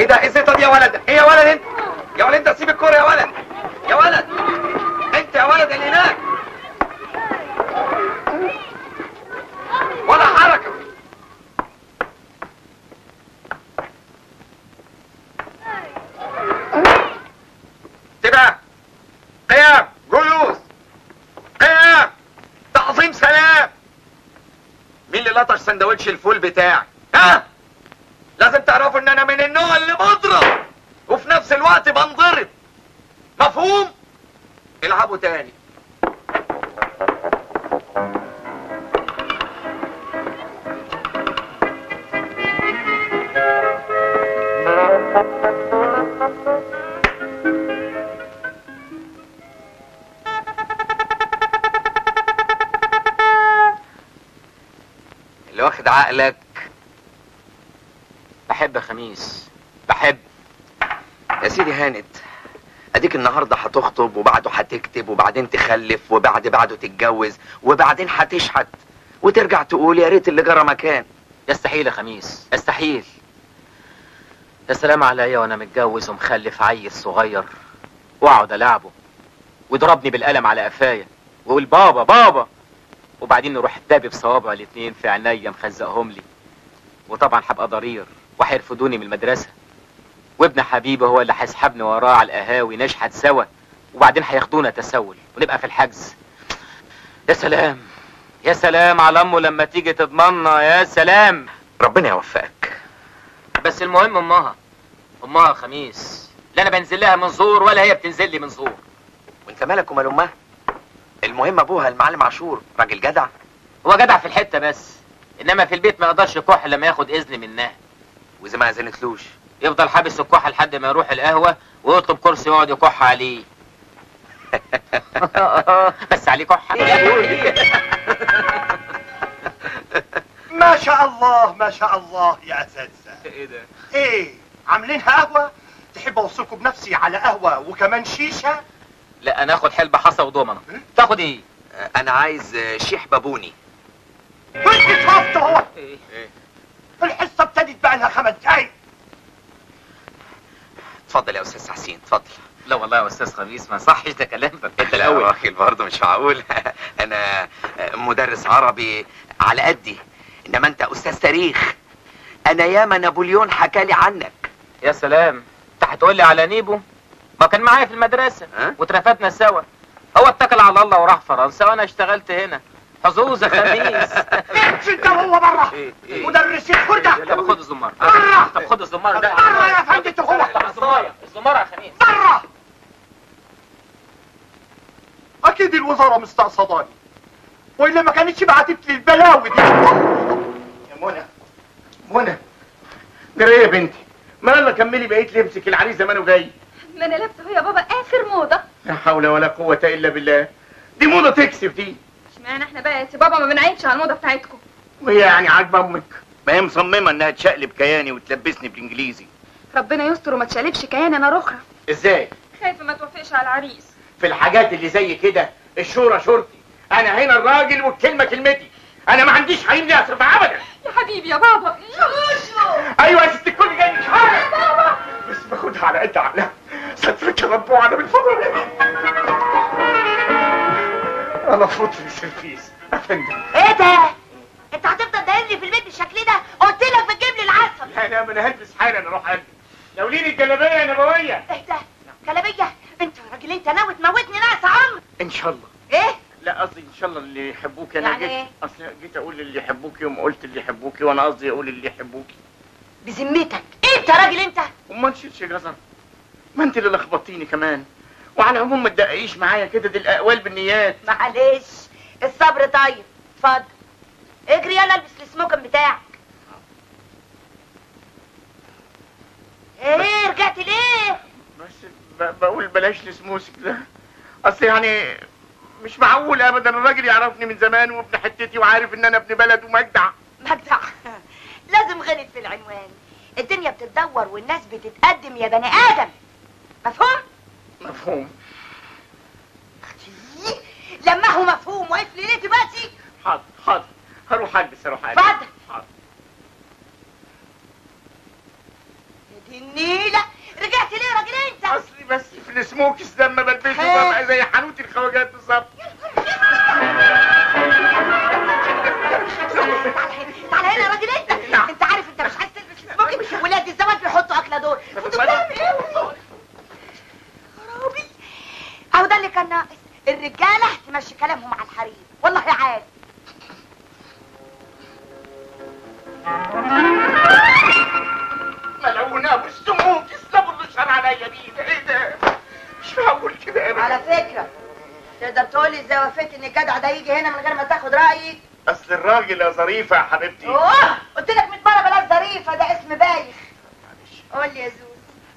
ايه ده؟ ايه الزيطه دي يا ولد؟ ايه يا ولد انت؟ يا ولد انت سيب الكوره يا ولد. يا ولد انت يا ولد اللي هناك ولا حركه. تبقى قيام، جلوس، قيام، تعظيم، سلام. مين اللي لطش سندوتش الفول بتاعي؟ ها؟ لازم تعرفوا ان انا من النوع اللي بضرب وفي نفس الوقت بنضرب. مفهوم؟ العبوا تاني. اللي واخد عقلك. بحب يا خميس، بحب. يا سيدي هانت، اديك النهارده هتخطب وبعده هتكتب وبعدين تخلف وبعده تتجوز وبعدين هتشحت وترجع تقول يا ريت اللي جرى مكان. يستحيل يا خميس، يستحيل. يا سلام عليا وانا متجوز ومخلف عيل صغير واقعد العبه ويضربني بالقلم على قفايا ويقول بابا بابا، وبعدين نروح دابب صوابعه الاتنين في عينيا مخزقهم لي، وطبعا هبقى ضرير وهيرفضوني من المدرسه، وابن حبيبي هو اللي هيسحبني وراه على القهاوي نشحت سوا، وبعدين هياخدونا تسول ونبقى في الحجز. يا سلام يا سلام على امه لما تيجي تضمننا، يا سلام. ربنا يوفقك. بس المهم امها خميس، لا انا بنزل لها من زور ولا هي بتنزل لي من زور. وانت مالك ومال امها؟ المهم ابوها المعلم عاشور راجل جدع. هو جدع في الحته بس، انما في البيت ما يقدرش يكح لما ياخد اذن منها. واذا ما اذنتلوش يفضل حابس الكحه لحد ما يروح القهوه ويطلب كرسي يقعد يكح عليه. بس عليه كحه. ما شاء الله ما شاء الله يا اساتذه. ايه ده؟ ايه عاملينها قهوه؟ تحب اوصلكم بنفسي على قهوه وكمان شيشه؟ لا انا اخد حلبة حصى وضمنه. تاخد ايه؟ انا عايز شيح بابوني. انت اتفضل اهو. ايه؟ الحصه ابتدت بقى لها 5 دقايق. اتفضل يا استاذ حسين اتفضل. لا والله يا استاذ خميس ما صحش ده كلام. انت الاول. يا اخي برضه مش معقول. انا مدرس عربي على قدي، انما انت استاذ تاريخ. انا ياما نابليون حكالي عنك. يا سلام، انت هتقول لي على نيبو؟ ما كان معايا في المدرسه واترفدنا سوا. هو اتكل على الله وراح فرنسا وانا اشتغلت هنا. حظوظ يا خميس. امشي انت وهو بره. مدرس الخردة. طب خد الزمار. بره. طب خد الزمار ده. بره يا فندم هو. الزمار يا خميس. بره. اكيد الوزاره مستقصداني، والا ما كانتش بعتت لي البلاوي دي. يا منى جري يا بنتي، ما يلا كملي بقيت لبسك، العريس زمانه جاي. ما انا لابسه اهو يا بابا اخر موضه. لا حول ولا قوه الا بالله، دي موضه تكسف دي. اشمعنى احنا بقى يا بابا ما بنعيبش على الموضه بتاعتكم؟ وهي يعني عاجبه امك؟ ما هي مصممه انها تشقلب كياني وتلبسني بالانجليزي. ربنا يستر وما تشقلبش كياني انا رخره. ازاي؟ خايفه ما توافقش على العريس. في الحاجات اللي زي كده الشورى شورتي، انا هنا الراجل والكلمه كلمتي، انا ما عنديش حريم لي اصرف ابدا. يا حبيبي يا بابا. ايوه يا ست الكل جاي مش حاجه بس باخدها على قد عقلها. سترك يا رب وعلى بالفضل. انا فوت في السرفيس افندم. ايه ده؟ انت هتفضل داير لي في البيت بالشكل ده؟ قلت لك بتجيب لي العسل. لا ما انا هلبس حالا اروح البس. لوليني الجلابيه يا نبويه. ايه ده؟ جلابيه؟ انت يا راجل انت ناوي تموتني ناقص عمرو. ان شاء الله. ايه؟ لا قصدي ان شاء الله اللي يحبوكي. انا يعني جيت ايه؟ اصل جيت اقول اللي يحبوكي وما قلت اللي يحبوكي، وانا قصدي اقول اللي يحبوكي. بذمتك انت يا راجل انت؟ امال شيلش جزر؟ ما انت اللي لخبطتيني كمان. وعلى العموم ما تدققيش معايا كده، دي الاقوال بالنيات. معلش الصبر طيب. اتفضل اجري يلا البس السموكن بتاعك. ايه رجعت ليه؟ بس بقول بلاش السموسك ده، اصل يعني مش معقول ابدا الراجل يعرفني من زمان وابن حتتي وعارف ان انا ابن بلد ومجدع. مجدع لازم غلط في العنوان. الدنيا بتتدور والناس بتتقدم يا بني ادم. مفهوم؟ مفهوم. لما هو مفهوم واقف لي ليه دلوقتي؟ حاضر هروح البس اتفضل. حاضر. يا دي النيل السموكس لما بلبسه ببقى زي حانوت الخواجات بالظبط. تعالى هنا يا راجل انت. انت عارف انت مش عايز تلبس السموكس؟ ولاد الزواج بيحطوا اكله دول. خرابي. اهو ده اللي كان ناقص، الرجاله تمشي كلامهم على الحريم. والله عاد. ملعونه ابو السموكس ده بالشر عليا بيه. ايه ده؟ مش معقول كده ابدا. على فكره تقدر تقول لي ازاي وافقت ان الجدع ده يجي هنا من غير ما تاخد رايي؟ اصل الراجل يا ظريفه يا حبيبتي. اوه قلت لك 100 مره بلاش ظريفه، ده اسم بايخ. قول لي يا زوز.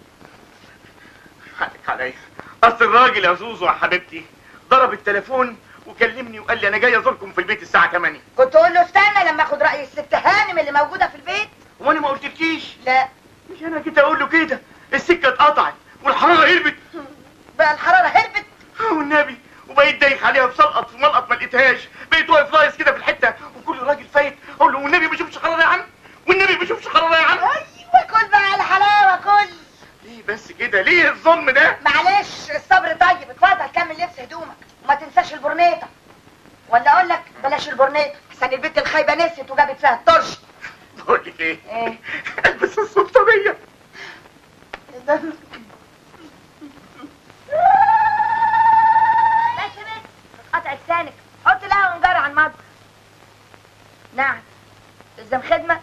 حقك عليا. اصل الراجل يا زوزو يا حبيبتي ضرب التليفون وكلمني وقال لي انا جاي ازوركم في البيت الساعه 8. كنت اقول له استنى لما اخد راي الست هانم اللي موجوده في البيت. وانا ما قلتلكيش؟ لا. مش انا جيت اقول له كده، السكه اتقطعت والحراره هربت. بقى الحراره هربت؟ والنبي وبقيت دايخ عليها بسلقط في ملقط ما لقيتهاش، بقيت واقف لايص كده في الحته وكل راجل فايت اقول له والنبي ما اشوفش حراره يا عم، والنبي ما اشوفش حراره يا عم. ايوه كل بقى على حلاوه كل. ليه بس كده؟ ليه الظلم ده؟ معلش الصبر طيب. اتفضل كمل لبس هدومك وما تنساش البرنيطه. ولا اقول لك بلاش البرنيطه احسن البنت الخايبه نسيت وجابت فيها الطرش. بقول لك ايه؟ ايه؟ البس السلطانيه. بس قطع لسانك. حط لها ونجر على المطبخ. نعم تلزم خدمه.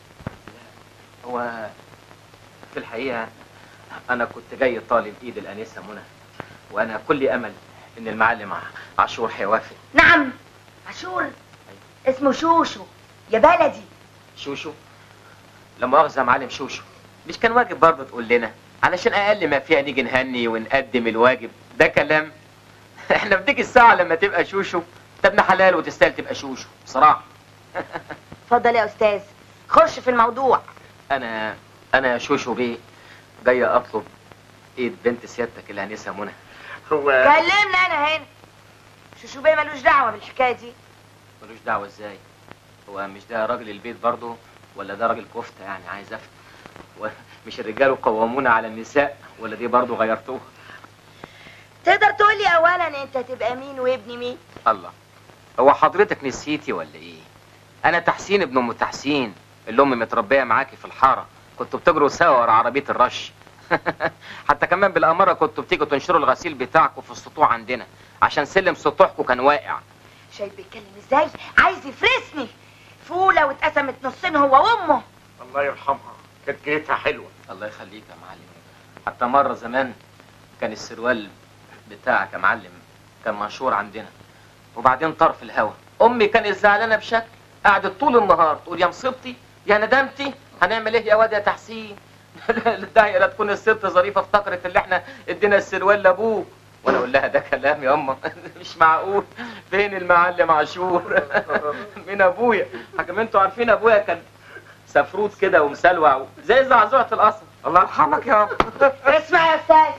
هو في الحقيقة أنا كنت جاي طالب إيد الأنسة منى، وأنا كل أمل إن المعلم عاشور هيوافق. نعم عاشور اسمه شوشو يا بلدي. شوشو؟ لا مؤاخذة يا معلم شوشو، مش كان واجب برضه تقول لنا علشان أقل ما فيها نيجي نهني ونقدم الواجب؟ ده كلام. إحنا بتيجي الساعة لما تبقى شوشو أنت ابن حلال وتستاهل تبقى شوشو بصراحة. اتفضل يا استاذ خش في الموضوع. أنا يا شوشو بيه جاي أطلب إيد بنت سيادتك الأنسة منى. هو كلمنا انا هنا. شوشو بيه ملوش دعوه بالحكايه دي. ملوش دعوة إزاي؟ هو مش ده راجل البيت برضه ولا ده راجل كفتة؟ يعني عايز أفهم. مش الرجال قوامون على النساء ولا دي برضه غيرتوها؟ تقدر تقول لي اولا انت تبقى مين وابن مين؟ الله، هو حضرتك نسيتي ولا إيه؟ أنا تحسين ابن أم تحسين اللي أمي متربية معاكي في الحارة، كنتوا بتجروا سوا ورا عربية الرش. حتى كمان بالأمارة كنتوا بتيجوا تنشروا الغسيل بتاعكم في السطوح عندنا عشان سلم سطوحكم كان واقع. شايف بيتكلم ازاي؟ عايز يفرسني. فولة واتقسمت نصين هو وامه. الله يرحمها كانت جيتها حلوه. الله يخليك يا معلم. حتى مرة زمان كان السروال بتاعك يا معلم كان مشهور عندنا، وبعدين طار في الهوا. أمي كانت زعلانة بشكل، قعدت طول النهار تقول يا مصيبتي يا ندمتي هنعمل ايه يا واد يا تحسين. ده لا تكون الست ظريفه افتكرت اللي احنا ادينا السروال لابوه، وانا اقول لها ده كلام يا اما مش معقول. فين المعلم عاشور؟ من ابويا. حكم انتوا عارفين ابويا كان سفروت كده ومسلوع زي زعزوعه القصر. الله يرحمك يا ابا. اسمع يا استاذ،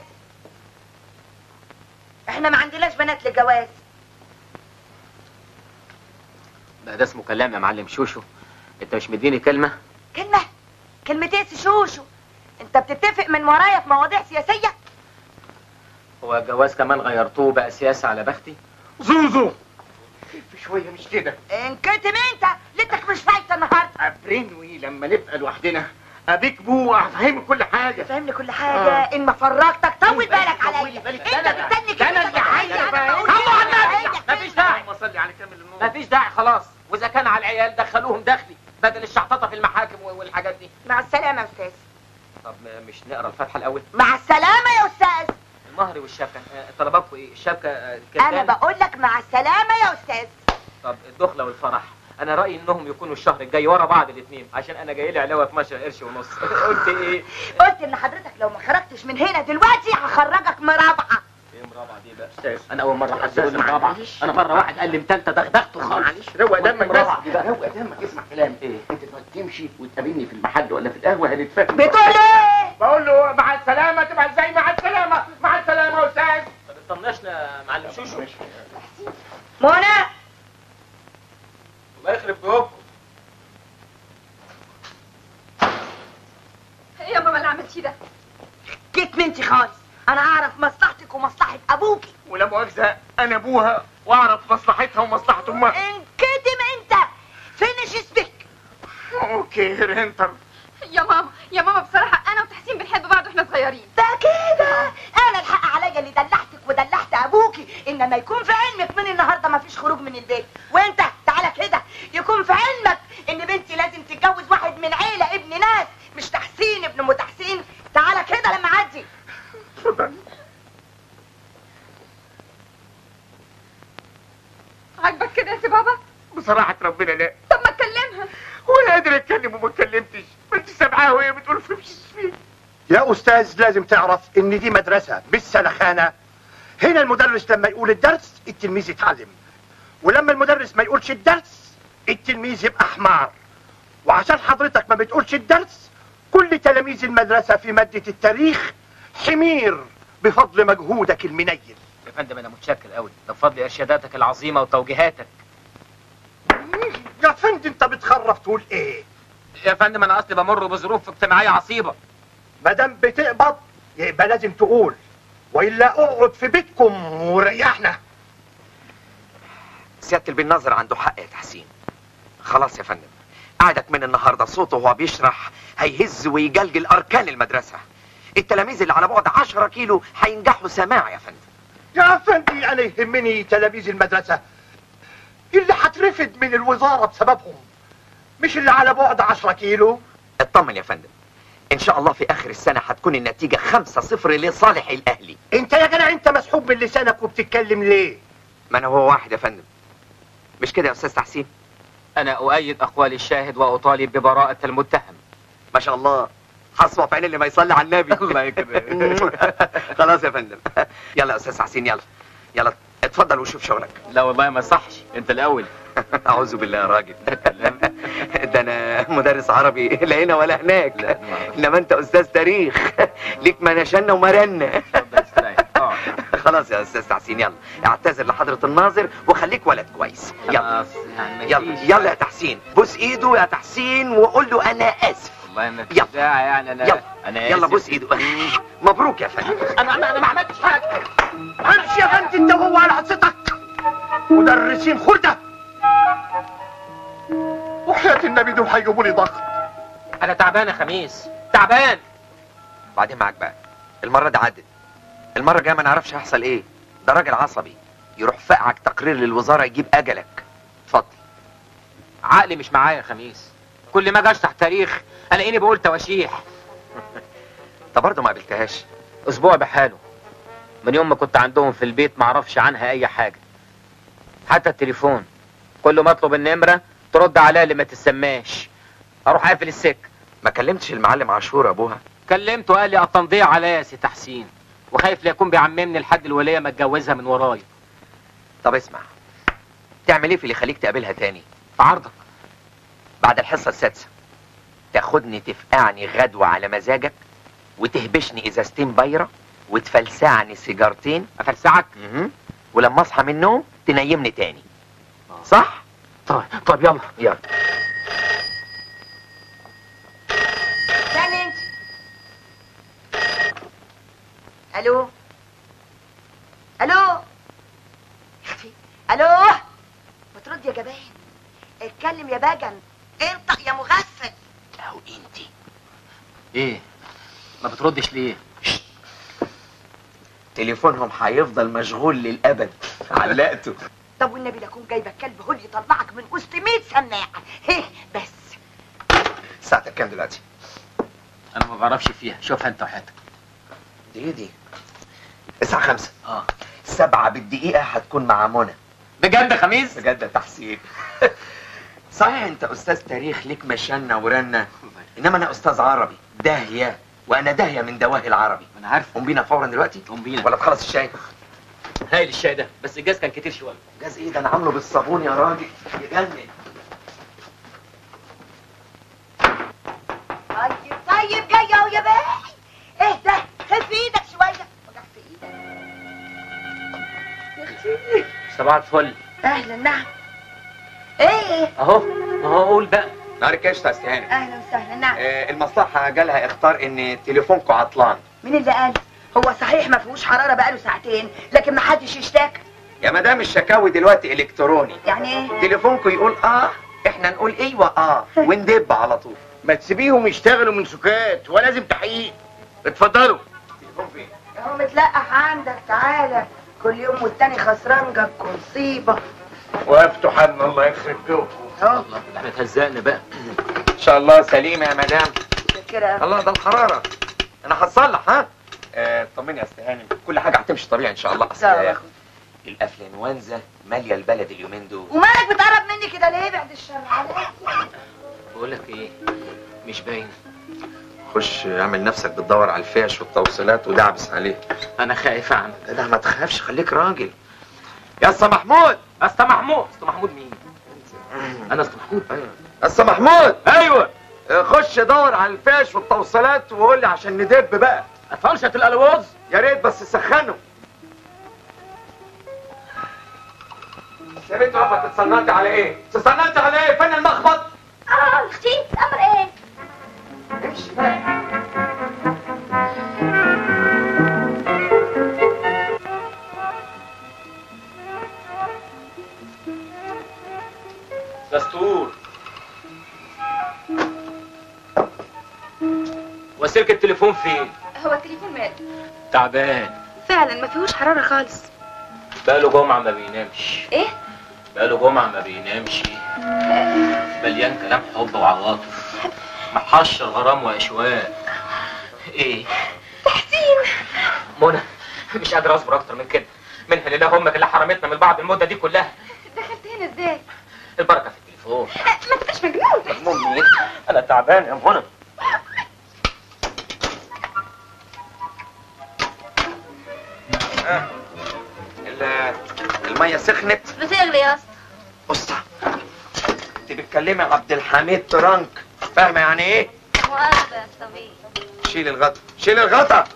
احنا ما عندناش بنات للجواز. بقى ده اسمه كلام يا معلم شوشو؟ انت مش مديني كلمه؟ كلمه؟ كلمتين شوشو؟ انت بتتفق من ورايا في مواضيع سياسيه؟ هو الجواز كمان غيرتوه بقى سياسه على بختي؟ زوزو خف شويه مش كده. انكتم انت ليتك مش فايته النهارده. ابرنوي لما نبقى لوحدنا ابيك بو افهمك كل حاجه. فهمني كل حاجه. ان ما فرجتك طول بالك عليا. انت بتستني كده. انا اللي عايز صلوا على النبي. مفيش داعي. اللهم صل على كامل النور. مفيش داعي خلاص، واذا كان على العيال دخلوهم دخلي بدل الشحططه في المحاكم والحاجات دي. مع السلامه يا استاذ. طب مش نقرا الفاتحه الاول؟ مع السلامه يا استاذ. المهر والشبكه طلباتكم ايه؟ الشبكه انا بقول لك مع السلامه يا استاذ. طب الدخله والفرح انا رايي انهم يكونوا الشهر الجاي ورا بعض الاثنين عشان انا جاي لي علاوه 12 قرش ونص. قلت ايه؟ قلت ان حضرتك لو ما خرجتش من هنا دلوقتي هخرجك مرابعه. ايه مرابعه دي بقى؟ استاذ انا اول مره حد يقول لي مرابعه. انا مره واحد قال لي متلته دغدغته خالص. معلش روق دمك بس. مرابعة دي بقى. روق دمك اسمع كلامي. ايه؟ انت تمشي وتقابلني في المحل ولا في القهوه هنتفاهم. بتقول ايه؟ بقول له مع السلامه. تبقى ازاي مع السلامه؟ مع السلامه يا استاذ. طب اطنشنا يا معلم شوشو. منى الله يخرب بيوتكم. ايه يا ماما اللي عملتيه ده؟ جيت منتي خالص. انا اعرف مصلحتك ومصلحه ابوكي. ولا مؤاخذه انا ابوها واعرف مصلحتها ومصلحه امها. انكتم انت. فينش سبيك. اوكي رينتر. يا ماما بصراحه انا وتحسين بنحب بعض واحنا صغيرين. ده كده انا الحق عليا اللي دلعتك ودلعت ابوكي، انما يكون في علمك من النهارده مفيش خروج من البيت. وانت تعالى كده، يكون في علمك ان بنتي لازم تتجوز واحد من عيله ابن ناس، مش تحسين ابن ام تحسين. تعالى كده لما اعدي. اتفضل. عاجبك كده يا سي بابا؟ بصراحه ربنا لا. طب ما تكلمها. ولا قادر اتكلم وما اتكلمتش. ما انت سامعاها وهي بتقول في فيه. يا أستاذ لازم تعرف إن دي مدرسة مش سلخانة. هنا المدرس لما يقول الدرس التلميذ يتعلم، ولما المدرس ما يقولش الدرس التلميذ يبقى حمار. وعشان حضرتك ما بتقولش الدرس كل تلاميذ المدرسة في مادة التاريخ حمير بفضل مجهودك المنيل. يا فندم انا متشكر قوي، ده بفضل ارشاداتك العظيمه وتوجيهاتك. يا فندم انت بتخرف تقول ايه؟ يا فندم انا اصلي بمر بظروف اجتماعيه عصيبه. ما دام بتقبض يبقى لازم تقول، والا اقعد في بيتكم وريحنا. سيادة البن ناظر عنده حق يا تحسين. خلاص يا فندم، قعدك من النهارده صوته وهو بيشرح هيهز ويجلجل اركان المدرسه. التلاميذ اللي على بعد 10 كيلو هينجحوا سماع يا فندم. يا فندي انا يهمني تلاميذ المدرسه اللي هترفد من الوزاره بسببهم، مش اللي على بعد 10 كيلو. اطمن يا فندم، ان شاء الله في اخر السنه هتكون النتيجه 5-0 لصالح الاهلي. انت يا جدع انت مسحوب من لسانك وبتتكلم ليه؟ ما انا هو واحد يا فندم، مش كده يا استاذ تحسين؟ انا اؤيد اقوال الشاهد واطالب ببراءه المتهم. ما شاء الله، حصوه في عين اللي ما يصلي على النبي. الله يكرمك. خلاص يا فندم. يلا يا استاذ تحسين، يلا اتفضل وشوف شغلك. لا والله ما صحش، انت الاول. اعوذ بالله يا راجل. ده انا مدرس عربي لا هنا ولا هناك، انما انت استاذ تاريخ ليك منشنا ومرنا. خلاص يا استاذ تحسين، يلا اعتذر لحضرة الناظر وخليك ولد كويس. يلا يلا يا تحسين، بوس ايده يا تحسين وقول له انا اسف. والله ما في داعي يعني. انا يلا بوس ايده. مبروك يا فندم. انا ما عملتش حاجه. امشي يا فندي انت وهو على حصتك، مدرسين خردة. وحياة النبي دول هيجيبوا لي ضغط. انا تعبان يا خميس، تعبان. بعدين معاك بقى، المرة دي عدت، المرة الجاية ما نعرفش هيحصل ايه. ده راجل عصبي يروح فقعك تقرير للوزارة يجيب اجلك. اتفضل. عقلي مش معايا يا خميس، كل ما اجي اشرح تاريخ الاقيني بقول تواشيح. انت برضه ما قابلتهاش؟ اسبوع بحاله، من يوم ما كنت عندهم في البيت ما اعرفش عنها اي حاجه، حتى التليفون كل ما اطلب النمره ترد عليا اللي ما تسماش، اروح اقفل السكه. ما كلمتش المعلم عاشور ابوها؟ كلمته قال لي التنضيع عليا يا سي تحسين، وخايف لا يكون بيعممني لحد الوليه ما اتجوزها من ورايا. طب اسمع، تعمل ايه في اللي يخليك تقابلها تاني؟ في عرضك بعد الحصه السادسه تاخدني تفقعني غدوه على مزاجك، وتهبشني ازازتين بيره، وتفلسعني سيجارتين. افلسعك؟ ولما اصحى من النوم تنيمني تاني، صح؟ طب يلا. تاني انت. الو يا اختي. الو، بترد يا جبان؟ اتكلم يا باجن، انطق يا مغفل. او انتي ايه ما بتردش ليه؟ تليفونهم هيفضل مشغول للابد. علقته. طب والنبي لكون جايبه كلب هو اللي يطلعك من وسط 100 سماعه. هيه بس. ساعتك كام دلوقتي؟ انا ما بعرفش فيها، شوفها انت وحياتك. دي الساعة 5. 7 بالدقيقة هتكون مع منى. بجد يا خميس؟ بجد يا تحسين. صحيح انت استاذ تاريخ ليك مشانة ورنة، انما انا استاذ عربي داهية، وانا داهية من دواهي العربي. انا عارف. قوم بينا فورا دلوقتي. قوم بينا. ولا تخلص الشاي؟ هايل الشاي ده، بس الجاز كان كتير شويه. جاز ايه ده؟ انا عامله بالصابون يا راجل، يجنن. طيب جايه اهو يا باي. اهدى، خف ايدك شويه. وجع في ايدك يا اختي. صباح الفل. اهلا. نعم. ايه اهو قول بقى. نهار الكشف يا استهانة. اهلا وسهلا. نعم. المصلحة جالها اختار ان تليفونكم عطلان. مين اللي قال؟ هو صحيح ما فيهوش حراره بقاله ساعتين، لكن ما حدش يشتكى. يا مدام الشكاوي دلوقتي الكتروني. يعني ايه؟ تليفونكم يقول احنا نقول ايوه وندب على طول. ما تسيبيهم يشتغلوا من سكات ولازم تحقيق. اتفضلوا. التليفون فين؟ هو متلقح عندك، تعالى. كل يوم والتاني خسران جابكم مصيبه. وقفتوا حن الله يخرب بيوتكم. اهو احنا اتهزقنا بقى. ان شاء الله سليمه يا مدام. كده. الله ده الحراره. انا هتصلح ها. طمني يا استهاني، كل حاجه هتمشي طبيعي ان شاء الله. يا الافلانوانزا ماليه البلد اليومين دول. ومالك بتقرب مني كده ليه؟ بعد الشر عليك. بقول لك ايه، مش باين. خش اعمل نفسك بتدور على الفيش والتوصيلات ودعبس عليه. انا خايف عنك. ده ما تخافش، خليك راجل. يا اسطى محمود. اسطى محمود. اسطى محمود مين؟ انا اسطى محمود. ايوه اسطى محمود. ايوه. خش دور على الفيش والتوصيلات وقول لي عشان ندب بقى. فرشة الالوز. يا ريت بس سخنوا. يا بنت واقفه تتصنطي على ايه؟ تتصنطي على ايه؟ فين المخبط؟ اختي امر ايه؟ امشي بقى. دستور. وسلك التليفون فين؟ هو التليفون ماله؟ تعبان. فعلا ما فيهوش حراره خالص. بقاله جمعة ما بينامش. ايه؟ بقاله جمعة ما بينامش. مليان كلام حب وعواطف، محشر غرام واشواق. ايه؟ تحسين. منى مش قادر اصبر اكتر من كده. منها لله امك اللي حرمتنا من بعض المدة دي كلها. دخلت هنا ازاي؟ البركة في التليفون. ما تبقاش مجنون. مجنون مين؟ انا تعبان يا منى. الميه سخنت. بتغلي يا اسطى. اسطى انت بتكلمي عبد الحميد ترانك، فاهمه يعني ايه؟ مؤاخذة يا صبي. شيل الغطا، شيل الغطا.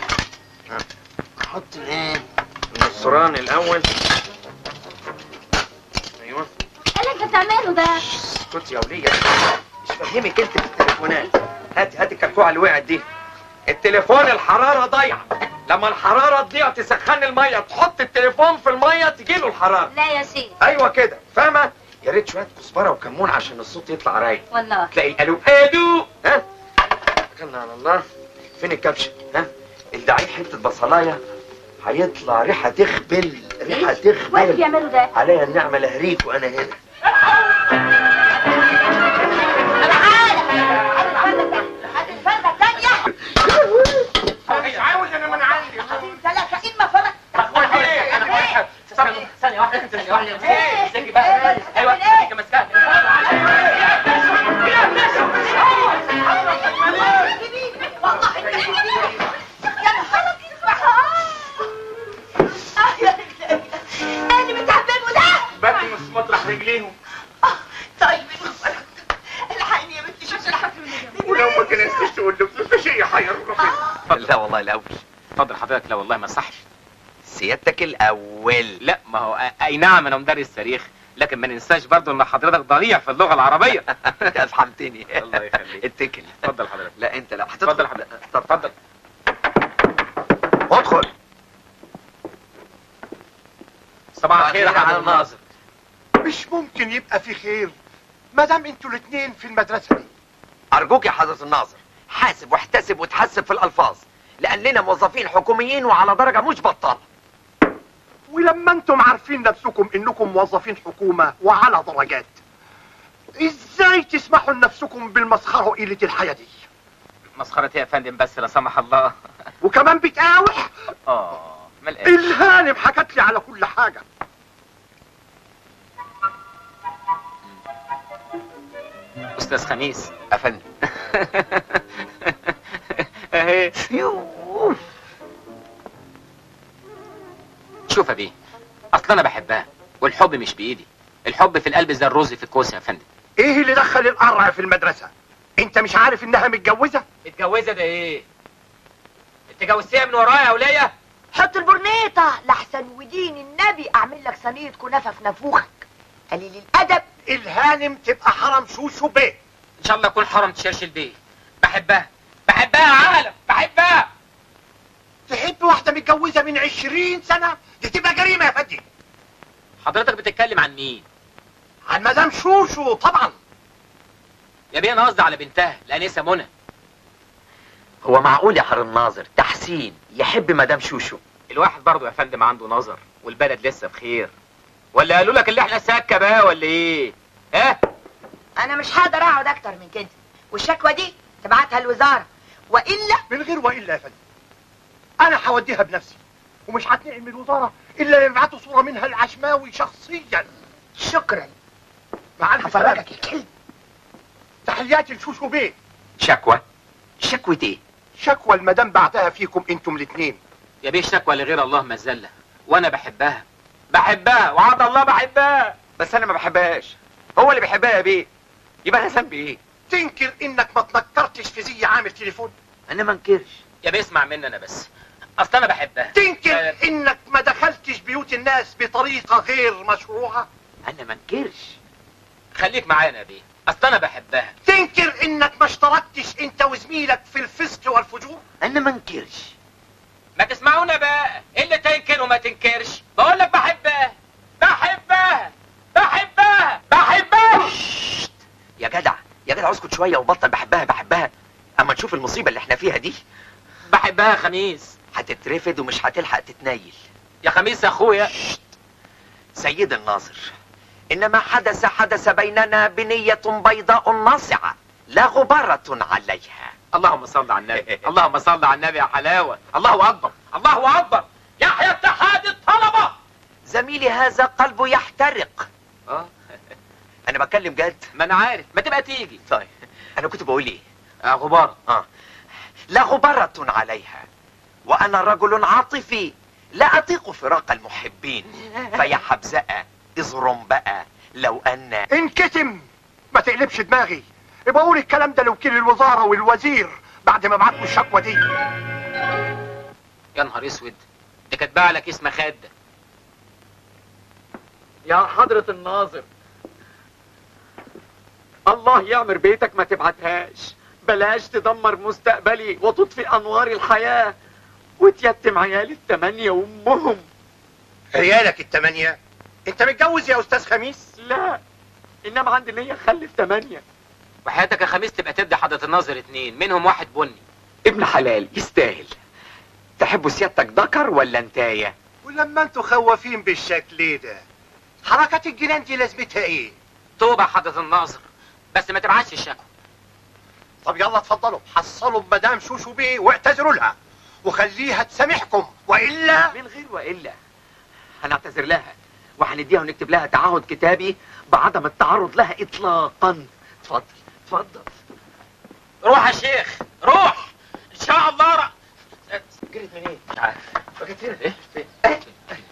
حط ايه؟ النصران الاول. ايوه. ايه اللي انت بتعمله ده؟ اسكت يا وليه، مش فاهمك انت في التليفونات. هاتي الكلكوعه اللي وقعت دي. التليفون الحراره ضايعه، لما الحراره تضيع تسخن الميه، تحط التليفون في الميه تجيله الحراره. لا يا سيدي. ايوه كده، فاهمه؟ يا ريت شويه كزبره وكمون عشان الصوت يطلع رايق. والله. تلاقي الالو ادو. ها؟ توكلنا على الله. فين الكبشه؟ ها؟ الدعي حته بصلايه هيطلع ريحه تخبل، ريحه تخبل. وين بيعملوا ده؟ عليا النعمه لهريك وانا هنا. هات الفردة التانية. مش عاوز انا من عندي. انت لك اما فرق. ثانية واحدة. ايه؟ امسكي بقى. ايوه امسكي مسكها. اللي بتعمله ده؟ بدي مش مطرح رجليهم. طيب الحقني يا بنتي، شوفي الحقني. ولو ما كنتش تقول له في شيء يحيروا فيه. لا والله الاول. اتفضل حضرتك. لا والله ما صحش. سيادتك الاول. لا ما هو اي نعم انا مدرس تاريخ، لكن ما ننساش برضو ان حضرتك ضريع في اللغه العربيه. افهمتني. الله يخليك. اتكل. اتفضل حضرتك. لا انت لا اتفضل حضرتك. اتفضل. ادخل. صباح الخير يا حضرة الناظر. مش ممكن يبقى في خير ما دام انتوا الاثنين في المدرسه دي. ارجوك يا حضرة الناظر، حاسب واحتسب وتحسب في الالفاظ، لاننا موظفين حكوميين وعلى درجه مش بطاله. ولما انتم عارفين نفسكم انكم موظفين حكومه وعلى درجات، ازاي تسمحوا لنفسكم بالمسخره وقله الحياه دي؟ مسخرة يا فندم بس لا سمح الله. وكمان بتقاوح. ما لقيتش. الهانم حكت لي على كل حاجه. استاذ خميس. افندم. اهي. شوف يا بيه، اصل انا بحبها والحب مش بايدي، الحب في القلب زي الرز في الكوسه يا فندم. ايه اللي دخل القرع في المدرسه؟ انت مش عارف انها متجوزه؟ متجوزه ده ايه؟ انت جوزتيها من ورايا يا وليه؟ حط البرنيطة لحسن ودين النبي اعمل لك صينية كنافة في نافوخك. قليل الادب. الهانم تبقى حرم شوشو بيه. ان شاء الله اكون حرم تشرشل بيه. بحبها يا عالم، بحبها. تحب متجوزة من 20 سنة، دي تبقى جريمة يا فندم. حضرتك بتتكلم عن مين؟ عن مدام شوشو طبعا. يا بيه انا قصدي على بنتها الانسه منى. هو معقول يا حر الناظر تحسين يحب مدام شوشو؟ الواحد برضه يا فندم عنده نظر، والبلد لسه بخير. ولا قالوا لك اللي احنا سكه بقى ولا ايه؟ ها؟ انا مش هقدر اقعد اكتر من كده، والشكوى دي تبعتها الوزاره، والا من غير والا يا فندم انا هوديها بنفسي، ومش هتنقل من الوزاره الا يبعتوا صوره منها العشماوي شخصيا. شكرا. مع الف سلامه. هفرجك يا كلب. تحياتي لشوشو بيه. شكوى؟ شكوى ايه؟ شكوى المدام بعتها فيكم انتم الاثنين. يا بيه شكوى لغير الله مذله، وانا بحبها وعد الله بحبها. بس انا ما بحبهاش، هو اللي بيحبها يا بيه. يبقى انا ذنبي ايه؟ تنكر انك ما تنكرتش في زي عامل تليفون؟ انا ما انكرش. يا بيه اسمع مني انا بس، اصل انا بحبها. تنكر انك ما دخلتش بيوت الناس بطريقه غير مشروعه؟ انا ما انكرش. خليك معانا يا بيه، اصل انا بحبها. تنكر انك ما اشتركتش انت وزميلك في الفسق والفجور؟ انا ما انكرش. ما تسمعونا بقى، إيه اللي تنكر وما تنكرش؟ بقول لك بحبها بحبها بحبها بحبها. ششت. يا جدع يا جدع اسكت شويه وبطل بحبها اما نشوف المصيبه اللي احنا فيها دي. بحبها يا خميس. هتترفد ومش هتلحق تتنيل. يا خميس يا اخويا. سيد الناظر، انما حدث بيننا بنية بيضاء ناصعة لا غبارة عليها. اللهم صل على النبي اللهم صل على النبي يا حلاوة. الله اكبر الله اكبر. يحيى اتحاد الطلبة. زميلي هذا قلبه يحترق. انا بتكلم جد. ما انا عارف، ما تبقى تيجي. طيب انا كنت بقول ايه؟ غبار. لا غبارة عليها، وانا رجل عاطفي لا اطيق فراق المحبين. فيا حبزقة اظرم بقى لو ان انكتم، ما تقلبش دماغي. يبقى قول الكلام ده لوكيل الوزاره والوزير بعد ما بعتوا الشكوى دي. يا نهار اسود، دي كاتبه على كيس مخده. يا حضرة الناظر، الله يعمر بيتك ما تبعتهاش. بلاش تدمر مستقبلي وتطفي انوار الحياة وتيتم عيالي ال8 وامهم. عيالك ال8؟ انت متجوز يا استاذ خميس؟ لا، انما عندي نية اخلف 8. وحياتك يا خميس تبقى تدي حضرة الناظر 2، منهم واحد بني. ابن حلال يستاهل. تحبوا سيادتك ذكر ولا انتايه؟ ولما انتوا خوافين بالشكل ده، حركات الجنان دي لازمتها ايه؟ توبة حضرة الناظر، بس ما تبعتش الشكوى. طب يلا اتفضلوا حصلوا بمدام شوشو بيه واعتذروا لها وخليها تسامحكم، والا من غير والا هنعتذر لها وهنديها ونكتب لها تعهد كتابي بعدم التعرض لها اطلاقا. اتفضل اتفضل. روح يا شيخ روح ان شاء الله. جريت منين؟ مش عارف. بقيت فين؟ ايه؟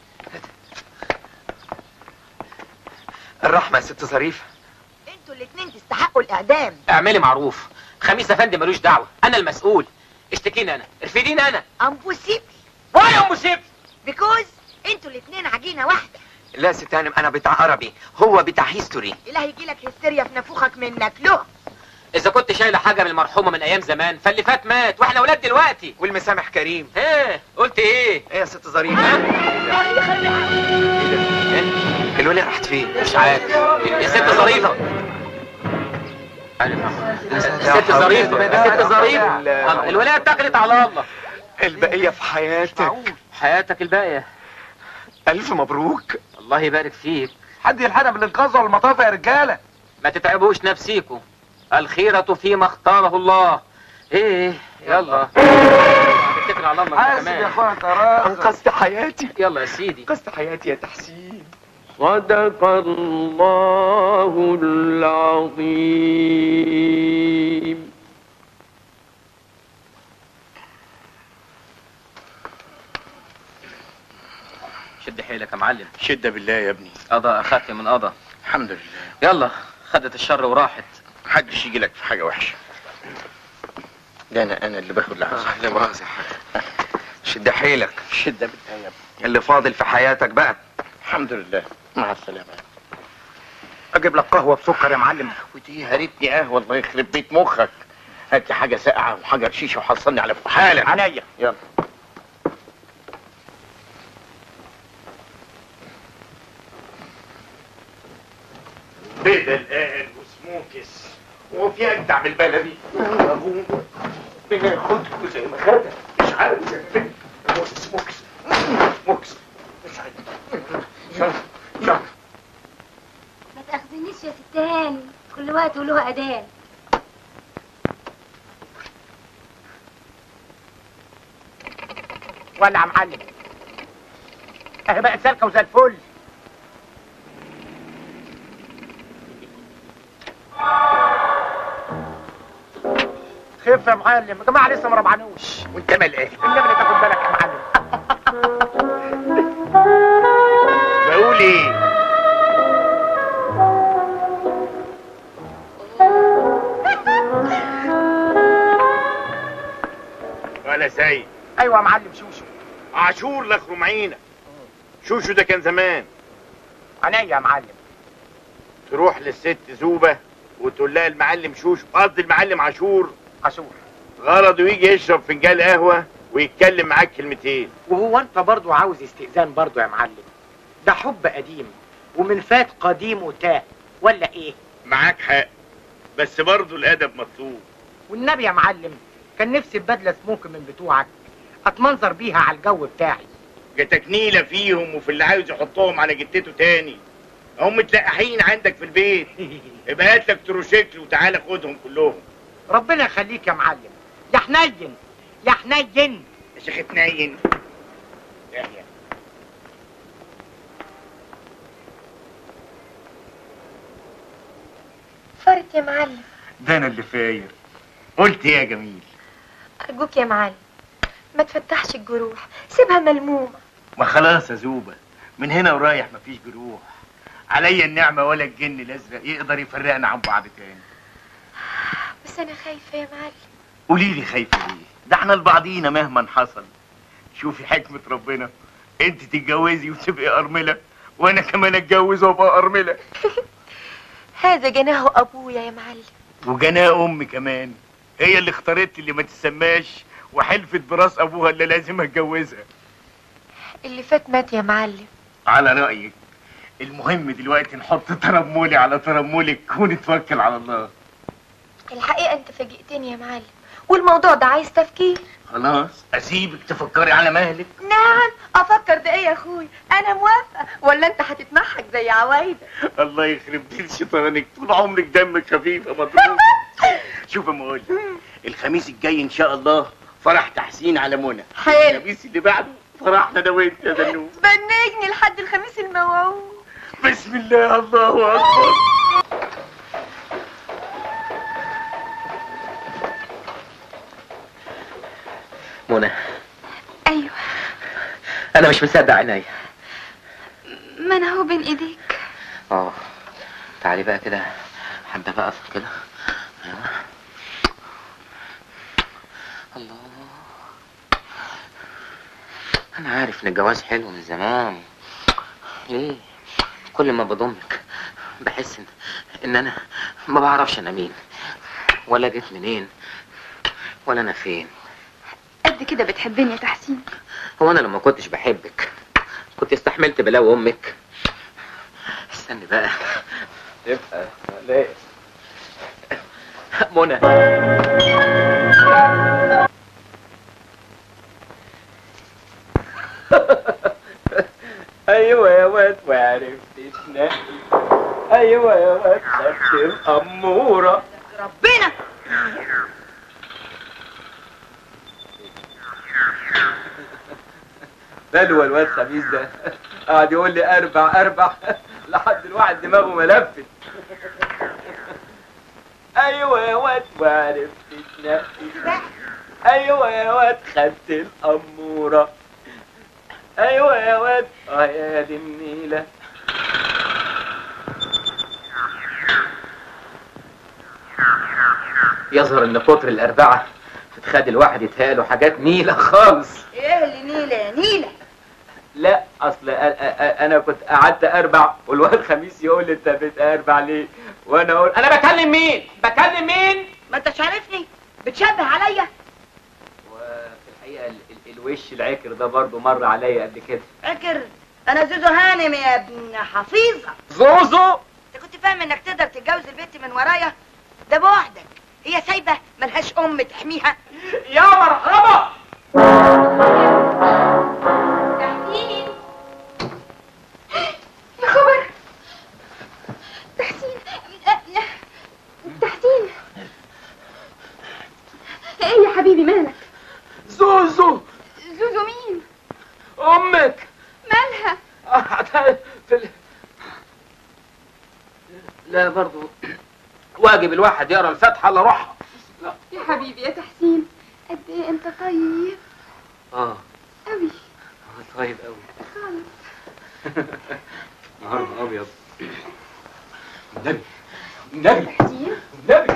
الرحمة يا ست ظريفة. انتوا الاتنين تستحقوا الاعدام. اعملي معروف، خميس افندي ملوش دعوة، انا المسؤول. اشتكيني انا، ارفديني انا. امبوسيبل. واي امبوسيبل؟ بيكوز انتوا الاتنين عجينة واحدة. لا ست هانم، انا بتاع عربي هو بتاع هيستوري. اله يجيلك هستيريا في نافوخك منك له. اذا كنت شايله حاجه من المرحومه من ايام زمان، فاللي فات مات واحنا اولاد دلوقتي. والمسامح كريم. ايه قلت ايه؟ ايه يا ست ظريفة؟ الولية راحت فين؟ مش عارف. يا ست ظريفه، الست ظريفه الست ظريفه، الولايه اتكلت على الله. البقية في حياتك. حياتك الباقيه. الف مبروك. الله يبارك فيك. حد يلحقنا بالانقاذ والمطافه يا رجاله. ما تتعبوش نفسيكم، الخيرة فيما اختاره الله. ايه يلا اتكل على الله حاسب يا اخويا كرامه. انقذت حياتي. يلا يا سيدي. انقذت حياتي يا تحسين. صدق الله العظيم. شد حيلك يا معلم. شده بالله يا ابني. قضى اخف من قضى. الحمد لله. يلا خدت الشر وراحت. محدش يجي لك في حاجه وحشه. ده انا اللي باخد لحظه. لا مؤاخذة. شد حيلك. شده بالله يا ابني. اللي فاضل في حياتك بقى. الحمد لله. مع السلامه. اجيب لك قهوه بسكر يا معلم؟ ودي يا ريتني قهوه، الله يخرب بيت مخك. هات لي حاجه ساقعه وحجر شيشه وحصلني على فوق حالا. عينيا. يلا. دلقان وسموكس، وفي اجدع من البلدي. ابوه بناخده زي ما خدها، مش عارف سموكس مش عارف. يلا ما تاخذنيش يا ست هاني، كل وقت وله اذان. ولا يا معلم اهي بقت سالكه وزي الفل. خف يا معلم، يا جماعه لسه ما ربعنوش. وانت مال ايه؟ النبي اللي تاخد بالك يا معلم. بقول ايه؟ ولا سيد. ايوه يا معلم. شوشو عاشور لاخره معينك. شوشو ده كان زمان. عينيا يا معلم. تروح للست زوبة وتقول لها المعلم شوشو، قصدي المعلم عاشور غرضه يجي يشرب فنجان قهوة ويتكلم معاك كلمتين. وهو انت برضو عاوز استئذان برضو يا معلم؟ ده حب قديم ومن فات قديم وتاه، ولا ايه؟ معاك حق، بس برضو الادب مطلوب. والنبي يا معلم كان نفسي ببدله سموك من بتوعك اتمنظر بيها على الجو بتاعي. جاتك نيلة فيهم وفي اللي عاوز يحطهم على جتته تاني. هم متلقحين عندك في البيت. ابقى هات لك تروشيكل وتعالى خدهم كلهم. ربنا يخليك يا معلم. يا حنين يا حنين يا شيخ حنين. فرت يا معلم. ده انا اللي فاير. قلت ايه يا جميل؟ ارجوك يا معلم ما تفتحش الجروح، سيبها ملمومه. ما خلاص يا زوبة، من هنا ورايح مفيش جروح. عليا النعمة ولا الجن الازرق يقدر يفرقنا عن بعض تاني. بس انا خايفه يا معلم. قولي لي خايفة ليه؟ ده احنا لبعضينا مهما حصل. شوفي حكمة ربنا، انت تتجوزي وتبقي ارملة، وانا كمان اتجوز وابقى ارملة. هذا جناه ابويا يا معلم. وجناه امي كمان، هي اللي اختارت اللي ما تسماش وحلفت براس ابوها اللي لازم اتجوزها. اللي فات مات يا معلم. على رأيك، المهم دلوقتي نحط ترمولي على ترمولك ونتوكل على الله. الحقيقه انت فاجئتني يا معلم، والموضوع ده عايز تفكير. خلاص اسيبك تفكري على مهلك. نعم افكر بايه يا اخوي، انا موافقه. ولا انت هتتمحك زي عوايدك؟ الله يخرب بيت شيطانك، طول عمرك دمك خفيف يا مضروب. شوف اما اقول الخميس الجاي ان شاء الله فرح تحسين على منى. حلو. الخميس اللي بعده فرحنا انا وانت يا دنوب. بنجني لحد الخميس الموعود. بسم الله الله اكبر. منى. ايوه. انا مش مصدق عينيا. ما انا هو بين ايديك. تعالي بقى كده، حبه بقى كده. ايوه. الله، انا عارف ان الجواز حلو من زمان. ليه كل ما بضمك بحس ان انا ما بعرفش انا مين، ولا جيت منين، ولا انا فين. قد كده بتحبني يا تحسين؟ هو انا لما كنتش بحبك كنت استحملت بلاوي امك؟ استني بقى يبقى ليه منى. ايوه يا واد وعرفت تنقي، ايوه يا واد خدت الاموره. ربنا بلوى الواد خميس ده قاعد يقول لي اربع لحد الواحد دماغه ملفت. ايوه يا واد وعرفت تنقي، ايوه يا واد خدت الاموره، ايوه يا واد يا دي النيله. يظهر ان كتر الاربعه بتخلي الواحد يتهيأله حاجات نيله خالص. ايه اللي نيله يا نيله؟ لا اصل انا كنت قعدت اربع والواد خميس يقول لي انت بتاربع ليه، وانا اقول انا بكلم مين؟ بكلم مين؟ ما انتش عارفني، بتشبه عليا. وفي الحقيقه الوش العكر ده برضه مر عليا قبل كده. فاكر انا زوزو هانم يا ابن حفيظه. زوزو؟ انت كنت فاهم انك تقدر تتجوز البنت من ورايا؟ ده بوحدك. هي سايبه ملهاش ام تحميها. يا مرحبا. تحسين يا خبر. تحسين تحسين، ايه يا حبيبي مالك؟ زوزو. زوزو مين؟ امك. مالها؟ لا برضو واجب الواحد يقرا الفاتحه الا روحها. يا حبيبي يا تحسين، قد ايه انت طيب قوي. طيب قوي خالص. نهارنا ابيض. النبي تحسين النبي.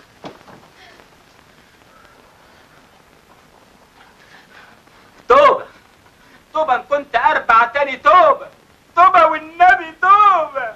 توبه توبه، ان كنت اربع تاني توبه. توبه والنبي توبه.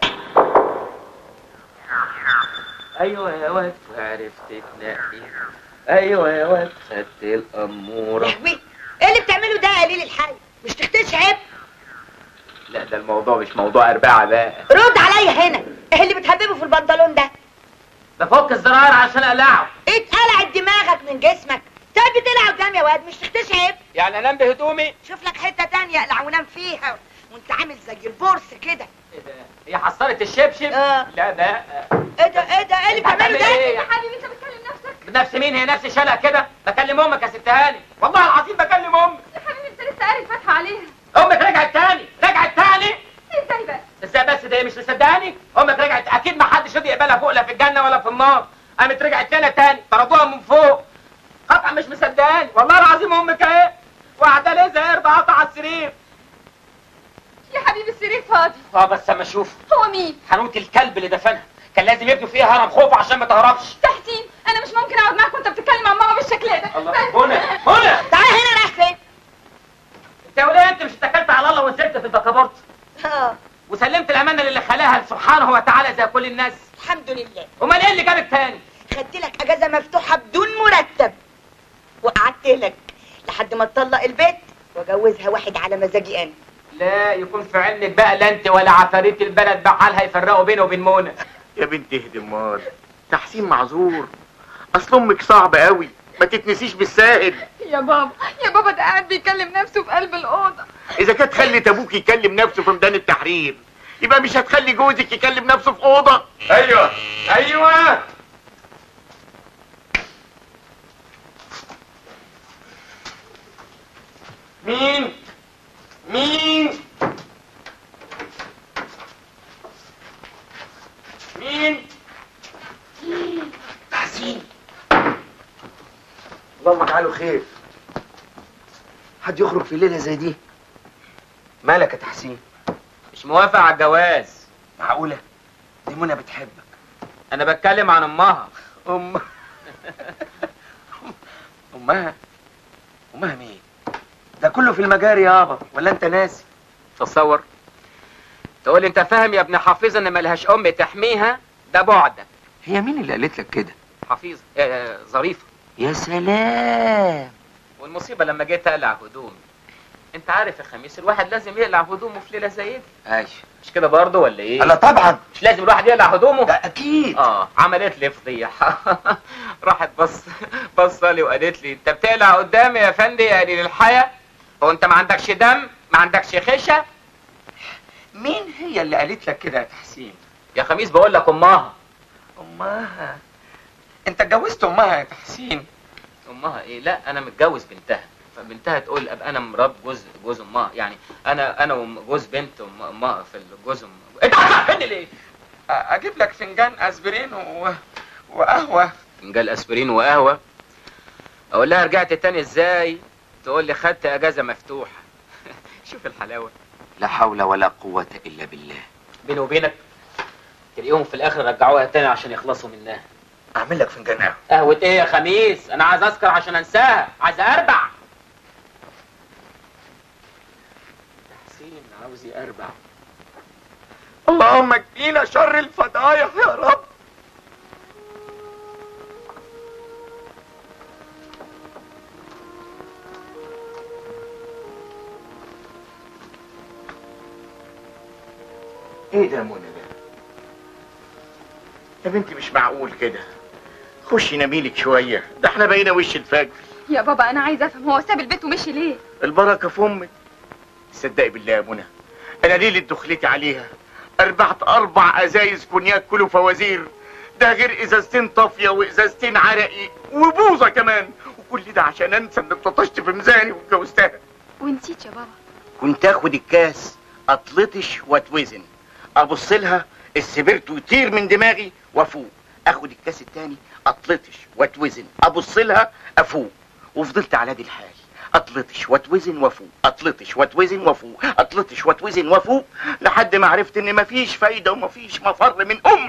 ايوه يا واد عرفت تنقي. ايوه يا واد خدت الاموره. يحوي، ايه اللي بتعمله ده يا قليل الحي؟ مش تختش عيب؟ لا ده الموضوع مش موضوع اربعه بقى. رد عليا هنا، ايه اللي بتهببه في البنطلون ده؟ بفك الزرار عشان اقلعه. اتقلعت دماغك من جسمك. طيب بتقلع قدام يا واد، مش تختش عيب؟ يعني انام بهدومي؟ شوف لك حته تانية اقلع ونام فيها وانت عامل زي البورس كده. ايه ده؟ هي حصلت الشبشب؟ لا ده ايه ده ايه اللي بتعمله ده؟ يا حبيبي انت بتكلم نفسك؟ بنفس مين؟ هي نفس شلق كده. بكلم امك يا ست هاني، والله العظيم بكلم امك. يا حبيبي انت لسه قاري الفاتحه عليها. امك رجعت تاني. ازاي بس؟ ازاي بس؟ ده مش مصدقاني؟ امك رجعت، اكيد ما حدش راضي يقبلها فوق، لا في الجنه ولا في النار. قامت رجعت لنا تاني، طردوها من فوق. قطع مش مصدقاني والله العظيم. امك اهي وقاعده ليه زي قرد قطع على السرير. يا حبيبي السرير فاضي. بس اما اشوف. هو مين؟ حنوت الكلب اللي دفنها، كان لازم يبنوا فيها هرم خوف عشان ما تهربش. تحسين انا مش ممكن اقعد معاك وانت بتتكلم عن ماما بالشكل ده. الله. هنا تعالى هنا. رايح فين؟ انت يا وليه انت مش اتكلت على الله ونزلت في البكابورت وسلمت الامانه للي خلاها سبحانه وتعالى زي كل الناس؟ الحمد لله. امال ايه اللي جابك تاني؟ خدت لك اجازه مفتوحه بدون مرتب وقعدت لك لحد ما تطلق البيت واجوزها واحد على مزاجي انا. لا يكون في علمك بقى، لا انت ولا عفاريت البلد بحالها يفرقوا بينه وبين منى. يا بنت اهدي امال. تحسين معذور، اصل امك صعبه قوي، ما تتنسيش بالساهل. يا بابا ده قاعد بيكلم نفسه في قلب الاوضه. اذا كانت خلت ابوك يكلم نفسه في ميدان التحرير، يبقى مش هتخلي جوزك يكلم نفسه في اوضه. ايوه مين تحسين، اللهم اجعله خير. حد يخرج في ليله زي دي؟ مالك يا تحسين؟ مش موافق على الجواز. معقوله؟ دي منى بتحبك. انا بتكلم عن امها. امها مين؟ ده كله في المجاري يابا، ولا انت ناسي؟ تصور تقول انت فاهم يا ابن حفيظه ان ملهاش ام تحميها؟ ده بعدك. هي مين اللي قالت لك كده؟ حفيظه ظريفه. يا سلام. والمصيبه لما جيت اقلع هدومي، انت عارف يا خميس الواحد لازم يقلع هدومه في ليله زي دي. ايوه مش كده برضه ولا ايه؟ لا طبعا مش لازم الواحد يقلع هدومه؟ ده اكيد. عملت لي فضيحه. راحت بصلي وقالت لي انت بتقلع قدامي يا فندي يا قليل الحياه؟ هو انت ما عندكش دم؟ ما عندكش خشه؟ مين هي اللي قالت لك كده يا تحسين؟ يا خميس بقول لك امها. انت اتجوزت امها يا تحسين؟ امها ايه؟ لا انا متجوز بنتها، فبنتها تقول ابقى انا مرات جوز امها، يعني انا وجوز بنت امها في الجوز انت هتعرفني ليه؟ اجيب لك فنجان اسبرين وقهوه. فنجان اسبرين وقهوه؟ اقول لها رجعت تاني ازاي؟ تقول لي خدت اجازه مفتوحه. شوف الحلاوه. لا حول ولا قوه الا بالله. بيني وبينك تلاقيهم في الاخر رجعوها تاني عشان يخلصوا منها. اعمل لك فنجان قهوه. قهوه ايه يا خميس؟ انا عايز اسكر عشان انساها، عايز اربع. تحسين عاوز يربع. اللهم اكفينا شر الفضايح يا رب. ايه ده يا منى ده؟ يا بنتي مش معقول كده. خشي ناميلك شويه، ده احنا بقينا وش الفجر. يا بابا انا عايزه افهم، هو ساب البيت ومشي ليه؟ البركه في امك. صدقي بالله يا منى، انا ليله دخلتي عليها اربعت 4 ازايز كونياك كله فوازير، ده غير ازازتين طافيه وازازتين عرقي وبوظه كمان، وكل ده عشان انسى انك لطشت في ميزاني واتجوزتها. ونسيت يا بابا. كنت اخد الكاس اطلطش واتوزن، ابص لها السبرت يطير من دماغي وافوق، اخد الكاس التاني اطلطش واتوزن، ابص لها افوق، وفضلت على دي الحال، اطلطش واتوزن وافوق، اطلطش واتوزن وافوق، اطلطش واتوزن وافوق، لحد ما عرفت ان مفيش فايده ومفيش مفر من امي.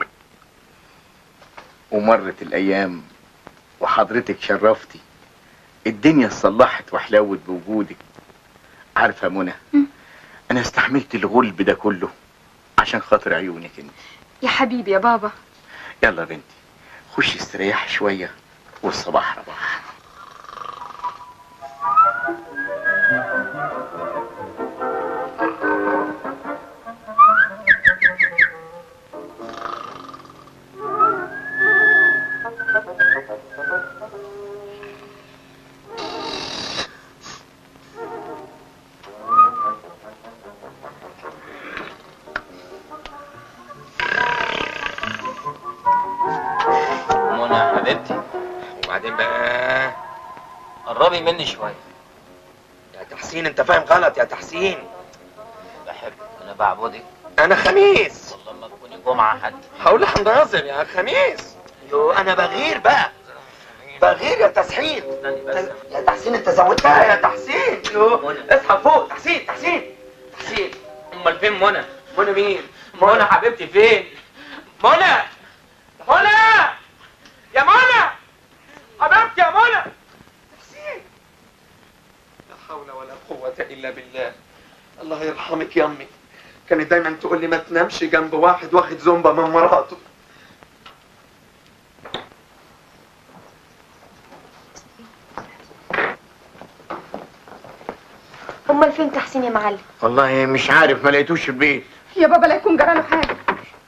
ومرت الايام وحضرتك شرفتي، الدنيا اتصلحت وحلاوت بوجودك. عارفه يا منى، انا استحملت الغلب ده كله عشان خاطر عيونك انت. يا حبيبي يا بابا. يلا يا بنتي خشي استريحي شويه والصباح رباح. منى يا حبيبتي، وبعدين بقى؟ قربي مني شويه. يا تحسين انت فاهم غلط يا تحسين. بحبك، انا بعبدك. انا خميس. والله ما تكوني جمعه حد. هقول لحضرتك يا خميس. يو انا بغير بقى، بغير يا تحسين. استني بس. يا تحسين انت زودتها يا تحسين. يو اصحى فوق تحسين. تحسين امال فين منى؟ منى مين؟ منى حبيبتي فين؟ منى يا منى حبيبتي يا منى. تحسين. لا حول ولا قوة إلا بالله. الله يرحمك يا أمي، كانت دايما تقول لي ما تنامش جنب واحد واخد زومبا من مراته. امال فين تحسين يا معلم؟ والله مش عارف، ما لقيتوش في البيت. يا بابا لا يكون جراله حاجه.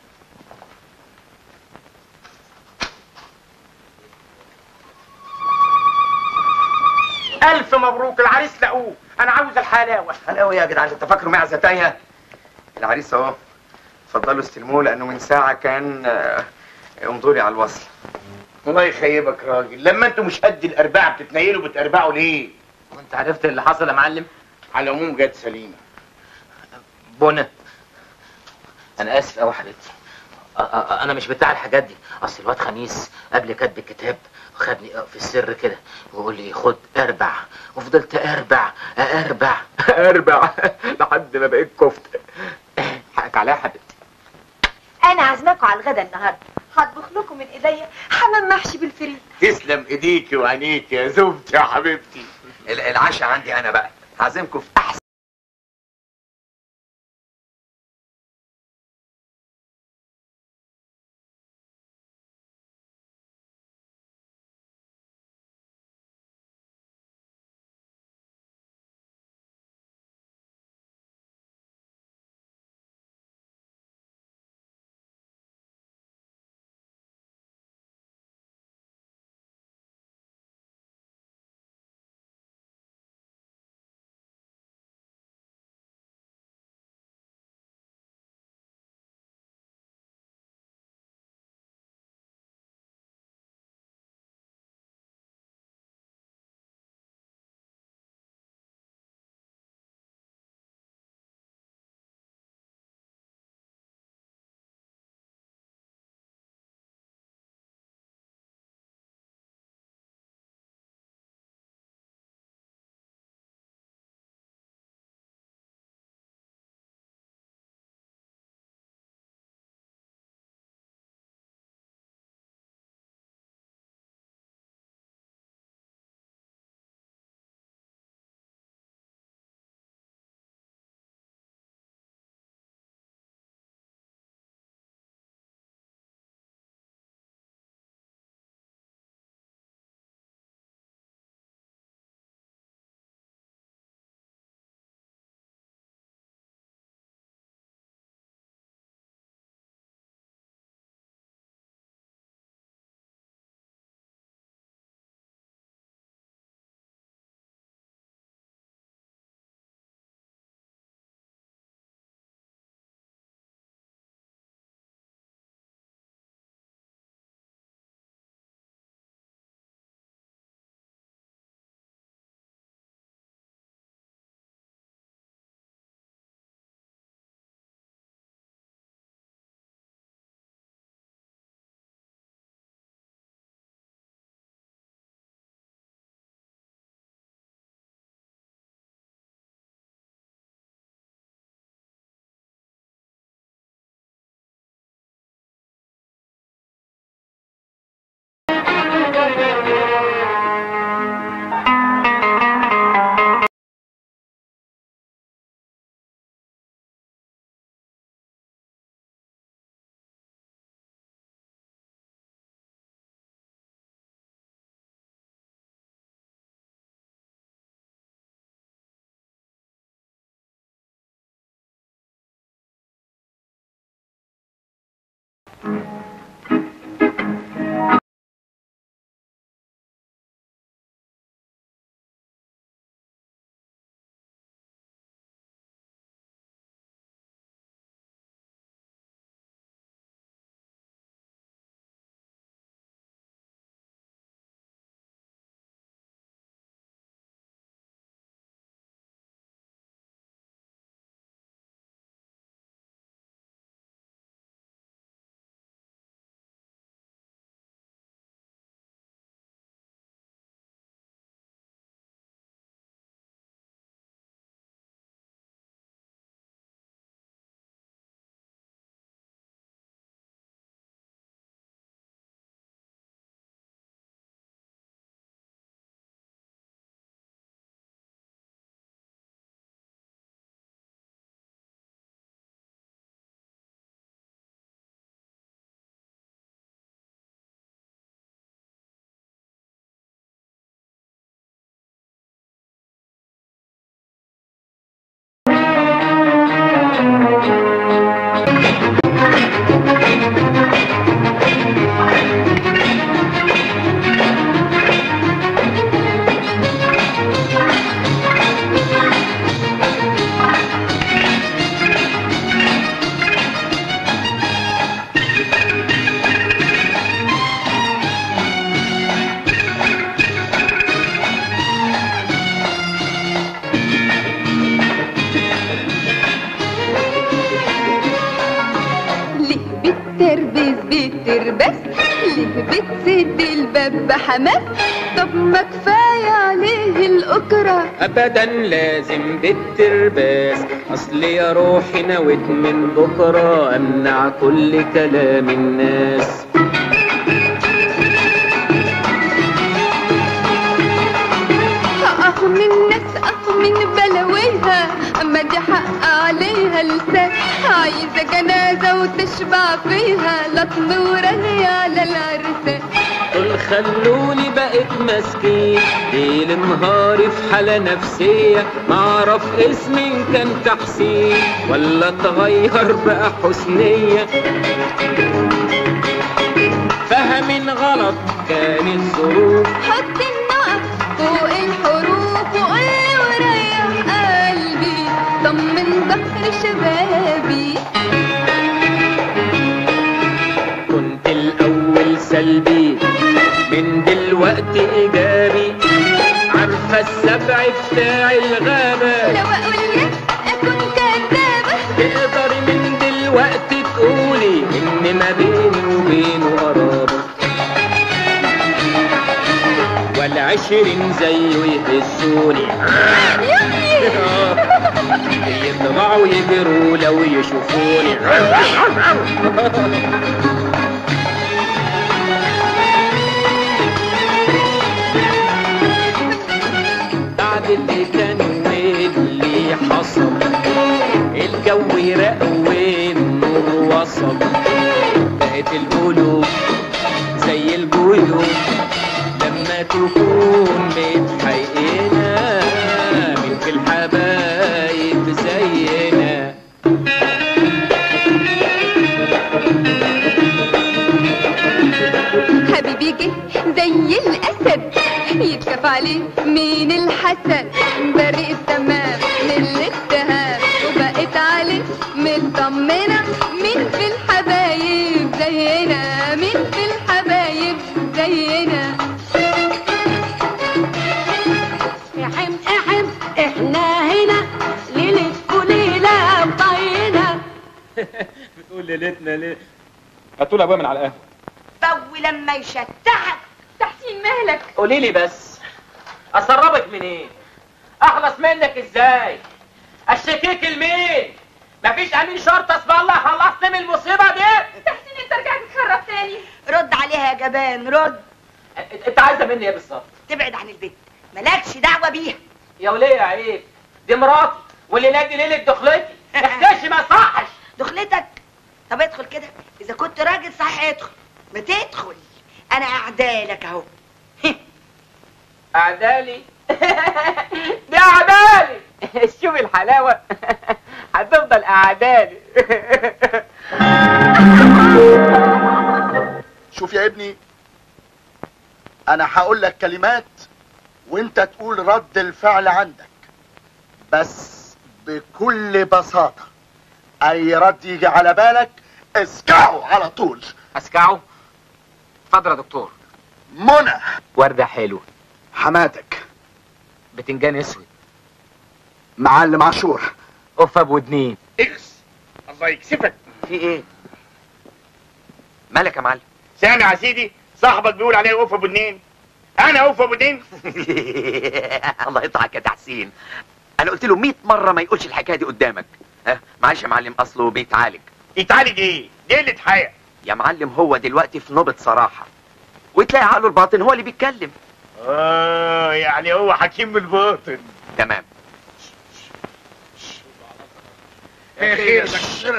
الف مبروك، العريس لقوه. انا عاوز الحلاوه. حلاوة يا جدعان، انت فاكره معزة تايهة؟ العريس اهو، اتفضلوا استلموه لأنه من ساعة كان يمضوا لي على الوصل. الله يخيبك راجل، لما انتوا مش قد الاربعه بتتنيلوا بتربعوا ليه؟ وانت عرفت اللي حصل يا معلم؟ على العموم جت سليمه. منى انا اسف قوي حبيبتي، انا مش بتاع الحاجات دي. اصل الواد خميس قبل كاتب الكتاب خدني في السر كده ويقول لي خد اربع، وفضلت اربع لحد ما بقيت كفتة. حقك عليها يا حبيبتي. انا عازماكم على الغدا النهارده، هطبخ لكم من ايديا حمام محشي بالفريك. تسلم ايديكي وعينيكي يا زوجتي يا حبيبتي. العشاء عندي انا بقى، هعزمكم في احسن بتسد الباب بحماس. طب ما كفاية عليه الأكرة. أبدا لازم بالترباس، أصل يا روحي نويت من بكرة أمنع كل كلام الناس. من ناس من بلاويها، أما دي حق عليها لسان. عايزة جنازة وتشبع فيها لطم ورغي على العرسان. دول خلوني بقيت مسكين ليل نهاري في حالة نفسية، معرف اسمي إن كان تحسين ولا اتغير بقى حسنية. فهم غلط كان الظروف، حط النقط فوق الحروف وقولي وريح قلبي، طمن ظهر شبابي. كنت الأول سلبي من دلوقتي إيجابي، عارفة السبع بتاع الغابة لو أقولك أكون كذابة. تقدري من دلوقتي تقولي إن ما بيني وبينه قرابة، والعشرين زيه يهزوني يطلعوا يجروا لو يشوفوني. بعد اللي كان واللي حصل الجو يرق والنور وصل، بقت القلوب زي الجيوب لما تكون متحققنا من في الحبايب زينا. حبيبي جه زي الأسد يتكف عليه من الحسد، بريء تمام من الاتهام وبقيت عليه مطمنة. مين في الحبايب زينا، مين في الحبايب زينا. احم احنا هنا ليلة وليلة وطينا. بتقول ليلتنا ليه؟ هاتوا ابويا من على القهوة. طوي لما يشتعك. تحسين مهلك. قولي لي بس اسربك منين؟ اخلص منك ازاي؟ اشتكيك لمين؟ مفيش امين شرطه اسم الله خلصني من المصيبه دي. تحسين انت رجعت تخرب تاني. رد عليها يا جبان رد. انت عايزه مني ايه بالظبط؟ تبعد عن البيت، مالكش دعوه بيها. يا وليه عيب، دي مراتي والليله دي ليله دخلتي، اختشي ما صحش. دخلتك؟ طب ادخل كده، اذا كنت راجل صح ادخل. ما تدخل، انا قاعدالك اهو. اعدالي؟ دي اعدالي. شوف الحلاوه هتفضل اعدالي. شوف يا ابني، انا هقول لك كلمات وانت تقول رد الفعل عندك، بس بكل بساطة اي رد يجي على بالك اسكعه على طول. اسكعه؟ اتفضل يا دكتور. منى. وردة حلوة. حماتك. بتنجان اسود. معلم عاشور. قفة بودنين. اخس، الله يكسفك. في ايه؟ مالك يا معلم؟ سامع يا سيدي، صاحبك بيقول عليا قفة بودنين. انا قفة بودنين؟ الله يطلعك يا تحسين، انا قلت له 100 مرة ما يقولش الحكاية دي قدامك. معلش يا معلم، اصله بيتعالج. يتعالج ايه؟ دي قلة حياة يا معلم، هو دلوقتي في نوبة صراحة، وتلاقي عقله الباطن هو اللي بيتكلم. يعني هو حكيم بالباطن. تمام. خير.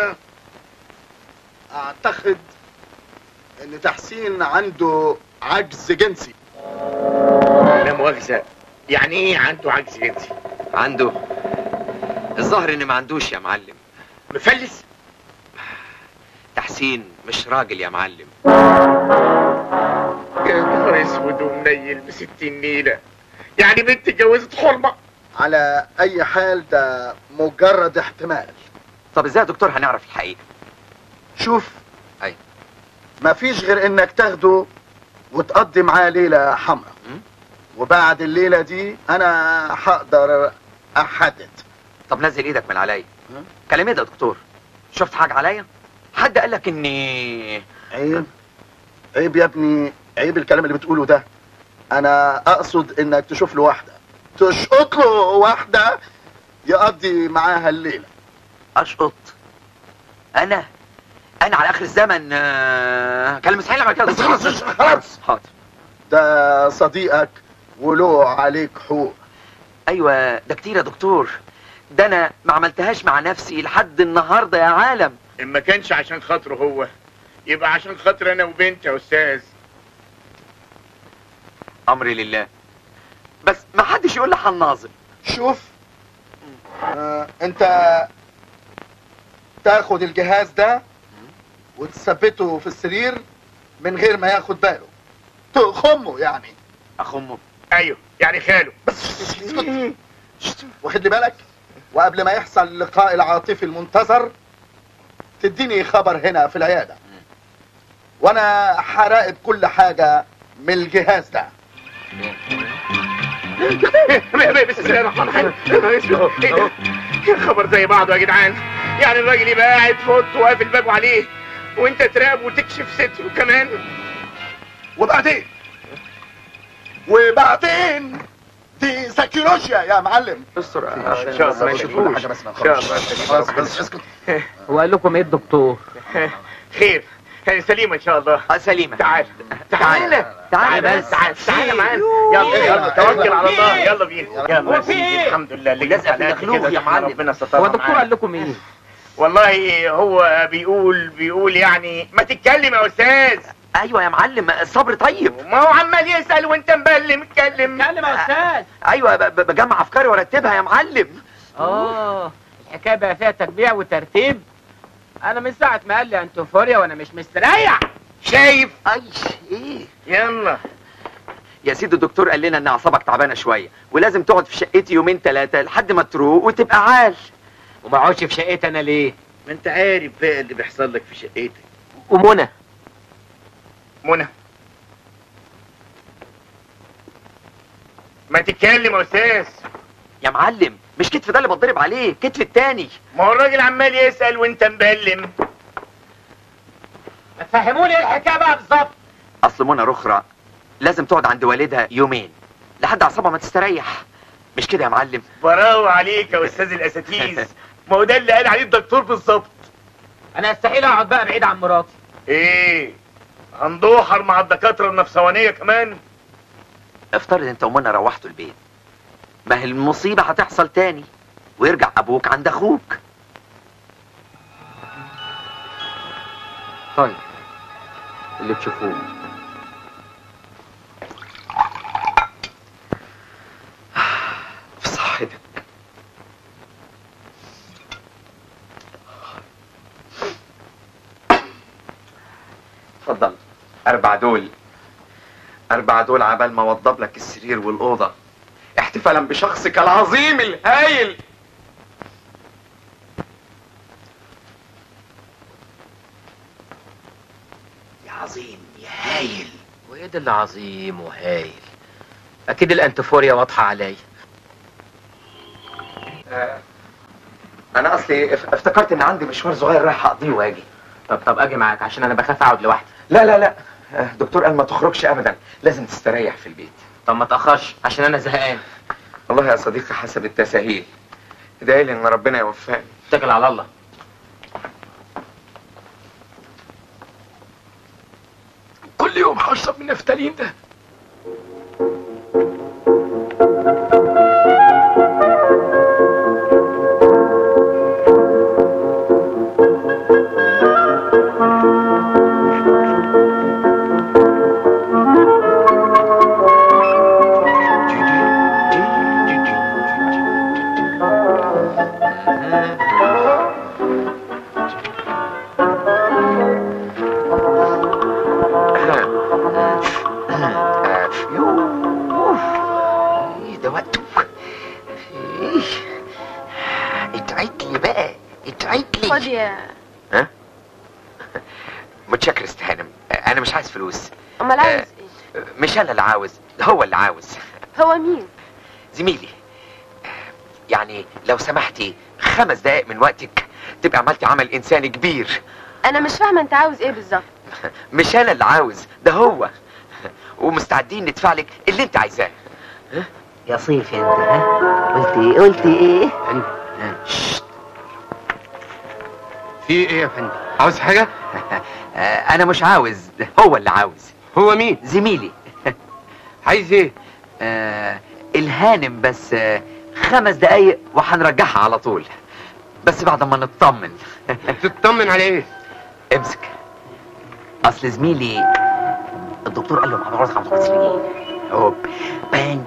اعتقد ان تحسين عنده عجز جنسي. لا مؤاخذة، يعني ايه عنده عجز جنسي؟ عنده؟ الظاهر ان ما عندوش يا معلم. مفلس؟ تحسين مش راجل يا معلم. يا نهار اسود ومنيل ب60 نيلة، يعني بنت اتجوزت حرمة. على اي حال ده مجرد احتمال. طب ازاي يا دكتور هنعرف الحقيقة؟ شوف، اي مفيش غير انك تاخده وتقضي معاه ليلة حمراء، وبعد الليلة دي انا هقدر احدد. طب نزل ايدك من عليا. كلام ايه ده يا دكتور؟ شفت حاجة عليا؟ حد قالك اني... عيب عيب يا ابني، عيب الكلام اللي بتقوله ده. انا اقصد انك تشوف له واحدة، تشقط له واحدة يقضي معاها الليلة. اشقط؟ انا على اخر الزمن كلام مستحيل اعمل كده. بس خلاص. حاضر. ده صديقك وله عليك حقوق. ايوه ده كتير يا دكتور، ده انا ما عملتهاش مع نفسي لحد النهارده يا عالم. ان ما كانش عشان خاطره هو، يبقى عشان خاطر انا وبنتي يا استاذ. امري لله، بس ما حدش يقول لي هنناظر. شوف، انت تاخد الجهاز ده وتثبته في السرير من غير ما ياخد باله، تخمه يعني. اخمه؟ ايوه يعني خاله. بس اسكت، واخد لي بالك؟ وقبل ما يحصل اللقاء العاطفي المنتظر تديني خبر هنا في العيادة، وانا هراقب كل حاجة من الجهاز ده. بسم الله الرحمن الرحيم. ايه ده؟ خبر زي بعضه يا جدعان. يعني الراجل يبقى قاعد في اوضته وقافل بابه عليه، وانت تراقب وتكشف ستره كمان. وبعدين دي سيكولوجيا يا معلم. استر ان شاء الله ما يشوفوش. ان شاء الله. خلاص بس اسكت. هو قال لكم ايه الدكتور؟ خير، سليمة ان شاء الله. سليمة. تعال بس تعال معانا. يلا توكل على الله. يلا بينا. يلا يا سيدي، الحمد لله اللي جت على كده يا معلم. ربنا سترها. هو الدكتور قال لكم ايه؟ والله هو بيقول يعني ما تتكلم يا استاذ. ايوه يا معلم، الصبر طيب. ما هو عمال يسأل وانت مبلم. اتكلم يا استاذ. ايوه بجمع افكاري وارتبها يا معلم. الحكايه بقى فيها تجميع وترتيب. انا من ساعه ما قال لي انتوفوريا وانا مش مستريح. شايف؟ ايه؟ يلا يا سيدي، الدكتور قال لنا ان اعصابك تعبانه شويه ولازم تقعد في شقتي 2-3 لحد ما تروق وتبقى عال. وما اقعدش في شقتي انا ليه؟ ما انت عارف بقى اللي بيحصل لك في شقتك. ومنى ما تتكلم يا استاذ. يا معلم، مش كتف ده اللي بتضرب عليه، كتف التاني. ما هو الراجل عمال يسأل وانت مبلم. ما تفهموني ايه الحكايه بقى بالظبط. اصل منى رخرة لازم تقعد عند والدها 2 يوم لحد اعصابها ما تستريح، مش كده يا معلم؟ براو عليك يا استاذ الاساتيز. ما هو ده اللي قال عليه الدكتور بالظبط. انا استحيل اقعد بقى بعيد عن مراتي. ايه، هندوحر مع الدكاتره النفسوانيه كمان؟ افترض انت ومنى روحتوا البيت، ما هي المصيبه هتحصل تاني ويرجع ابوك عند اخوك. طيب اللي تشوفوه. في صحتك. اتفضل. 4 دول عبال ما اوضب لك السرير والاوضه احتفالا بشخصك العظيم الهايل. يا عظيم يا هايل. وايه ده اللي عظيم وهايل؟ اكيد الانتفوريا واضحه عليا. انا اصلي افتكرت ان عندي مشوار صغير رايح اقضيه واجي. طب اجي معاك عشان انا بخاف اقعد لوحدي. لا الدكتور قال ما تخرجش ابدا، لازم تستريح في البيت. طب ما تاخرش عشان انا زهقان. والله يا صديقي حسب التساهيل، ادعي لي ان ربنا يوفقني. اتكل على الله. كل يوم هشرب من النفتالين ده. متشكر استهانم، انا مش عايز فلوس. امال عايز ايه؟ مش انا اللي عاوز، هو اللي عاوز. هو مين؟ زميلي. يعني لو سمحتي 5 دقايق من وقتك تبقى عملتي عمل انساني كبير. انا مش فاهمه انت عاوز ايه بالظبط. مش انا اللي عاوز، ده هو. ومستعدين ندفع لك اللي انت عايزاه. يا صيفي انت قلت ايه؟ في ايه يا فندم؟ عاوز حاجة؟ انا مش عاوز، هو اللي عاوز. هو مين؟ زميلي. عايز ايه؟ الهانم بس 5 دقايق وهنرجعها على طول، بس بعد ما نطمن. تطمن على ايه؟ امسك. اصل زميلي الدكتور قال له مع بعض 55 جنيه. هوب بان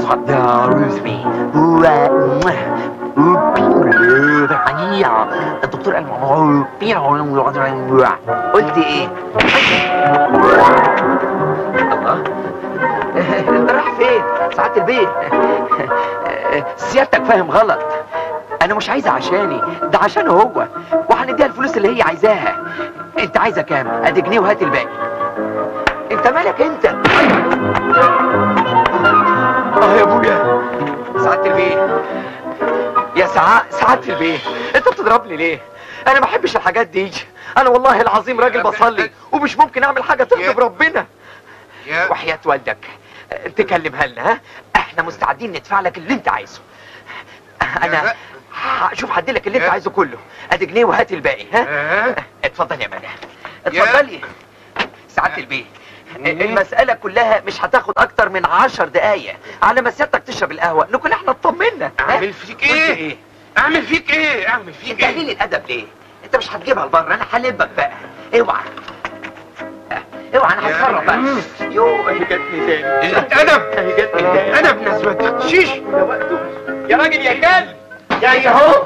الدكتور قال قلت ايه؟ الله، انت رايح فين؟ ساعات البيت. سيادتك فاهم غلط، انا مش عايزها عشاني، ده عشانه هو، وهنديها الفلوس اللي هي عايزاها. انت عايزه كام؟ ادي جنيه وهات الباقي. انت مالك انت؟ يا ابويا. سعادة البيه يا سعادة البيه، انت بتضربني ليه؟ انا ما بحبش الحاجات دي. انا والله العظيم راجل بصلي ومش ممكن اعمل حاجه تغضب ربنا. وحياة والدك تكلمها لنا. ها، احنا مستعدين ندفع لك اللي انت عايزه. انا شوف هديلك اللي انت عايزه كله، ادي جنيه وهات الباقي. ها، اتفضل يا منى، اتفضلي. سعادة البيه، المسألة كلها مش هتاخد أكتر من 10 دقايق على ما سيادتك تشرب القهوة نكون احنا اطمنا. أعمل فيك إيه؟ أعمل فيك إيه؟ أعمل فيك إيه؟ أنت قليل الأدب ليه؟ أنت مش هتجيبها لبره، أنا هلبك بقى. اوعى اوعى، أنا هتصرف بقى. يوه هي جاتني تاني. أدب، هي جاتني تاني. أدب نسوتك شيش. ده وقته يا راجل يا كلب. جاي أهو.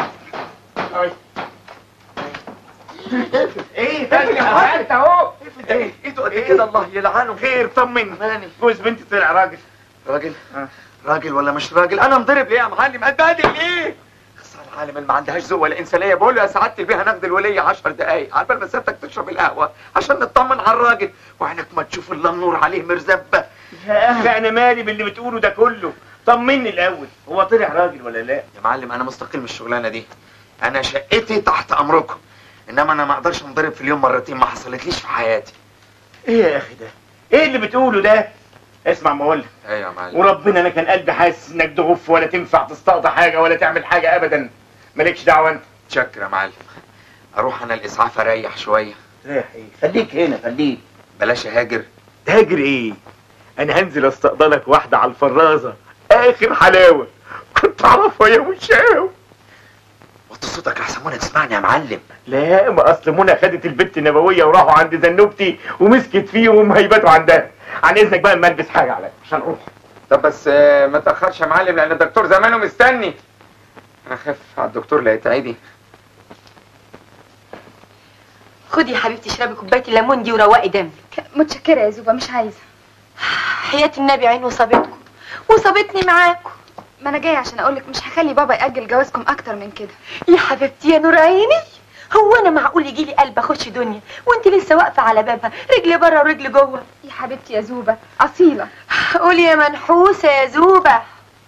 ايه تاني انت اهو؟ ايده قد كده، الله يلعنه. خير، طمني. جوز بنتي طلع راجل. راجل ولا مش راجل؟ انا مضرب ليه يا معلم؟ اتبهدل ليه؟ خسارة العالم اللي ما عندهاش ذوق ولا انسانيه. بقول له يا سعاده البيه هناخد الوليه 10 دقايق عبال ما سيادتك تشرب القهوه عشان نطمن على الراجل، وعينك ما تشوف الا النور عليه مرزبه. يا اخي انا مالي باللي بتقوله ده كله، طمني الاول، هو طلع راجل ولا لا؟ يا معلم انا مستقل من الشغلانه دي، انا شقتي تحت امركم، انما انا ما اقدرش انضرب في اليوم مرتين، ما حصلتليش في حياتي. ايه يا اخي ده؟ ايه اللي بتقوله ده؟ اسمع ما اقولك. ايوه يا معلم. وربنا انا كان قلبي حاسس انك تغف ولا تنفع تستقضي حاجه ولا تعمل حاجه ابدا. مالكش دعوه انت. شكرا يا معلم. اروح انا الاسعاف اريح شويه. ريح ايه؟ خليك هنا خليك. بلاش اهاجر. تهاجر ايه؟ انا هنزل استقبلك واحده على الفرازه اخر حلاوه كنت اعرفها يا مشاو. وطي صوتك احسن منى تسمعني يا معلم. لا، ما اصل منى خدت البت النبويه وراحوا عند زنوبتي ومسكت فيهم هيباتوا عندها. عن اذنك بقى ما البس حاجه عليا عشان اروح. طب بس ما تاخرش يا معلم لان الدكتور زمانه مستني. انا خايف على الدكتور لا يتعدي. خدي يا حبيبتي اشربي كوبايه الليمون دي وروقي دمك. متشكره يا زوبه، مش عايزه. حياه النبي عين وصابتكم وصابتني معاكم. ما انا جايه عشان اقولك مش هخلي بابا ياجل جوازكم اكتر من كده. يا حبيبتي يا نور عيني، هو انا معقول يجي لي قلب اخش دنيا وانت لسه واقفه على بابها رجل بره ورجل جوه؟ يا حبيبتي يا زوبه اصيله. قولي يا منحوسه يا زوبه.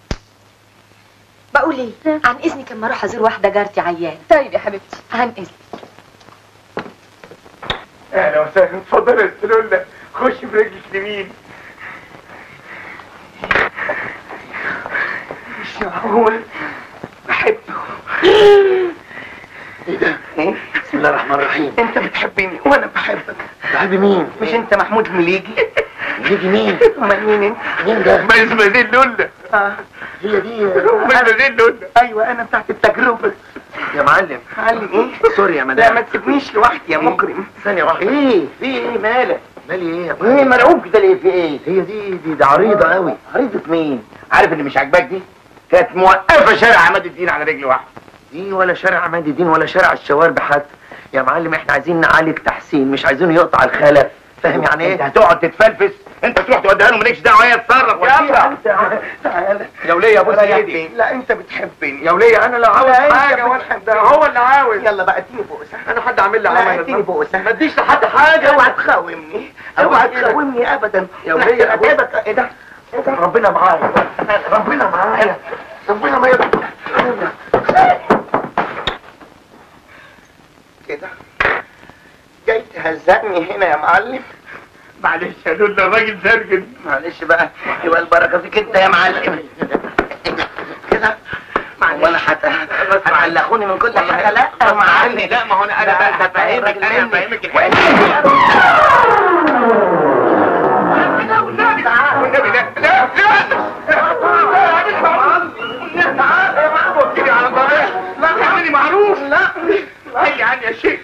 بقول ايه، عن اذنك اما اروح ازور واحده جارتي عيان. طيب يا حبيبتي عن اذنك. اهلا وسهلا، اتفضل يا سلولة، خش برجلك اليمين. مش معقول بحبه. ايه ده؟ ايه؟ بسم الله الرحمن الرحيم. انت بتحبني وانا بحبك. بحب مين؟ مش انت محمود المليجي؟ مليجي مين؟ امال مين انت؟ مين ده؟ مزمزين لولة. هي دي. مزمزين لولة. ايوه انا بتاعت التجربة. يا معلم. معلم ايه؟ سوري يا لا مدام. ما تسيبنيش لوحدي يا مكرم. ثانية واحدة. ايه في ايه مالك؟ مالي ايه يا ايه معلم؟ مرعوب كده ليه؟ في ايه؟ هي دي عريضة قوي. عريضة مين؟ عارف اللي مش عاجباك دي؟ كانت موقفة شارع عماد الدين على رجل واحدة. دي ولا شارع عماد الدين ولا شارع الشوارب حتى. يا معلم احنا عايزين نعالج تحسين، مش عايزينه يقطع الخلف. فاهم يعني انت ايه؟ هتقعد تتفلفس، انت تروح توديها له مالكش دعوه، هي تتصرف. يلا تعالى يا وليه ابوس ايدي. لا انت بتحبني يا وليه، انا لو عاوز حاجه واحد ده هو اللي عاوز. يلا بقى اديني بؤسه. انا حد عامل لي عمل؟ اديني بؤسه. ما اديش لحد حاجه. اوعى تخاومني، اوعى تخاومني ابدا. يا وليه اتعبك. ايه ده؟ ربنا معايا، ربنا معايا، ربنا ما يضحك كده. جاي تهزقني هنا يا معلم؟ معلش يا لولا، الراجل زرجن. معلش بقى، يبقى البركه فيك انت يا معلم. كده وانا هتعلقوني من كل حاجه. لا معلم، لا ما هو انا بقى هفهمك، انا هفهمك الحكايه. والنبي لا لا لا تعال يا محمود كده على الضريح. لا تعملي معروف. لا هي عني يا شيخ.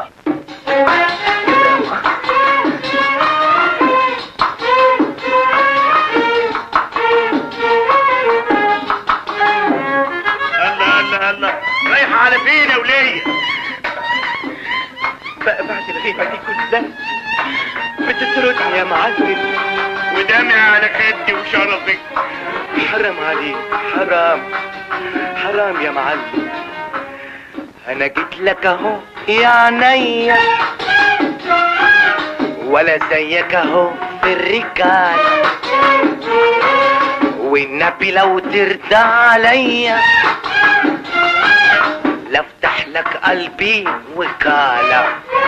الله رايحة على فين يا ولية؟ بقى بعد الغيبة دي كلها بتطردني يا معلم، ودمعي على خدي وشرفك. حرام عليك، حرام يا معلم. انا جيت لك اهو يا عينيا، ولا زيك اهو في الرجال، والنبي لو ترضى عليا لافتح لك قلبي وكالة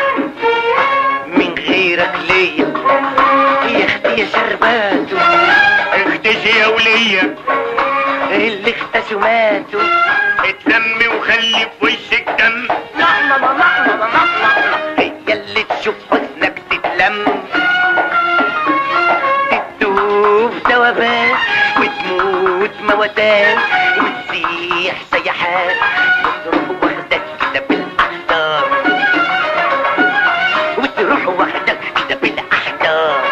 من غيرك ليا. يا اختي يا شرباتو، اختشي يا ولية، اللي اختشوا ماتوا. اتلمي وخلي في وشك دم. هي اللي تشوف حزنك تتلم، تدوب ذوبان وتموت موتان وتسيح سيحان، وتروح واخدك كده بالاحضان، وتروح واخدك كده بالاحضان.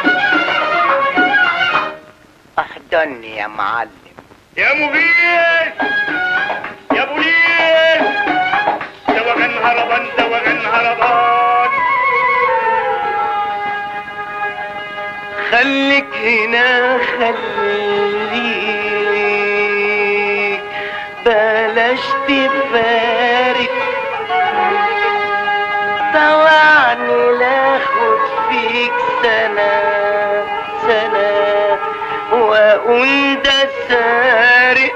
احضني يا معلم. يا مبين يا بوليس، دوغن هربان دوغن هربان. خليك هنا خليك، بلاش تفارق، طوعني لاخد فيك سنة واقول ده سارق.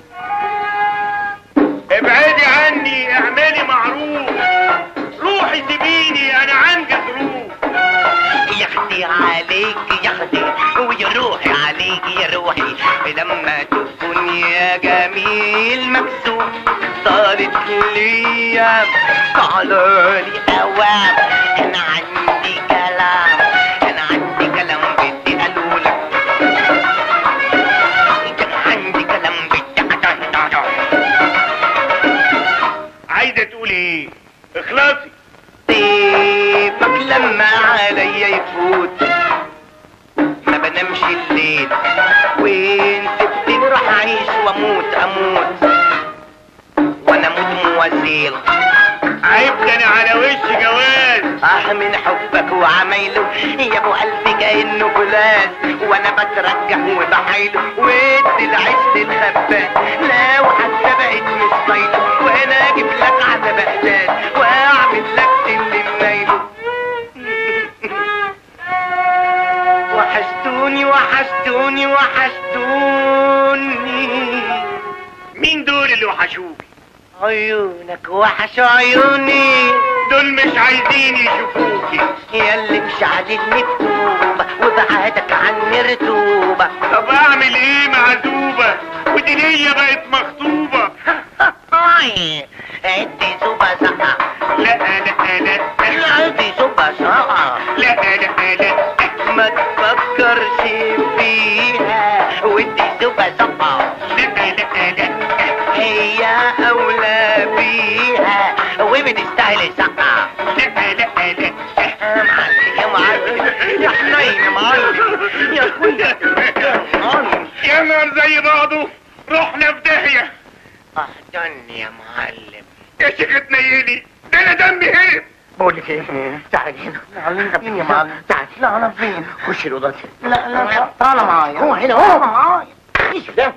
ابعدي عني، اعملي معروف، روحي سيبيني انا عندي ظروف. يا اختي عليك يا اختي، ويا روحي عليك يا روحي، لما تكون يا جميل مكسوف صارت ليا طالولي اوام. انا عندي كلام، انا عندي كلام بدي اقولك، عندي كلام بدي اقولك. عايزه تقول ايه؟ اخلصي. طيبك لما عليا يفوت ما بنامش الليل، وين سبتني راح اعيش واموت وانا اموت موازيل. عيب ده انا على وش جواز، من حبك وعمايله يا ابو قلبي كانه فولاذ وانا بترجح وبحايله وادي العيش للخباز لو حتى بقيت مش طايله وانا اجيب لك عذاب احساس واعمل لك اللي منايله. وحشتوني وحشتوني وحشتوني. مين دول اللي وحشوك؟ عيونك وحشوا عيوني، دول مش عايزين يشوفوكي. ياللي مش عليك مكتوبة وبعادك عني رتوبة. طب اعمل ايه معزوبة ودي ليا بقت مخطوبة؟ عدي زوبة سقع. لا لا لا عدي زوبة سقع. لا لا لا ما تفكرش فيها ودي زوبة سقع. لا لا لا هي أولى بيها وبتستاهل سقع. لا لا لا يا معلم يا حنين يا معلم يا اخويا يا معلم. يا نهار زي بعضه، رحنا في داهية. احضني يا معلم. يا شيخ تنيلي، ده انا دمي هرب. بقول لك ايه، تعالي هنا. معلم فين يا معلم؟ تعالي. لا انا فين؟ خش الاوضه. لا تعالى معايا. هو هنا هو معايا. ايش ده؟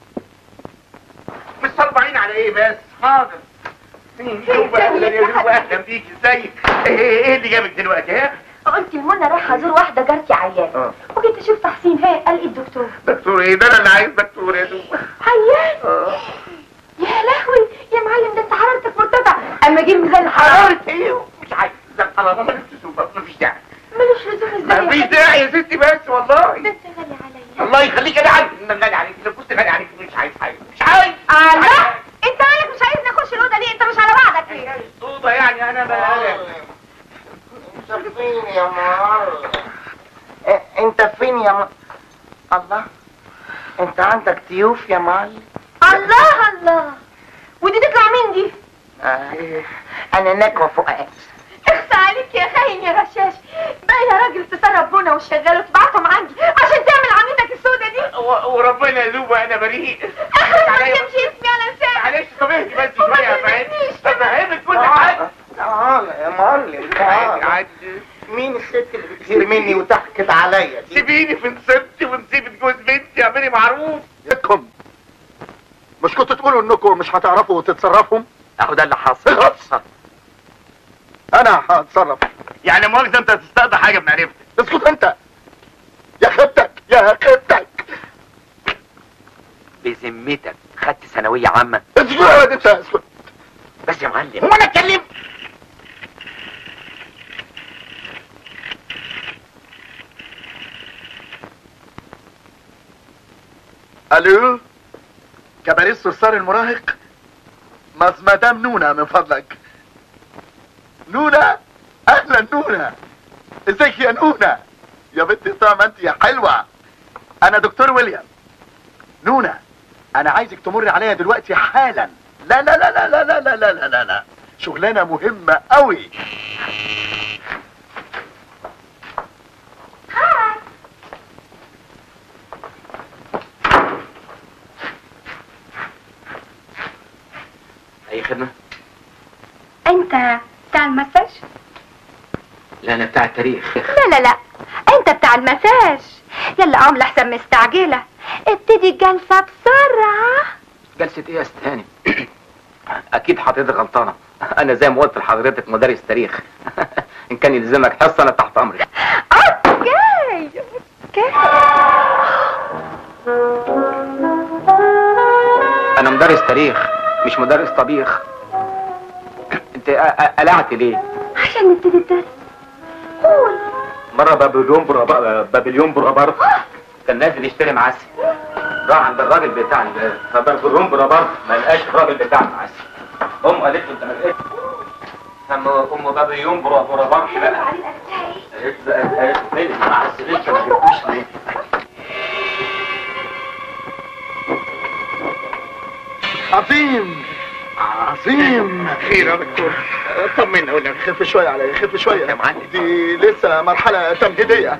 متصربعين على ايه بس؟ حاضر. زوبة اهلا يا زوبة، اهلا بيك، ازيك؟ ايه اللي جابك دلوقتي ها؟ قلت لمنى رايحه ازور واحده جارتي عيانه وجيت اشوف تحسين. هي قال ايه الدكتور؟ دكتور ايه؟ ده انا اللي عايز دكتور يا زوبة. عيان؟ يا لهوي يا معلم، ده انت حرارتك مرتفعه. اما اجيب ميزان حراره ايه؟ مش عايز ميزان حراره، مالكش زوبة، مفيش داعي. ملوش لزوم ازاي؟ مفيش داعي يا ستي بس والله. ده انت غالي عليا. الله يخليك، انا عارف ان انا غالي عليك، لو كنت غالي عليك مش عايز حاجه، مش عايز. الله، انت مالك مش عايزني اخش الاوضه ليه؟ انت مش على وعدك ليه؟ الأوضة يعني انا بقى. انت فين يا معلم؟ انت فين يا معلم؟ الله، انت عندك ضيوف يا معلم؟ الله الله، ودي تطلع مين دي؟ انا نكوة فؤاد. اخصى عليك يا خاين يا رشاش، بقى يا راجل تسرب بونا وشغال وتبعتهم عندي عشان تعمل عملتك السودة دي. وربنا يا زوبة انا بريء. اخر ما تمشي اسمي على لسانك. معلش طب اهدي بس شوية افهمك كل حاجة. تعالى يا معلم تعالى. مين الست اللي بتغير مني وتحكت عليا دي؟ سيبيني في نصيبتي ونسيبة جوز بنتي، اعملي معروف. يدكم مش كنتوا تقولوا انكم مش هتعرفوا تتصرفوا؟ اهو ده اللي حصل. انا هتصرف. يعني مؤاخذة انت هتستقضي حاجة بمعرفتك. اسكت انت يا خيبتك يا خيبتك. بذمتك خدت ثانوية عامة؟ اسكت يا واد انت، اسكت بس يا معلم. هو انا اتكلمت؟ الو، كباريه الصرصار المراهق، مدام نونا من فضلك. نونا، اهلا نونا، ازيك يا نونا؟ يا بنتي طعم انت يا حلوه. انا دكتور ويليام. نونا انا عايزك تمر عليا دلوقتي حالا. لا لا لا لا لا لا لا لا لا لا لا، شغلانه مهمه قوي. اي خدمة؟ انت بتاع المساج؟ لا انا بتاع التاريخ. لا لا لا، انت بتاع المساج. يلا قوم لحسن مستعجلة، ابتدي الجلسة بسرعة. جلسة ايه يا استهاني؟ اكيد حضرتك غلطانة، انا زي ما قلت لحضرتك مدرس تاريخ. ان كان يلزمك حصة انا تحت امرك. اوكي اوكي. انا مدرس تاريخ مش مدرس طبيخ. انت قلعت ليه؟ عشان نبتدي الدرس. قول. مرة بابليون برابر كان نازل يشتري معسل، راح عند الراجل بتاع بابليون برابر ما لقاش الراجل بتاع المعسل. قالت له انت ما لقيتش؟ ام بابليون برابر بقى قالت فين المعسل انت ما جبتوش ليه؟ عظيم عظيم. خير يا دكتور، طمنا ولا خف شويه عليا، خف شويه يا معلم. دي لسه مرحله تمهيديه.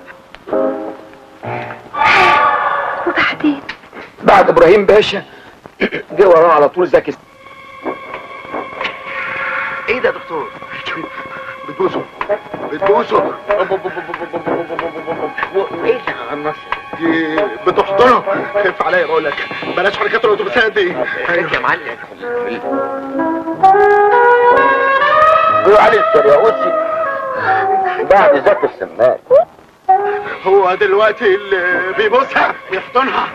وبعدين بعد ابراهيم باشا جه وراه على طول زكي. ايه ده يا دكتور؟ بتبوسه بتبوسه. وايه اللي عمص؟ دي بتحضنه. خف عليا بقول لك، بلاش حركات الاتوبيسات دي. يا معلم بيقولوا علي السرياوسي بعد ذات السماك. هو دلوقتي اللي بيبوسها بيحضنها.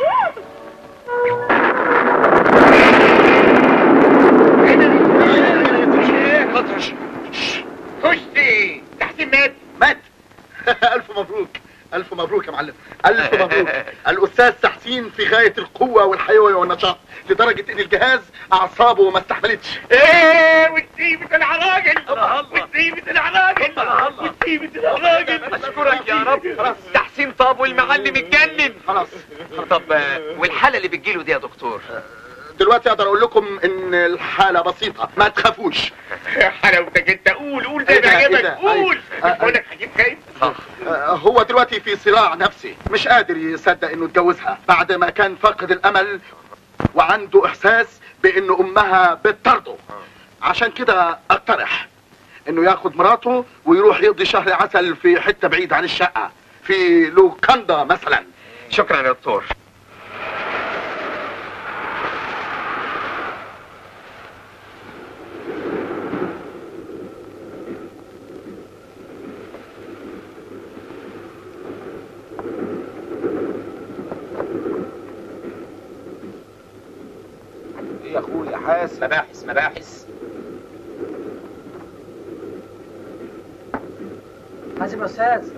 خشتي تحسين مات. مات. الف مبروك الف مبروك يا معلم، الف مبروك. الاستاذ تحسين في غايه القوه والحيويه والنشاط لدرجه ان الجهاز اعصابه ما استحملتش. ايه وتسيبة العراجل وتسيبة العراجل وتسيبة العراجل. اشكرك يا رب. خلاص تحسين طاب والمعلم اتجنن. خلاص. طب والحالة اللي بتجيله دي يا دكتور؟ دلوقتي اقدر اقول لكم ان الحاله بسيطه، ما تخافوش. حلاوتك انت. قول زي ما عجبك. قول. بقول لك هجيب خايف. هو دلوقتي في صراع نفسي، مش قادر يصدق انه اتجوزها بعد ما كان فاقد الامل وعنده احساس بان امها بتطرده. عشان كده اقترح انه ياخد مراته ويروح يقضي شهر عسل في حته بعيد عن الشقه، في لوكاندا مثلا. شكرا يا دكتور. ايه يا اخويا حاسس؟ مباحث. حازم يا استاذ.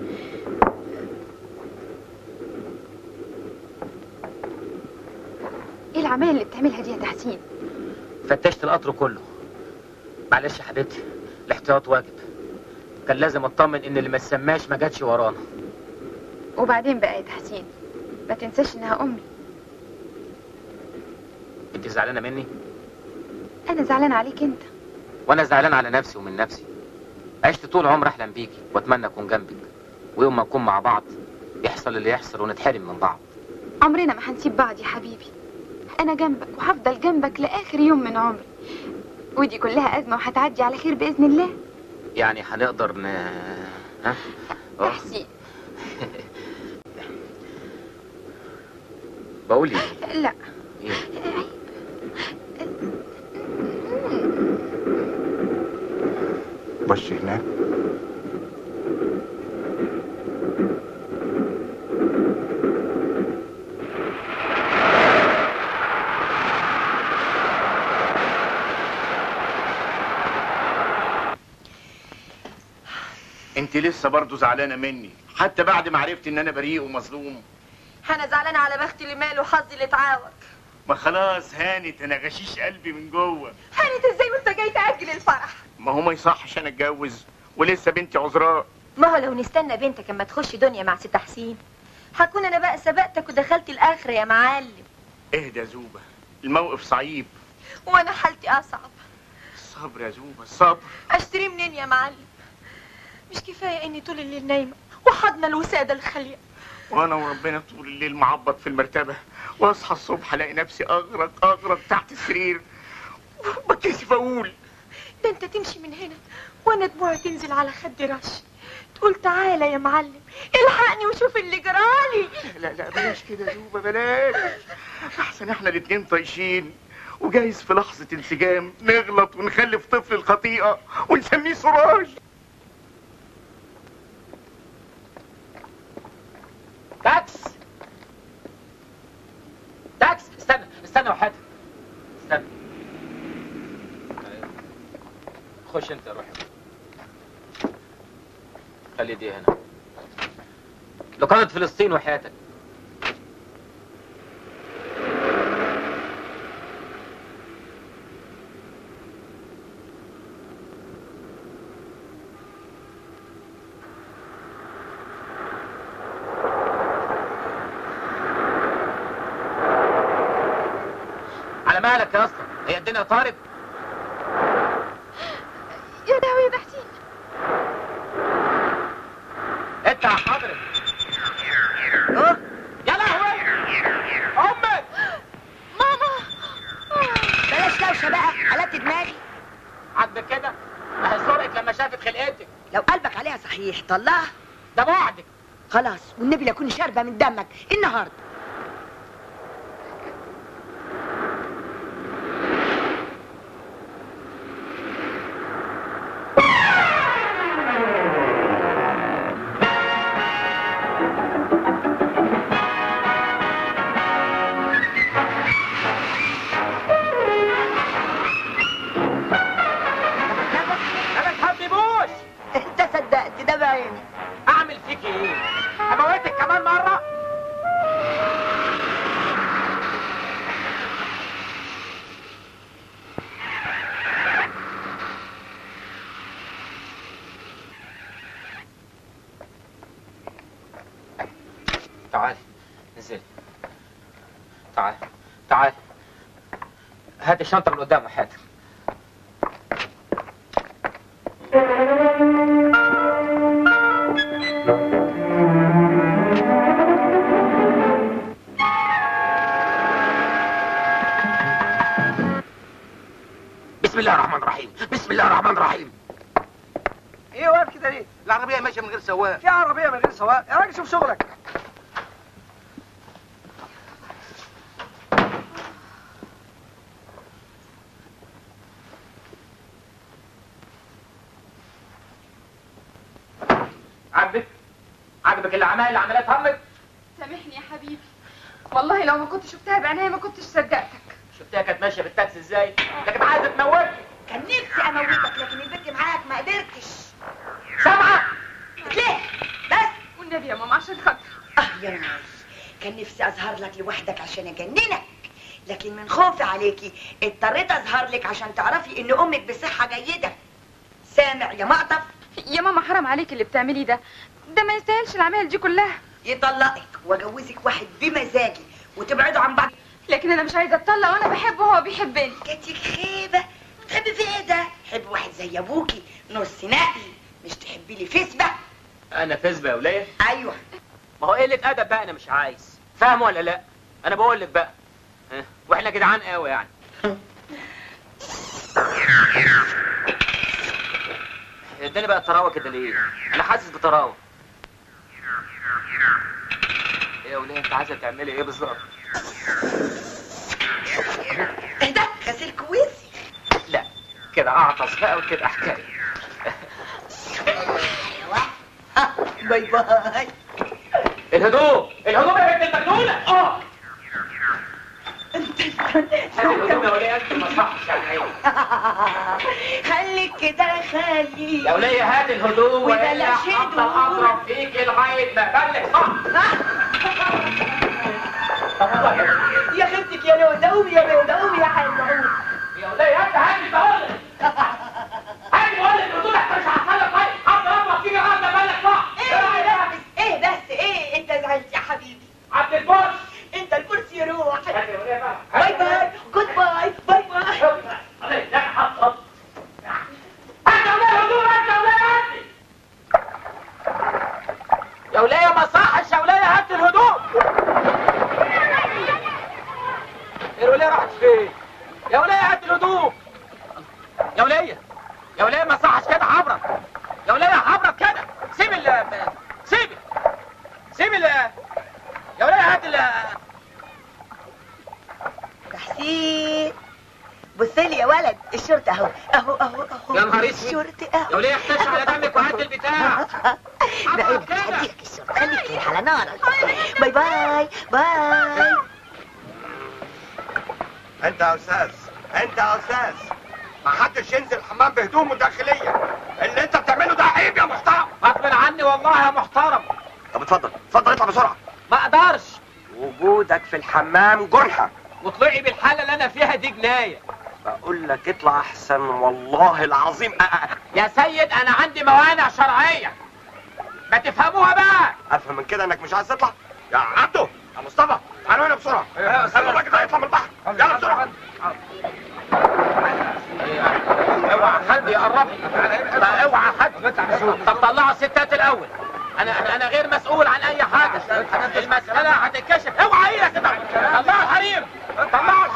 ايه العمايل اللي بتعملها دي يا تحسين؟ فتشت القطر كله. معلش يا حبيبتي، الاحتياط واجب. كان لازم اطمن ان اللي ما تسماش ما جاتش ورانا. وبعدين بقى يا تحسين، ما تنساش انها امي. انت زعلانه مني؟ انا زعلان عليك انت. وانا زعلان على نفسي ومن نفسي. عشت طول عمري احلم بيكي واتمنى اكون جنبك، ويوم ما نكون مع بعض يحصل اللي يحصل ونتحرم من بعض. عمرنا ما هنسيب بعض يا حبيبي. انا جنبك وهفضل جنبك لاخر يوم من عمري، ودي كلها ازمه وهتعدي على خير باذن الله. يعني هنقدر ها؟ تحسين. بقول ايه؟ لا. ايه؟ بص هناك. انت لسه برضه زعلانه مني حتى بعد ما عرفت ان انا بريء ومظلوم؟ انا زعلانه على بختي اللي ماله وحظي اللي اتعاوج. ما خلاص هانت، انا غشيش قلبي من جوه. هانت ازاي وانت جاي تاجل الفرح؟ ما هو ما يصحش انا اتجوز ولسه بنتي عذراء. ما هو لو نستنى بنتك اما تخش دنيا مع ست حسين هكون انا بقى سبقتك ودخلت الاخره يا معلم. اهدى يا زوبه، الموقف صعيب. وانا حالتي اصعب. الصبر يا زوبه الصبر. اشتري منين يا معلم؟ مش كفايه اني طول الليل نايمه وحضن الوساده الخاليه، وانا وربنا طول الليل معبط في المرتبه، واصحى الصبح الاقي نفسي اغرق تحت السرير بكسف اقول. ده انت تمشي من هنا وانا دموعي تنزل على خدي رش، تقول تعالى يا معلم الحقني وشوف اللي جرالي. لا بلاش كده يا زوبه، بلاش. احسن احنا الاتنين طايشين، وجايز في لحظه انسجام نغلط ونخلف طفل الخطيئه ونسميه سراج. تاكس. استنى وحياتك. استنى. خش انت، روح. خلي دي هنا. لقادة فلسطين وحياتك. على مالك يا اسطى؟ هي الدنيا طارت؟ يا لهوي يا تحسين. انت يا حضرتك. يا لهوي امك. بلاش دوشه بقى، قلبت دماغي. عاجبك كده؟ ما هي سرقة طلعت لما شافت خلقتك. لو قلبك عليها صحيح طلعها. ده بعدك. خلاص والنبي لا اكون شاربه من دمك النهارده. اعمل فيك ايه؟ اموتك كمان مره؟ تعالي نزلي. تعالي تعالي هات الشنطه من قدام وحياتك. بسم الله الرحمن الرحيم. بسم الله الرحمن الرحيم. ايه واقف كده ليه؟ العربيه ماشيه من غير سواق. في عربيه من غير سواق؟ يا راجل شوف شغلك. عجبك اللي عملها تهمك؟ سامحني يا حبيبي، والله لو ما كنت شفتها بعينيا ما كنتش صدقتك. شفتها كانت ماشيه بالتاكسي ازاي؟ ده كانت عايزه تموتني. كان نفسي اموتك لكن البنت معاك ما قدرتش. سامعه؟ ليه؟ بس والنبي يا ماما عشان خاطر. يا ناس كان نفسي اظهر لك لوحدك عشان اجننك، لكن من خوفي عليكي اضطريت اظهر لك عشان تعرفي ان امك بصحه جيده. سامع يا مقطف؟ يا ماما حرام عليك اللي بتعمليه ده ما يستاهلش العمايل دي كلها. يطلقك واجوزك واحد بمزاجي وتبعدوا عن بعض. لكن انا مش عايزه اتطلق وانا بحبه وهو بيحبني. جاتك خيبه. تحبي في ايه ده؟ تحبي واحد زي ابوكي نص نقي، مش تحبي لي فسبه. انا فسبه يا وليه؟ ايوه. ما هو قله ادب بقى، انا مش عايز. فاهم ولا لا؟ انا بقول لك بقى واحنا جدعان قوي يعني. اداني بقى الطراوه كده ليه؟ انا حاسس بطراوه. ايه يا وليه انت عايزه تعملي ايه بالظبط؟ ايه ده؟ غسيل كويسي. لا كده اعطس بقى وكده حكايه. باي باي. الهدوم يا بنت المجنونه. الهدوم يا وليه انت ما صحش يعني. خليك كده خليك يا وليه هات الهدوم وبلاش هفضل اضرب فيك لغايه ما اقابلك صح. يا خدتك يا لوزة، قومي يا لوزة، قومي يا حلوة قومي. يا وليه انت هاتي بقول لك الهدوم احنا مش هنخلص. طيب هفضل اضرب فيك لغايه ما اقابلك صح. ايه بس ايه انت زعلت يا حبيبي؟ عبد البرش انت الكرسي يروح. باي باي جود باي باي باي. يا وليه ما صحش. يا وليه هات الهدوم. يا وليه راحت فين؟ يا وليه هات الهدوم. يا وليه ما صحش كده. حبرك يا وليه، حبرك كده. سيب يا وليه هات تحسين بصلي يا ولد، الشرطة اهو اهو اهو اهو. يا نهار اسود. الشرطة اهو. يا وليه اختش على دمك وهات البتاع. بعيد هديك الشرطة، خليك كده على نارك. باي باي باي. انت يا استاذ ما حدش ينزل الحمام بهدومه الداخليه. اللي انت بتعمله ده عيب يا محترم. غصب عني والله يا محترم. طب اتفضل اطلع بسرعه. ما اقدرش. وجودك في الحمام جرحه. وطلعي بالحاله اللي انا فيها دي جنايه. بقول لك اطلع احسن والله العظيم. يا سيد انا عندي موانع شرعيه، ما تفهموها بقى. افهم من كده انك مش عايز تطلع. يا عبده يا مصطفى تعالوا هنا بسرعه. خلي الراجل ده يطلع من البحر. يلا بسرعه. اوعى حد يقرب لي. اوعى حد. طب طلعوا الستات الاول. انا غير مسؤول عن اي حاجه. المساله هتتكشف. اوعى ايدك كده. طلعوا الحريم.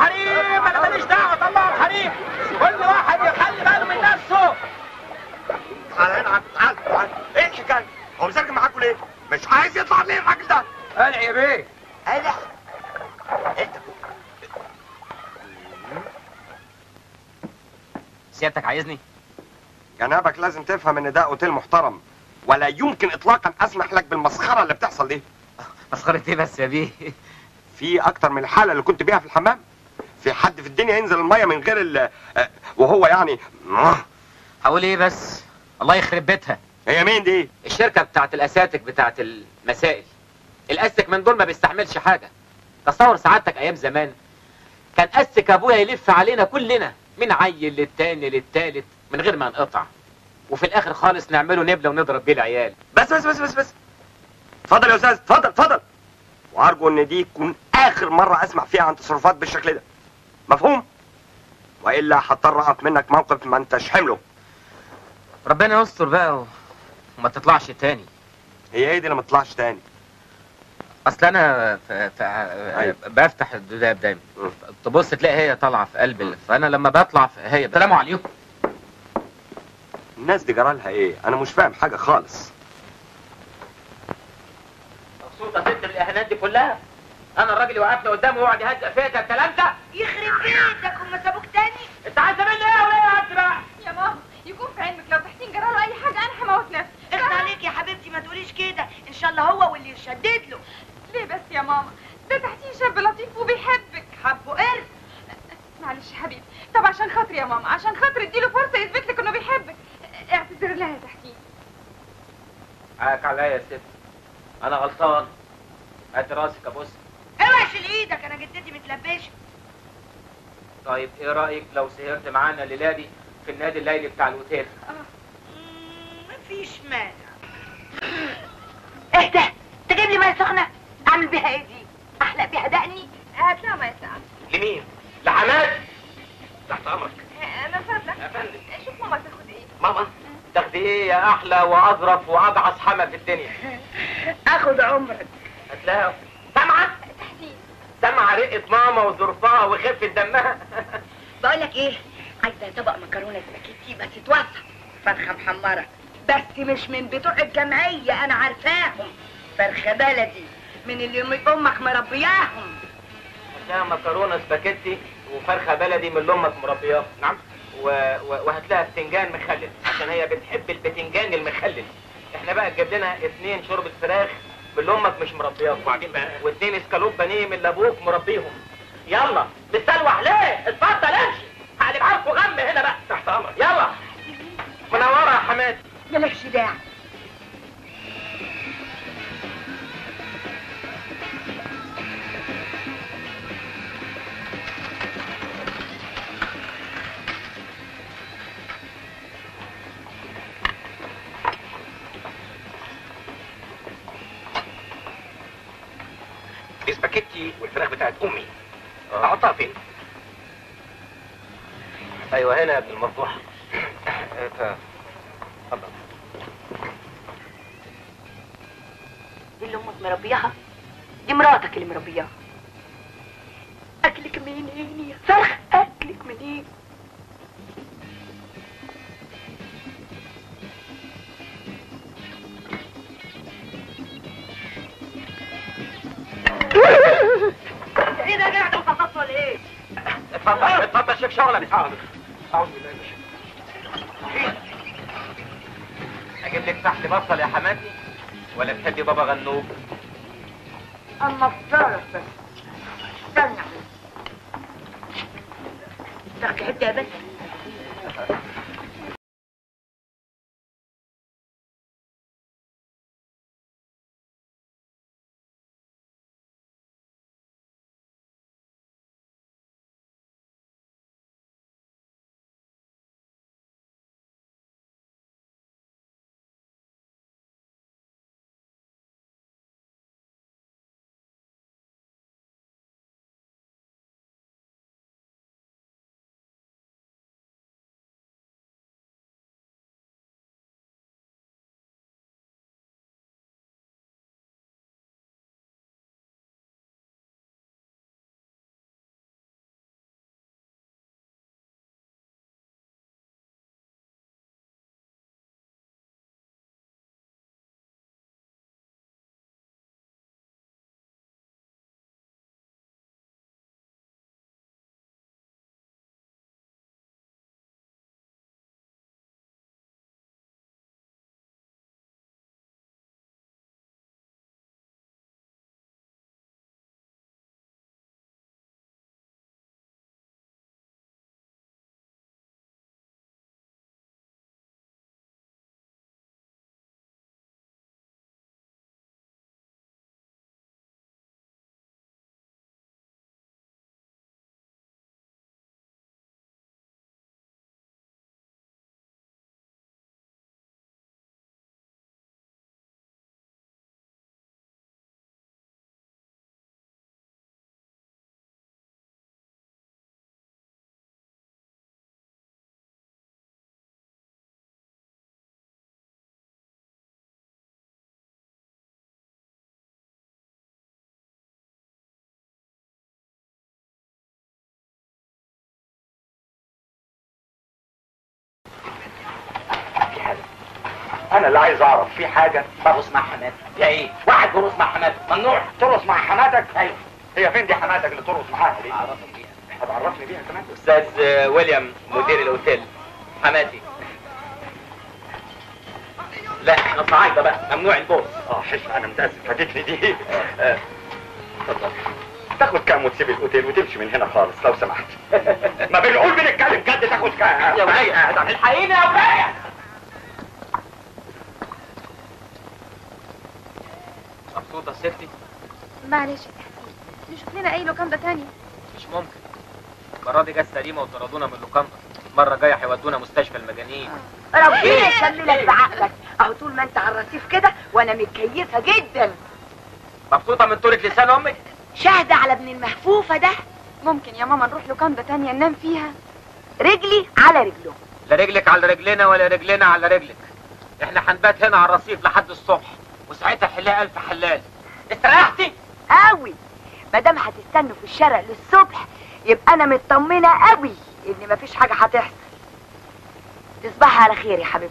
انا ماليش دعوه. طلعوا الحريم. كل واحد يخلي باله من نفسه. سيادتك عايزني؟ جنابك لازم تفهم ان ده اوتيل محترم، ولا يمكن اطلاقا اسمح لك بالمسخره اللي بتحصل دي. مسخره ايه بس يا بيه؟ في اكتر من الحاله اللي كنت بيها في الحمام. في حد في الدنيا ينزل الميه من غير وهو يعني هقول ايه بس؟ الله يخرب بيتها. هي مين دي؟ الشركه بتاعت الاساتك بتاعت المسائل. الاستك من دول ما بيستحملش حاجه. تصور سعادتك ايام زمان كان استك ابويا يلف علينا كلنا من عيل للتاني للتالت من غير ما نقطع، وفي الاخر خالص نعمله نبله ونضرب بيه العيال. بس بس بس بس بس اتفضل يا استاذ، اتفضل اتفضل. وارجو ان دي تكون اخر مره اسمع فيها عن تصرفات بالشكل ده، مفهوم؟ والا هضطر اقف منك موقف ما انتش حمله. ربنا يستر بقى وما تطلعش تاني. هي ايه دي اللي ما تطلعش تاني؟ اصل انا بفتح الدولاب دايما، تبص تلاقي هي طالعه في قلب فانا لما بطلع هي السلام عليكم. الناس دي جرالها ايه؟ انا مش فاهم حاجه خالص. مبسوطه ست بالاهانات دي كلها؟ انا الراجل وقفني قدامه ويقعد يهزق فيا ده الكلام ده؟ يخرب بيتك هم سابوك تاني؟ انت عايزه مني ايه ولا ايه يا بقى؟ يا ماما يكون في علمك لو تحسين جراله اي حاجه انا هموت نفسي. اخد عليك يا حبيبتي ما تقوليش كده، ان شاء الله هو واللي يشدد له. ليه بس يا ماما؟ ده تحسين شاب لطيف وبيحبك. حبه قرد. معلش يا حبيبي، طب عشان خاطري يا ماما، عشان خاطري اديله فرصه يثبت لك انه بيحبك. اعتذر لها يا تحسين. حقك عليا يا ست، انا غلطان. هات راسك ابص. اوعى شيل ايدك، انا جدتي متلبشه. طيب ايه رايك لو سهرت معانا الليله دي في النادي الليلي بتاع الاوتيل؟ مفيش مانع. ايه ده؟ انت جايب لي ميه سخنه؟ اعمل بيها ايه دي؟ احلق بيها دقني؟ هات لها ميه ساقعه. لمين؟ لحماد؟ تحت امرك. انا فاضلك يا فندم. شوف ماما تاخد ايه؟ ماما تاخدي ايه يا احلى واظرف واجعص حما في الدنيا؟ اخد عمرك. هتلاقيها سامعه؟ تحسين سامعه رقه ماما وظرفها وخفه دمها. بقول لك ايه؟ عايزه طبق مكرونه سباكيتي بس توسع، فرخه محمره بس مش من بتوع الجمعيه، انا عارفاهم، فرخه بلدي من اللي امك مربياهم. هتلاقيها مكرونه سباكيتي وفرخه بلدي من اللي امك مربياها. نعم. وهتلاقيها بتنجان مخلل عشان هي بتحب البتنجان المخلل. احنا بقى تجيب لنا 2 شوربه فراخ من اللي امك مش مربياهم، وبعدين بقى و2 اسكالوب بانيه من اللي ابوك مربيهم. يلا بتسلوح ليه؟ اتفضل امشي، هقلب عارفه غم هنا بقى. تحت امرك. يلا منوره يا حماد. مالكش داعي. السباكيتي والفراخ بتاعت امي احطها فين؟ ايوه هنا يا ابن المفضوح. اتفضل. دي اللي امك مربياها؟ دي مراتك اللي مربياها. اكلك منين يا فرخ؟ اكلك منين؟ ايه ده قاعد وفصصت ولا ايه؟ اتفضل اتفضل شوف شغلك. اعوذ بالله من الشيطان. اجيب لك تحت بصل يا حماتي ولا تحبي بابا غنوج؟ اما افترض بس استنى تاخدي حته يا بنت. انا اللي عايز اعرف في حاجه. برقص مع حماتك. يا ايه؟ واحد برقص مع حماتك ممنوع. ترقص مع حماتك؟ ايوه. هي فين دي حماتك اللي ترقص معاها دي؟ اعرفك بيها. هتعرفني بيها كمان؟ استاذ ويليام مدير الاوتيل. حماتي. لا احنا صعايده بقى، ممنوع البوس. حشم، انا متاسف فاتتني دي. اتفضل. تاخد كام وتسيب الاوتيل وتمشي من هنا خالص لو سمحت. ما بنقول بنتكلم جد، تاخد كام؟ يا ولية الحقيني يا ولية. مبسوطة ستي؟ معلش يا تحسين، نشوف لنا اي لوكاندا تانية. مش ممكن. المرة دي جت سليمة وطردونا من اللوكاندا. المرة الجاية هيودونا مستشفى المجانين. ربنا يكملك بعقلك. اهو طول ما انت على الرصيف كده وانا متكيفه جدا. مبسوطة من طولة لسان امك؟ شاهدة على ابن المحفوفة ده. ممكن يا ماما نروح لوكاندا تانية ننام فيها؟ رجلي على رجله. لا رجلك على رجلنا ولا رجلنا على رجلك. احنا هنبات هنا على الرصيف لحد الصبح، وساعتها حلها الف حلال. استريحتي؟ قوي. ما دام هتستنوا في الشارع للصبح يبقى انا مطمنه قوي ان مفيش حاجه هتحصل. تصبحي على خير يا حبيبتي.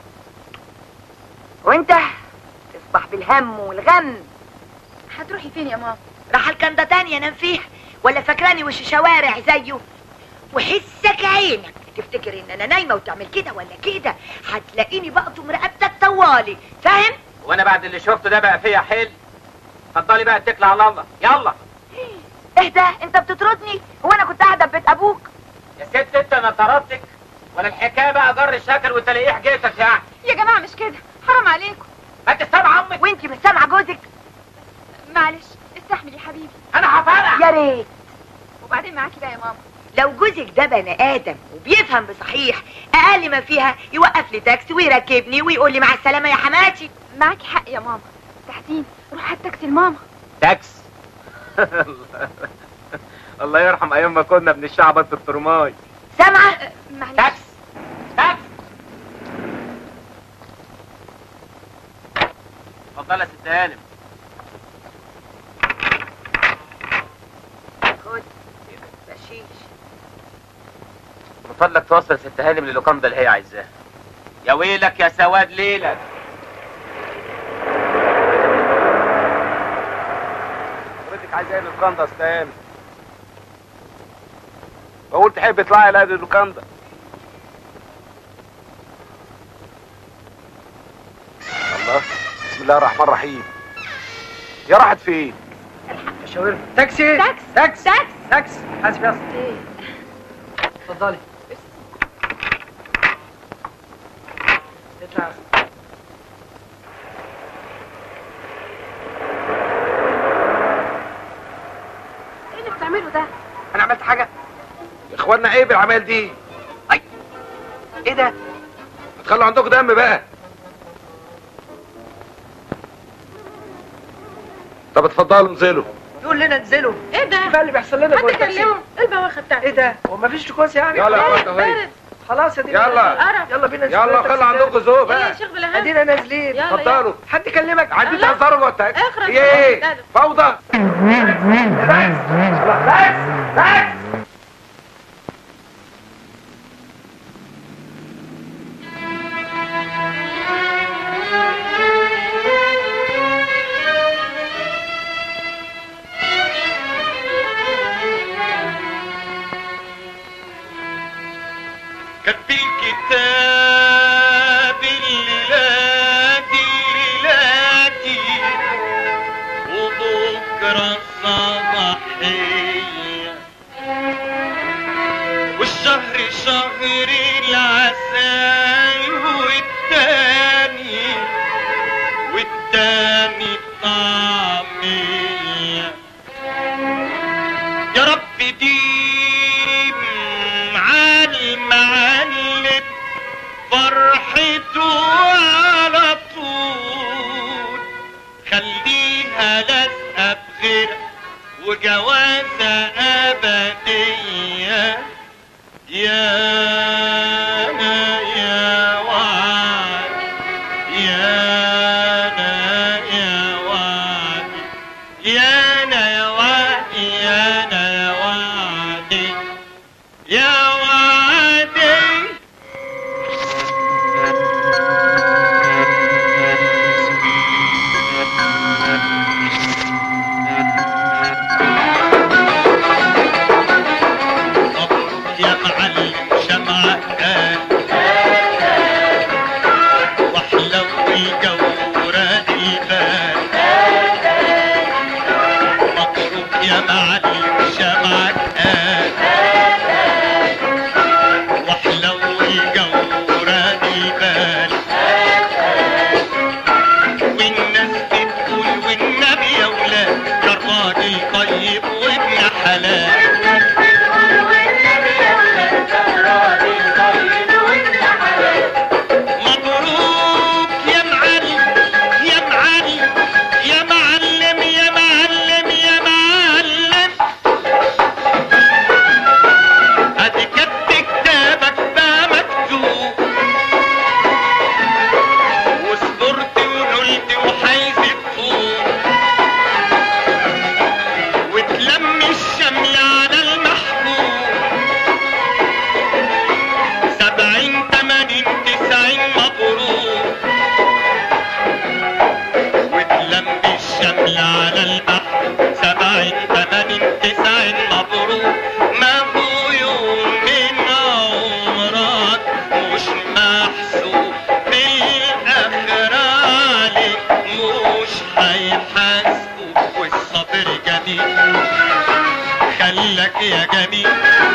وانت تصبح بالهم والغم. هتروحي فين يا ماما؟ راح الكندا تانية انام فيها، ولا فاكراني وش شوارع زيه؟ وحسك عينك تفتكر ان انا نايمه وتعمل كده ولا كده، هتلاقيني بقطم رقبتك طوالي، فاهم؟ وانا بعد اللي شفته ده بقى فيا حيل. اتفضلي بقى اتكلي على الله، يلا. اهدى، انت بتطردني؟ هو انا كنت قاعده في بيت ابوك؟ يا ست انت انا طردتك ولا الحكايه بقى جر شكل وتلاقيه حكايتك يعني؟ يا جماعه مش كده، حرام عليكم. ما انت سامعه امك؟ وانت مش سامعه جوزك؟ معلش استحمل يا حبيبي. انا هفرق. يا ريت. وبعدين معاكي بقى يا ماما، لو جوزك ده بني ادم وبيفهم بصحيح، اقل ما فيها يوقف لي تاكسي ويركبني ويقول لي مع السلامه يا حماتي. معاكي حق يا ماما. تحسين روح هات تاكسي لماما. تاكس؟ الله يرحم ايام ما كنا بنشعبط في الترماي. سامعه؟ معلش. تاكس تاكس. اتفضلي يا ست هانم. خد بشيش. من فضلك توصل يا ست هانم للوكاندا اللي هي عايزاها. يا ويلك يا سواد ليلك. حضرتك عايزه ايه للوكاندا يا ست هانم؟ بقول تحب تطلعي لا للوكاندا. الله، بسم الله الرحمن الرحيم. يا راحت فين؟ شاور تاكسي. تاكس تاكس تاكس تاكس. حاسب يا اسطى. ايه؟ اتفضلي. اطلع يا اسطى. ايه اللي بتعمله ده؟ انا عملت حاجه؟ يا اخوانا عيب العمال دي. اي ايه ده؟ هتخلوا عندكم دم بقى. طب اتفضلوا انزلوا. يقول لنا انزلوا. ايه ده؟ بقى اللي بيحصل لنا حد جوه التاكسي. كلمه. ايه البواخه بتاعتك؟ ايه ده؟ هو مفيش تكوس يعني؟ يلا يا اخوات اهي. بارد. خلاص يا دي. يلا. يلا بينا ننزل. يلا خلوا عندكم ذوق يلا بقى. يا شيخ بلهان. ادينا نازلين. يلا. اتفضلوا. حد كلمك؟ عندي الله. تهزروا جوه التاكسي. اخرج. ايه؟ تعالوا. فوضى. كتب الكتاب الليلاتي وبكرة صباحية والشهر شهر العسل والتاني طعمية. يا رب ديم المعلم فرحته على طول، خليها لازقة بغير وجوازة أبدية. يا وعد يا وعد يا وعد يا وعدي. جميل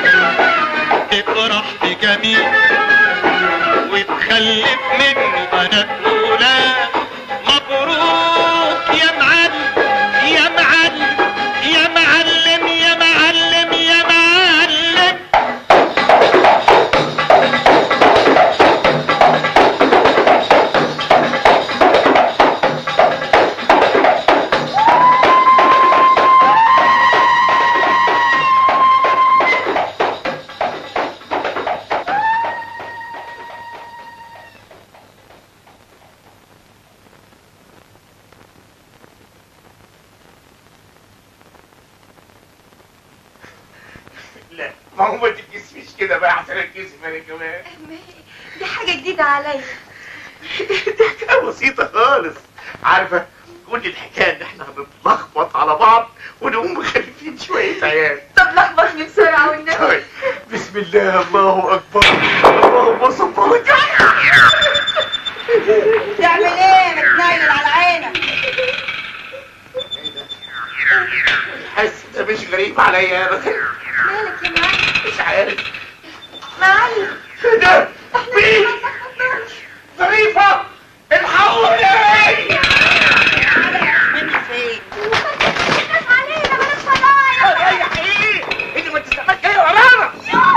تفرح بجميل وتخلف منه بنات ولاد. مبروك يا معلم يا معلم يا معلم يا معلم يا معلم. لا ما هو ما تتكسفيش كده بقى عشان اتكسف انا كمان. دي حاجة جديدة عليا. دي حكايه بسيطه خالص. عارفه كل الحكايه ان احنا هنتلخبط على بعض ونقوم مخلفين شويه عيال. طب لخبطني بسرعة والنبي. طيب بسم الله الله اكبر اللهم صل على تعمل ايه متنيل على عينك؟ حاسس ده مش غريب عليا ابدا. مالك يا معلم؟ مش عارف. معلم ايه ده؟ مين؟ ظريفة الحقوني. من فين؟ الناس علينا بلاش فضايح. رايح ايه؟ اللي ما تستناش جاي ورانا.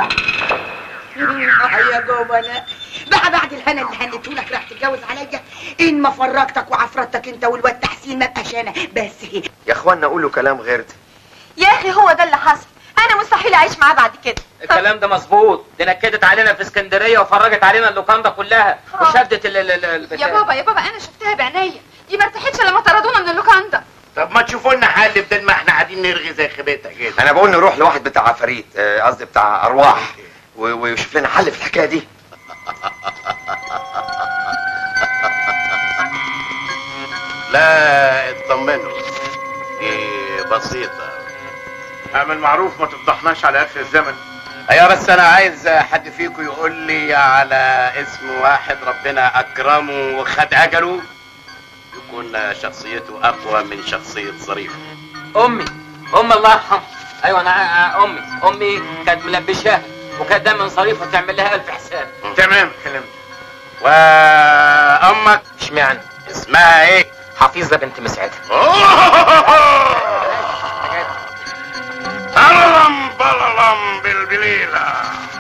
يا جبنة بقى بعد الهنا اللي هنيتهولك راح تتجوز عليا؟ ان ما فرجتك وعفرتك انت والواد تحسين ما بقاش انا بس. يا اخوانا قولوا كلام غير ده. يا اخي هو ده اللي حصل. انا مستحيل اعيش معاه بعد كده. الكلام ده مظبوط. دي نكدت علينا في اسكندريه وفرجت علينا اللوكاندا كلها وشدت البتاع. يا بابا انا شفتها بعينيا، دي ما ارتاحتش لما طردونا من اللوكاندا. طب ما تشوفوا لنا حل بدل ما احنا قاعدين نرغي زي خيبتها كده. انا بقول نروح لواحد بتاع عفاريت، قصدي بتاع ارواح، ويشوف لنا حل في الحكايه دي. لا اطمنوا دي بسيطة. اعمل معروف ما تفضحناش على اخر الزمن. ايوه بس انا عايز حد فيكم يقول لي على اسم واحد ربنا اكرمه وخد اجله يكون شخصيته اقوى من شخصية ظريف. امي الله يرحمها. ايوه انا امي كانت ملبشاها وكانت دايما ظريفه تعمل لها 1000 حساب. تمام كلام. وامك اشمعنى؟ اسمها ايه؟ حفيظه بنت مسعده. بللم بللم بالبليلة.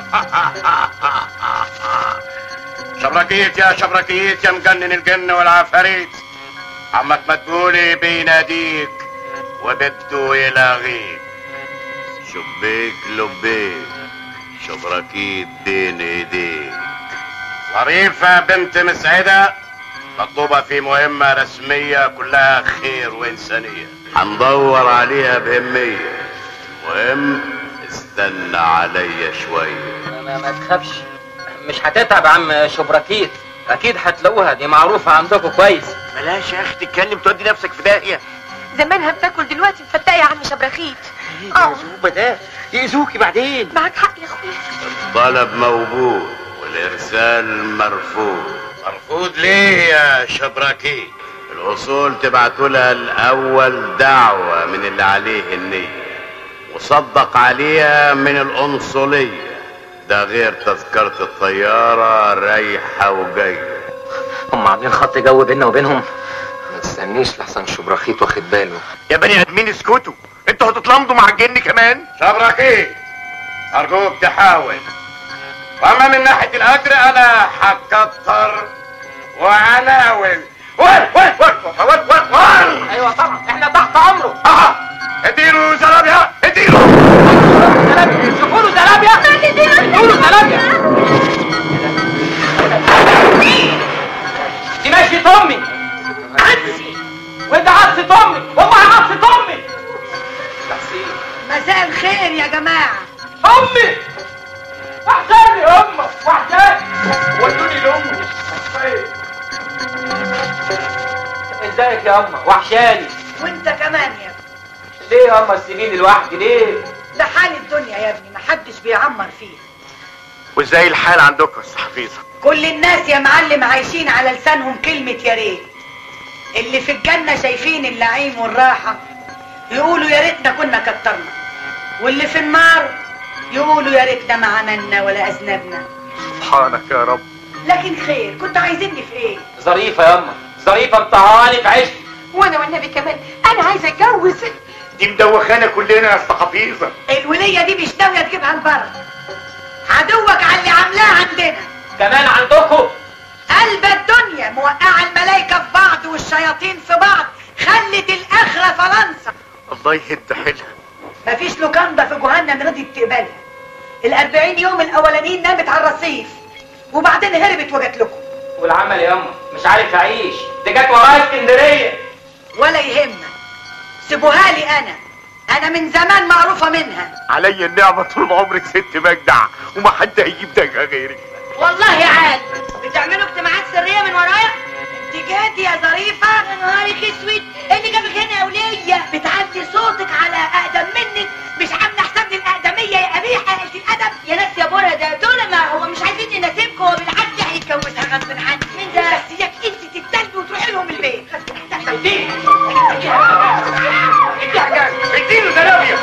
شبركيت يا شبركيت يا مجنن الجن والعفاريت، عمك مدبولي بيناديك وبده يلاغيك. شبيك لبيك شبركيت بين ايديك. ظريفة بنت مسعدة مطلوبة في مهمة رسمية كلها خير وإنسانية، هندور عليها بهمية. المهم استنى عليا شوية. ما تخافش، مش هتتعب يا عم شبركيت، أكيد هتلاقوها، دي معروفة عندكم كويس. بلاش يا أخي تتكلم تودي نفسك في داهية. زمانها بتاكل دلوقتي مفتقة يا عم شبرخيت. يا ده يأذوكي بعدين. معاك حق يا اخويا. الطلب موجود والإرسال مرفوض. مرفوض ليه يا شبركيت؟ الأصول تبعتوا لها الأول دعوة من اللي عليه النية، وصدق عليها من القنصلية، ده غير تذكرة الطيارة رايحة وجاية. هم عاملين خط جو بيننا وبينهم. ما تستنيش لحسن شبرخيت واخد باله. يا بني ادمين اسكتوا، انتوا هتتلمضوا مع الجن كمان؟ شبرخيت ارجوك تحاول، واما من ناحية الاجر انا هكتر وعناول. ايوه طبعا احنا تحت امره. اديله زلابيا، اديله زلابيا، شوفوا له زلابيا، اديله زلابيا. دي ماشية امي عدسي، وانت عدسة امي، والله عدسة امي. مساء الخير يا جماعة. امي وحشاني امك، وحشاني. ودوني لامي. ازيك يا اما؟ وحشاني. وانت كمان يا ابني. ليه يا اما تسيبيني لوحدي ليه؟ ده حال الدنيا يا ابني، محدش بيعمر فيه. وازاي الحال عندكم يا حفيظة؟ كل الناس يا معلم عايشين على لسانهم كلمة يا ريت. اللي في الجنة شايفين النعيم والراحة يقولوا يا ريتنا كنا كترنا، واللي في النار يقولوا يا ريتنا ما عملنا ولا اذنبنا. سبحانك يا رب. لكن خير، كنت عايزيني في ايه؟ ظريفه ياما، ظريفه مطهاني في عشق. وانا والنبي كمان انا عايزه اتجوز. دي مدوخانا كلنا يا اسطى حفيظه. الوليه دي مش ناويه تجيبها لبره. عدوك على اللي عاملاه عندنا. كمان عندكم؟ قلب الدنيا موقعه الملايكه في بعض والشياطين في بعض، خلت الاخره فرنسا. الله يهد حيلها. مفيش لوكاندا في جهنم رضيت تقبلها. ال40 يوم الاولانيين نامت على الرصيف وبعدين هربت وجت لكم. والعمل ياما مش عارف اعيش، دي جت ورايا اسكندريه. ولا يهمك، سيبوها لي انا من زمان معروفه منها. عليا النعمه طول عمرك ست مجدع وما حد هيجيب دجا غيرك. والله يا عاد بتعملوا اجتماعات سريه من ورايا؟ انت جاتي يا ظريفه؟ يا نهارك اسود، ايه اللي جابك هنا يا وليه؟ بتعدي صوتك على اقدم منك، مش عامله حساب الاقدميه يا قبيحه قلت الادب. يا ناس يا بورا ده دول ما هو مش عايزين يناسبكم، هو بالعكس هيتجوزها غصب عنك. مين ده؟ بس اياك انت تتدلبي وتروحي لهم البيت. اديله زلابيه.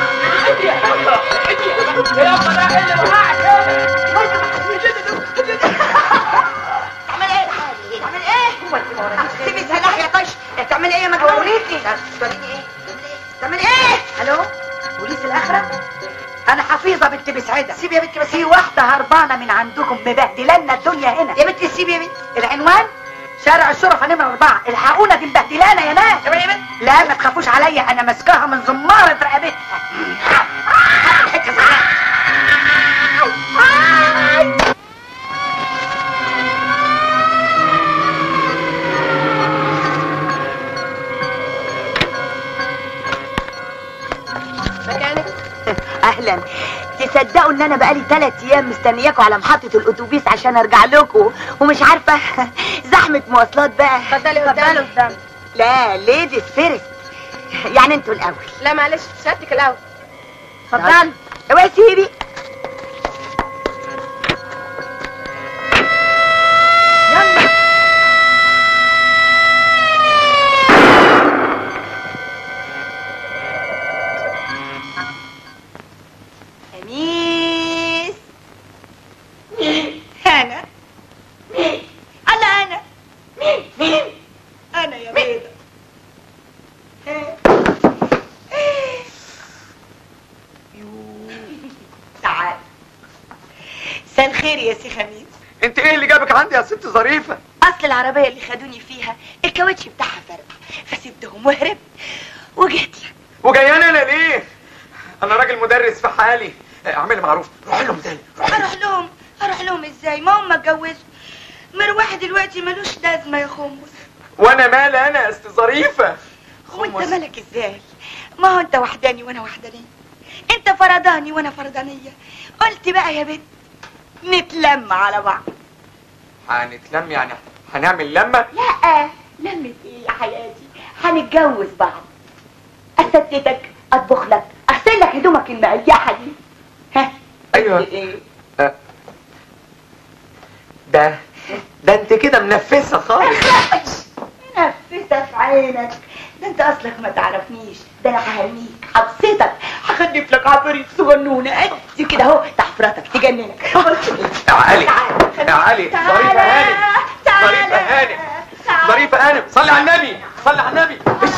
تعمل ايه يا حالي؟ تعمل ايه؟ سيبي سلاح يا طش. تعمل ايه يا مجنونتي؟ توريني ايه؟ تعمل ايه؟ الو؟ بوليس الاخره؟ انا حفيظه بنت بسعده. سيبي يا بنتي بس. في واحده هربانه من عندكم مبهدلانا الدنيا هنا. يا بنتي سيبي يا بنتي. العنوان شارع الشرفة نمرة 4. الحقونا دي مبهدلانا يا ناس. لا ما تخافوش عليا، انا ماسكاها من زمارة رقبتها. مكانك؟ اهلا. تصدقوا ان انا بقالي 3 ايام مستنياكم على محطة الاتوبيس عشان ارجع لكم ومش عارفة زحمة مواصلات بقى. اتفضلي قدام. لا ليديز فيرست، يعني انتوا الاول. لا معلش سيادتك الاول. اتفضلي. اوعي سيبي. يلا. خميس. مين؟ انا. مين؟ انا. مين؟ انا يا بيضة. تعال. مساء الخير يا سي خميس. انت ايه اللي جابك عندي يا ست ظريفه؟ اصل العربيه اللي خدوني فيها الكاوتش بتاعها فرق، فسبتهم وهربت وجيت لك. وجاياني انا ليه؟ انا راجل مدرس في حالي. اعملي معروف، روح لهم تاني. اروح لهم ازاي؟ ما هم اتجوزوا. مروحي دلوقتي ملوش لازمه يا خمس. وانا مالي انا يا ست ظريفه؟ وانت مالك ازاي؟ ما هو انت وحداني وانا وحدانيه، انت فرداني وانا فردانيه. قلت بقى يا بنت نتلم على بعض. هنتلم يعني هنعمل لمه؟ لا لمة ايه يا حياتي، هنتجوز بعض. استتك، اطبخ لك، اغسل لك هدومك المقليحه دي. ها ايوه ايه؟ ده انت كده منفسه خالص. منفسه في عينك، ده انت اصلك ما تعرفنيش. ده انا ههنيك، هبسطك، هخلف لك عفاريت صغنونه قد كده اهو تحفرتك تجننك. يا علي يا علي. ظريفه هانم، ظريفه هانم، ظريفه هانم. صلي على النبي، صلي على النبي.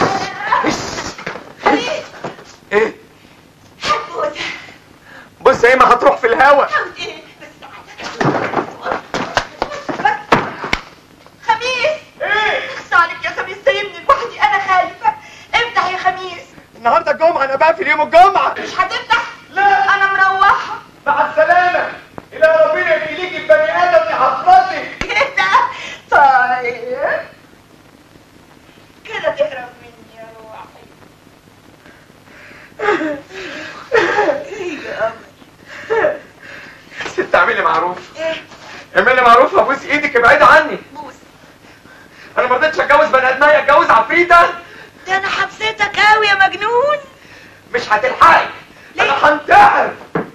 ايه؟ بص ايه، ما هتروح في الهوا. خميس. ايه؟ خص عليك يا خميس، سايبني لوحدي، انا خايفه. افتح يا خميس. النهارده الجمعه، انا بقفل يوم الجمعه. مش هتفتح؟ لا انا مروحه. مع السلامه. الى ربنا يخليك البني ادم لحضرتك. كده طيب كده تهرب مني يا روحي. ايه يا قمر؟ ست اعملي معروف. ايه؟ اعملي معروف، ابوس ايدك، ابعدي عني. بوس. انا ما رضيتش اتجوز بني ادميه، اتجوز عفريته. ده انا حبستك قوي يا مجنون. مش هتلحقي، انا هنتحر.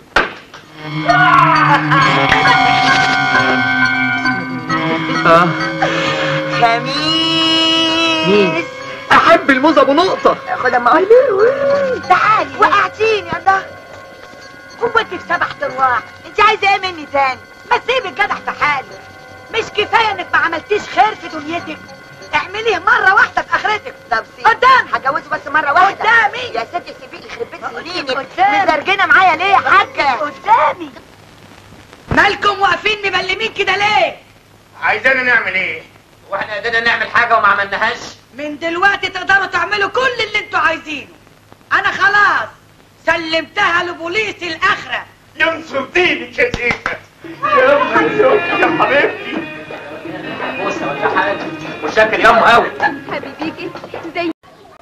خميس. احب الموز ابو نقطه. خد اما اقول. تعالي وقعتيني يا ده. هو انت في سبع ارواح؟ انت عايزه ايه مني تاني؟ ما تسيبي الجدع في حاله. مش كفايه انك ما عملتيش خير في دنيتك؟ اعمليه مره واحده في اخرتك. طب سيبي قدامي، هجوزه بس مره واحده قدامي. يا ستي سيبيه يخرب بيت سنينك، مزرجنه معايا ليه يا حاجه؟ قدامي. مالكم واقفين مبلمين كده ليه؟ عايزانا نعمل ايه؟ واحنا قدرنا نعمل حاجه وما عملناهاش؟ من دلوقتي تقدروا تعملوا كل اللي انتوا عايزينه. انا خلاص سلمتها لبوليس الاخره. ينصر دينك يا شيخة، يا منزوك يا حبيبتي. بوسه ولا حاجه، متشكر يا ام قوي. حبيبيكي زي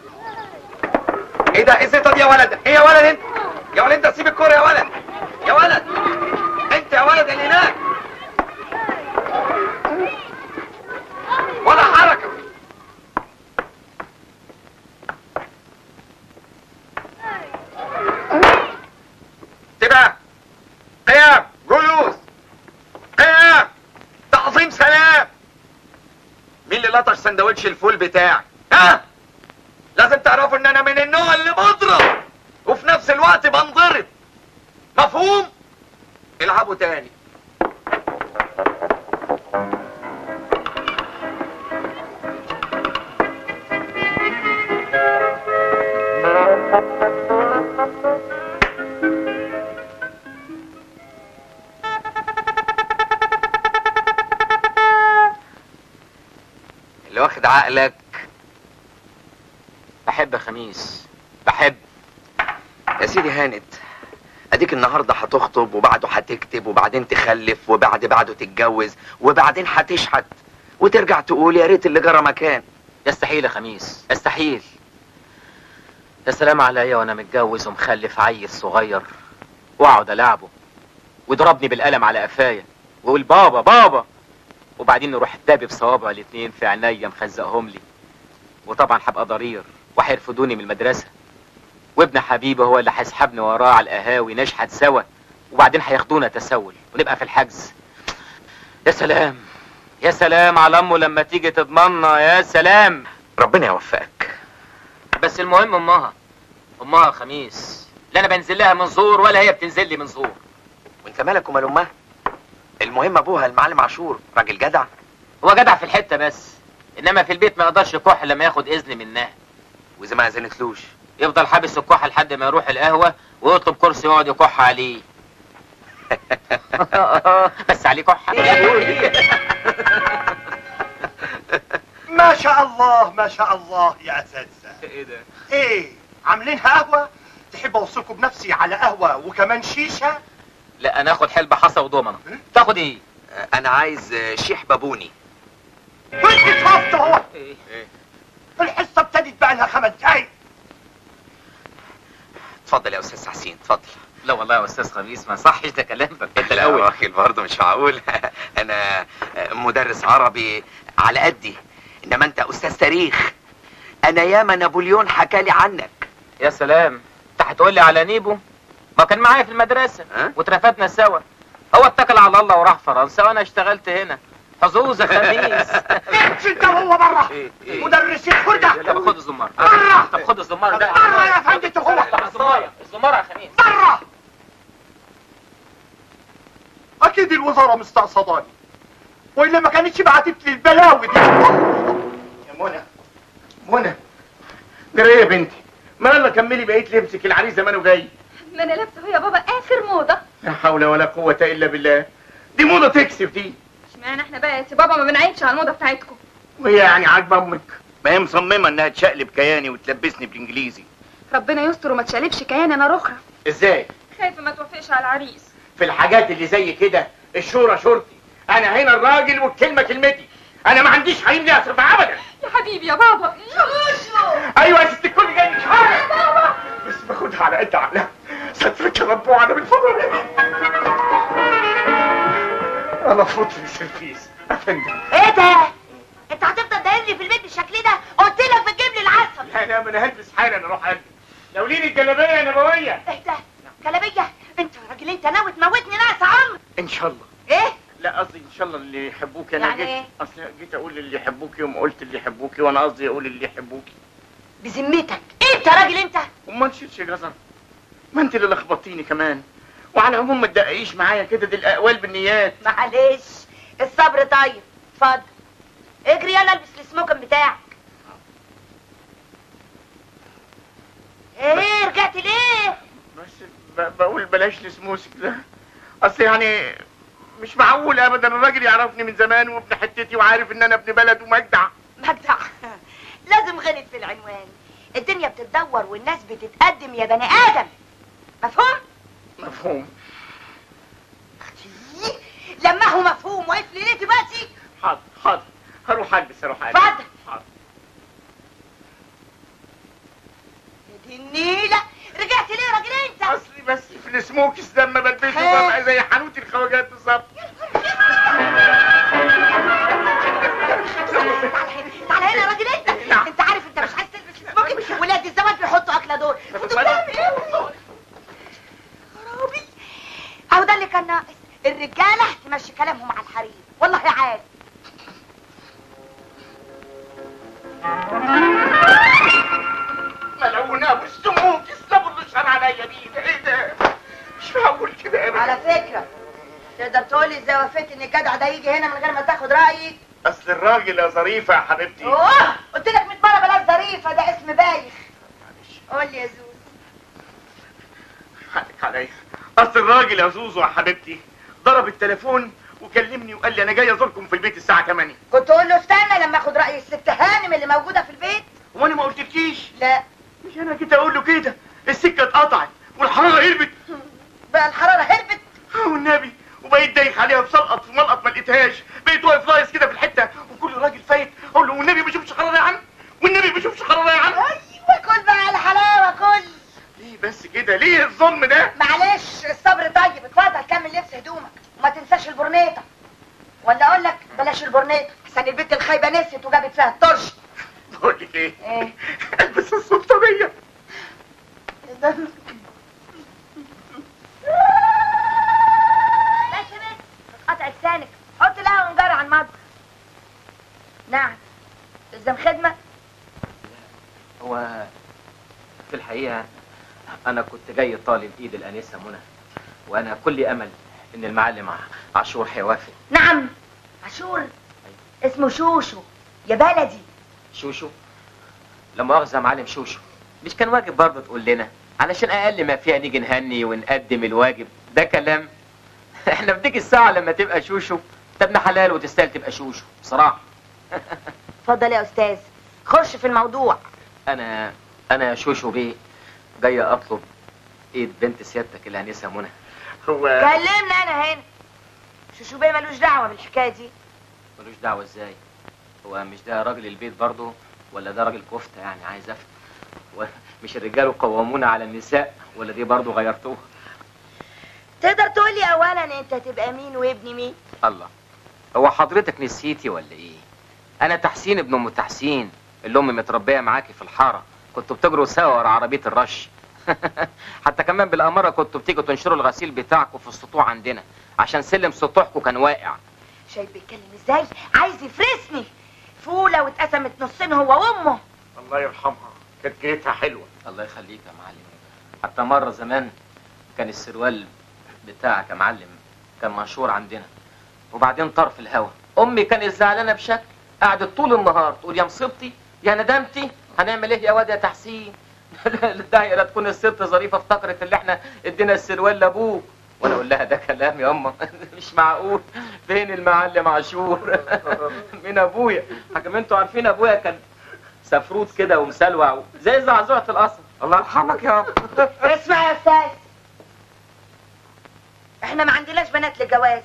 ايه ده؟ ايه الزيطه دي يا ولد؟ ايه يا ولد انت؟ يا ولد انت سيب الكوره يا ولد. يا ولد انت يا ولد اللي هناك ولا حركه. تبقى قيام، جلوس، قيام، تعظيم سلام. مين اللي لطش سندوتش الفول بتاعي؟ ها؟ لازم تعرفوا ان انا من النوع اللي بضرب وفي نفس الوقت بنضرب. مفهوم؟ العبوا تاني. اللي واخد عقلك. بحب يا خميس، بحب. يا سيدي هانت، اديك النهارده هتخطب وبعده هتكتب وبعدين تخلف وبعده تتجوز وبعدين هتشحت وترجع تقول يا ريت اللي جرى مكان. يستحيل يا خميس، يستحيل. يا سلام عليا وانا متجوز ومخلف عيل صغير واقعد العبه ويضربني بالقلم على قفايا ويقول بابا بابا، وبعدين نروح دابب صوابعه الاتنين في عينيا مخزقهم لي، وطبعا هبقى ضرير وهيرفضوني من المدرسه، وابن حبيبي هو اللي هيسحبني وراه على القهاوي نشحت سوا، وبعدين هياخدونا تسول ونبقى في الحجز. يا سلام يا سلام على امه لما تيجي تضمننا. يا سلام. ربنا يوفقك. بس المهم امها خميس، لا انا بنزل لها من زور ولا هي بتنزل لي من زور. وانت مالك ومال امها؟ المهم ابوها المعلم عاشور راجل جدع. هو جدع في الحته بس، انما في البيت ما يقدرش يكح لما ياخد اذن منها. واذا ما اذنتلوش يفضل حابس الكحه لحد ما يروح القهوه ويطلب كرسي يقعد يكح عليه. بس عليه كحه. ما شاء الله ما شاء الله يا اساتذه. ايه ده؟ ايه عاملينها قهوه؟ تحب اوصيكم بنفسي على قهوه وكمان شيشه؟ لا انا اخد حلبة حصى وضمنه. تاخد ايه؟ انا عايز شيح بابوني. وانت اتفضل اهو. الحصه ابتدت بقى لها 5 دقايق. اتفضل يا استاذ حسين اتفضل. لا والله يا استاذ خميس ما صحش ده كلام. انت الاول. يا اخي برضه مش معقول. انا مدرس عربي على قدي، انما انت استاذ تاريخ. انا ياما نابليون حكالي عنك. يا سلام، انت هتقول لي على نيبو؟ ما كان معايا في المدرسه واترفدنا سوا. هو اتكل على الله وراح فرنسا وانا اشتغلت هنا. حظوظ يا خميس. امشي انت وهو بره. مدرس الخردة. طب خد الزمار. بره. طب خد الزمار ده. بره يا فندم هو. الزمار يا خميس. بره. اكيد الوزاره مستقصداني، والا ما كانتش بعتت لي البلاوي دي. يا منى جري يا بنتي، ما يلا كملي بقيت لبسك، العريس زمانه جاي. ما انا لابسه اهو يا بابا اخر موضه. لا حول ولا قوه الا بالله، دي موضه تكسب دي. اشمعنى احنا بقى يا بابا ما بنعيدش على الموضه بتاعتكم؟ وهي يعني عاجبه امك؟ ما هي مصممه انها تشقلب كياني وتلبسني بالانجليزي. ربنا يستر وما تشقلبش كياني انا رخره. ازاي؟ خايفه ما توافقش على العريس. في الحاجات اللي زي كده الشورى شورتي، انا هنا الراجل والكلمه كلمتي، انا ما عنديش حريم لي اصرف ابدا. يا حبيبي يا بابا. شوشو. ايوه يا ست الكل جاي مش عارف يا بابا، بس باخدها على قد عقلها. سترك يا رب وعلى بالفضل. انا فوت في السرفيس افندم. ايه ده؟ انت هتفضل دايرني في البيت بالشكل ده؟ قلت لك بتجيب لي العسل. لا ما انا هلبس حالا اروح البس. لوليني الجلابيه يا نبويه. ايه ده؟ جلابيه؟ انت راجل انت ناوي تموتني ناقص عمرو. ان شاء الله. ايه؟ لا قصدي ان شاء الله اللي يحبوكي. انا يعني جيت ايه؟ اصل جيت اقول اللي يحبوكي وما قلت اللي يحبوكي، وانا قصدي اقول اللي يحبوكي. بذمتك انت راجل انت؟ امال شيلش جزر؟ ما انت اللي لخبطتيني كمان. وعلى العموم ما تدققيش معايا كده، دي الاقوال بالنيات. معلش الصبر طيب. اتفضل اجري يلا البس السموكن بتاعك. ايه رجعت ليه؟ بس بقول بلاش السموسك ده، اصل يعني مش معقول ابدا الراجل يعرفني من زمان وابن حتتي وعارف ان انا ابن بلد ومجدع. مجدع لازم غلط في العنوان. الدنيا بتتدور والناس بتتقدم يا بني ادم. مفهوم؟ مفهوم. لما هو مفهوم واقف لي ليه دلوقتي؟ حاضر حاضر، هروح البس اتفضل. حاضر. يا دي النيله، رجعت ليه يا راجل انت؟ اصلي بس في السموكس لما بلبسه ببقى زي حانوت الخواجات بالظبط. تعالى هنا يا راجل انت. انت عارف انت مش عايز تلبس السموكن؟ ولاد الزواج بيحطوا اكله دول. خرابي. اهو ده اللي كان ناقص، الرجاله تمشي كلامهم على الحريم. والله عاد ملعونه ابو السموكس، صبر الشر عليا بيه. ايه ده؟ مش معقول كده ابدا. على فكره تقدر تقولي ازاي وافقت ان الجدع ده يجي هنا من غير ما تاخد رايي؟ اصل الراجل يا ظريفه يا حبيبتي. اوه قلت لك 100 مره بلاش ظريفه، ده اسم بايخ. قول لي يا زوز. حقك عليا. اصل الراجل يا زوزو يا حبيبتي ضرب التليفون وكلمني وقال لي انا جاي ازوركم في البيت الساعه 8. كنت اقول له استنى لما اخد راي الست هانم اللي موجوده في البيت. وانا ما قلتلكيش؟ لا. مش انا جيت اقول له كده، السكه اتقطعت والحراره هربت. بقى الحراره هربت؟ والنبي، وبقيت دايخ عليها بسلقط في ملقط ما لقيتهاش، بقيت واقف لايص كده في الحته وكل راجل فايت اقول له والنبي ما اشوفش حراره يا عم، والنبي ما اشوفش حراره يا عم. ايوه كل بقى على حلاوه كل. ليه بس كده؟ ليه الظلم ده؟ معلش الصبر طيب. اتفضل كمل لبس هدومك وما تنساش البرنيطه. ولا اقول لك بلاش البرنيطه احسن البنت الخايبه نسيت وجابت فيها الطرش. بقول لك ايه؟ ايه؟ البس السلطانيه. بس قطع لسانك. حط لها ونجر على المطبخ. نعم تلزم خدمه. هو في الحقيقة أنا كنت جاي طالب إيد الأنسة منى، وأنا كل أمل إن المعلم عاشور هيوافق. نعم عاشور اسمه شوشو يا بلدي. شوشو؟ لا مؤاخذة يا معلم شوشو، مش كان واجب برضه تقول لنا علشان أقل ما فيها نيجي نهني ونقدم الواجب؟ ده كلام. إحنا بتيجي الساعة لما تبقى شوشو، أنت ابن حلال وتستاهل تبقى شوشو بصراحة. اتفضل يا أستاذ خش في الموضوع. أنا يا شوشو بيه جاي أطلب إيد بنت سيادتك الأنسة منى. هو كلمنا أنا هنا. شوشو بيه ملوش دعوة بالحكاية دي. ملوش دعوة إزاي؟ هو مش ده راجل البيت برضه ولا ده راجل كفتة؟ يعني عايز أفهم. مش الرجال قوامون على النساء ولا دي برضه غيرتوها؟ تقدر تقولي أولا أنت تبقى مين وابن مين؟ الله، هو حضرتك نسيتي ولا إيه؟ أنا تحسين ابن أم تحسين اللي أمي متربية معاكي في الحارة، كنتوا بتجروا سوا ورا عربية الرش. حتى كمان بالأمارة كنتوا بتيجوا تنشروا الغسيل بتاعكم في السطوح عندنا عشان سلم سطوحكم كان واقع. شايف بيتكلم ازاي؟ عايز يفرسني. فولة واتقسمت نصين هو وامه. الله يرحمها كانت جيتها حلوة. الله يخليك يا معلم. حتى مرة زمان كان السروال بتاعك يا معلم كان مشهور عندنا، وبعدين طار في الهوا. أمي كانت زعلانة بشكل، قعدت طول النهار تقول يا مصيبتي يا ندمتي، هنعمل ايه يا واد يا تحسين؟ ده لا تكون الست ظريفة افتكرت اللي احنا ادينا السروال لابوك. وانا اقول لها ده كلام يا اما مش معقول، فين المعلم عاشور؟ من ابويا. حكم انتوا عارفين ابويا كان سفروت كده ومسلوع زي زعزوعة القصر. الله يرحمك يا ابا. اسمع يا استاذ، احنا ما عندناش بنات للجواز.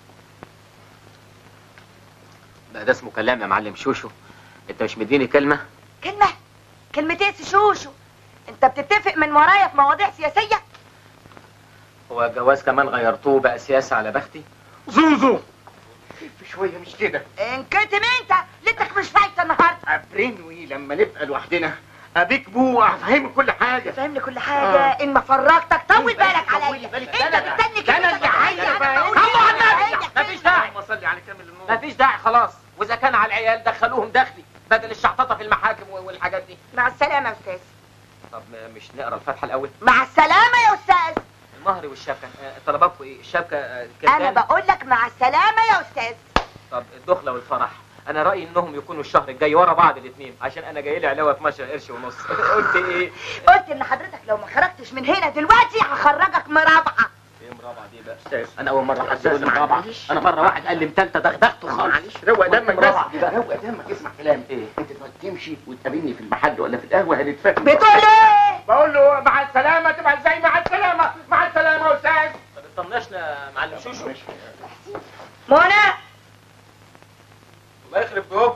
ده اسمه كلام يا معلم شوشو؟ انت مش مديني كلمة؟ كلمة؟ كلمتين شوشو؟ انت بتتفق من ورايا في مواضيع سياسية؟ هو الجواز كمان غيرتوه بقى سياسة على بختي؟ زوزو خف شوية مش كده. انكتم انت، ليتك مش فايتة النهاردة. عبرنوي لما نبقى لوحدنا ابيك بو افهمك كل حاجة. فهمني كل حاجة. ان ما فرجتك طول بالك عليا. انت بتستني كده. انا اللي عايز مفيش داعي. مفيش داعي خلاص، واذا كان على العيال دخلوهم دخلي بدل الشحططة في المحاكم والحاجات دي. مع السلامة يا استاذ. طب مش نقرا الفاتحة الاول؟ مع السلامة يا استاذ. المهر والشبكه؟ طلباتكم ايه؟ الشبكه انا بقول لك مع السلامه يا استاذ. طب الدخله والفرح، انا رايي انهم يكونوا الشهر الجاي ورا بعض الاثنين، عشان انا جاي لي علاوه 12 قرش ونص. قلت ايه؟ قلت ان حضرتك لو ما خرجتش من هنا دلوقتي هخرجك مرابعه. ايه مرابعه دي بقى؟ استاذ انا اول مره حد يقول لي مرابعه. انا مره واحد قال لي متلته دغدغته خالص. معلش روق دمك بس، بقى. روق دمك، اسمع كلامي. ايه انت تمشي وتقابلني في المحل ولا في القهوه هنتفاهم. بتقول ايه؟ بقول له مع السلامه، تبقى ازاي مع السلامه؟ مع السلامه يا استاذ. طب اطنشنا معلم شوشو. منى الله يخرب بيومكم.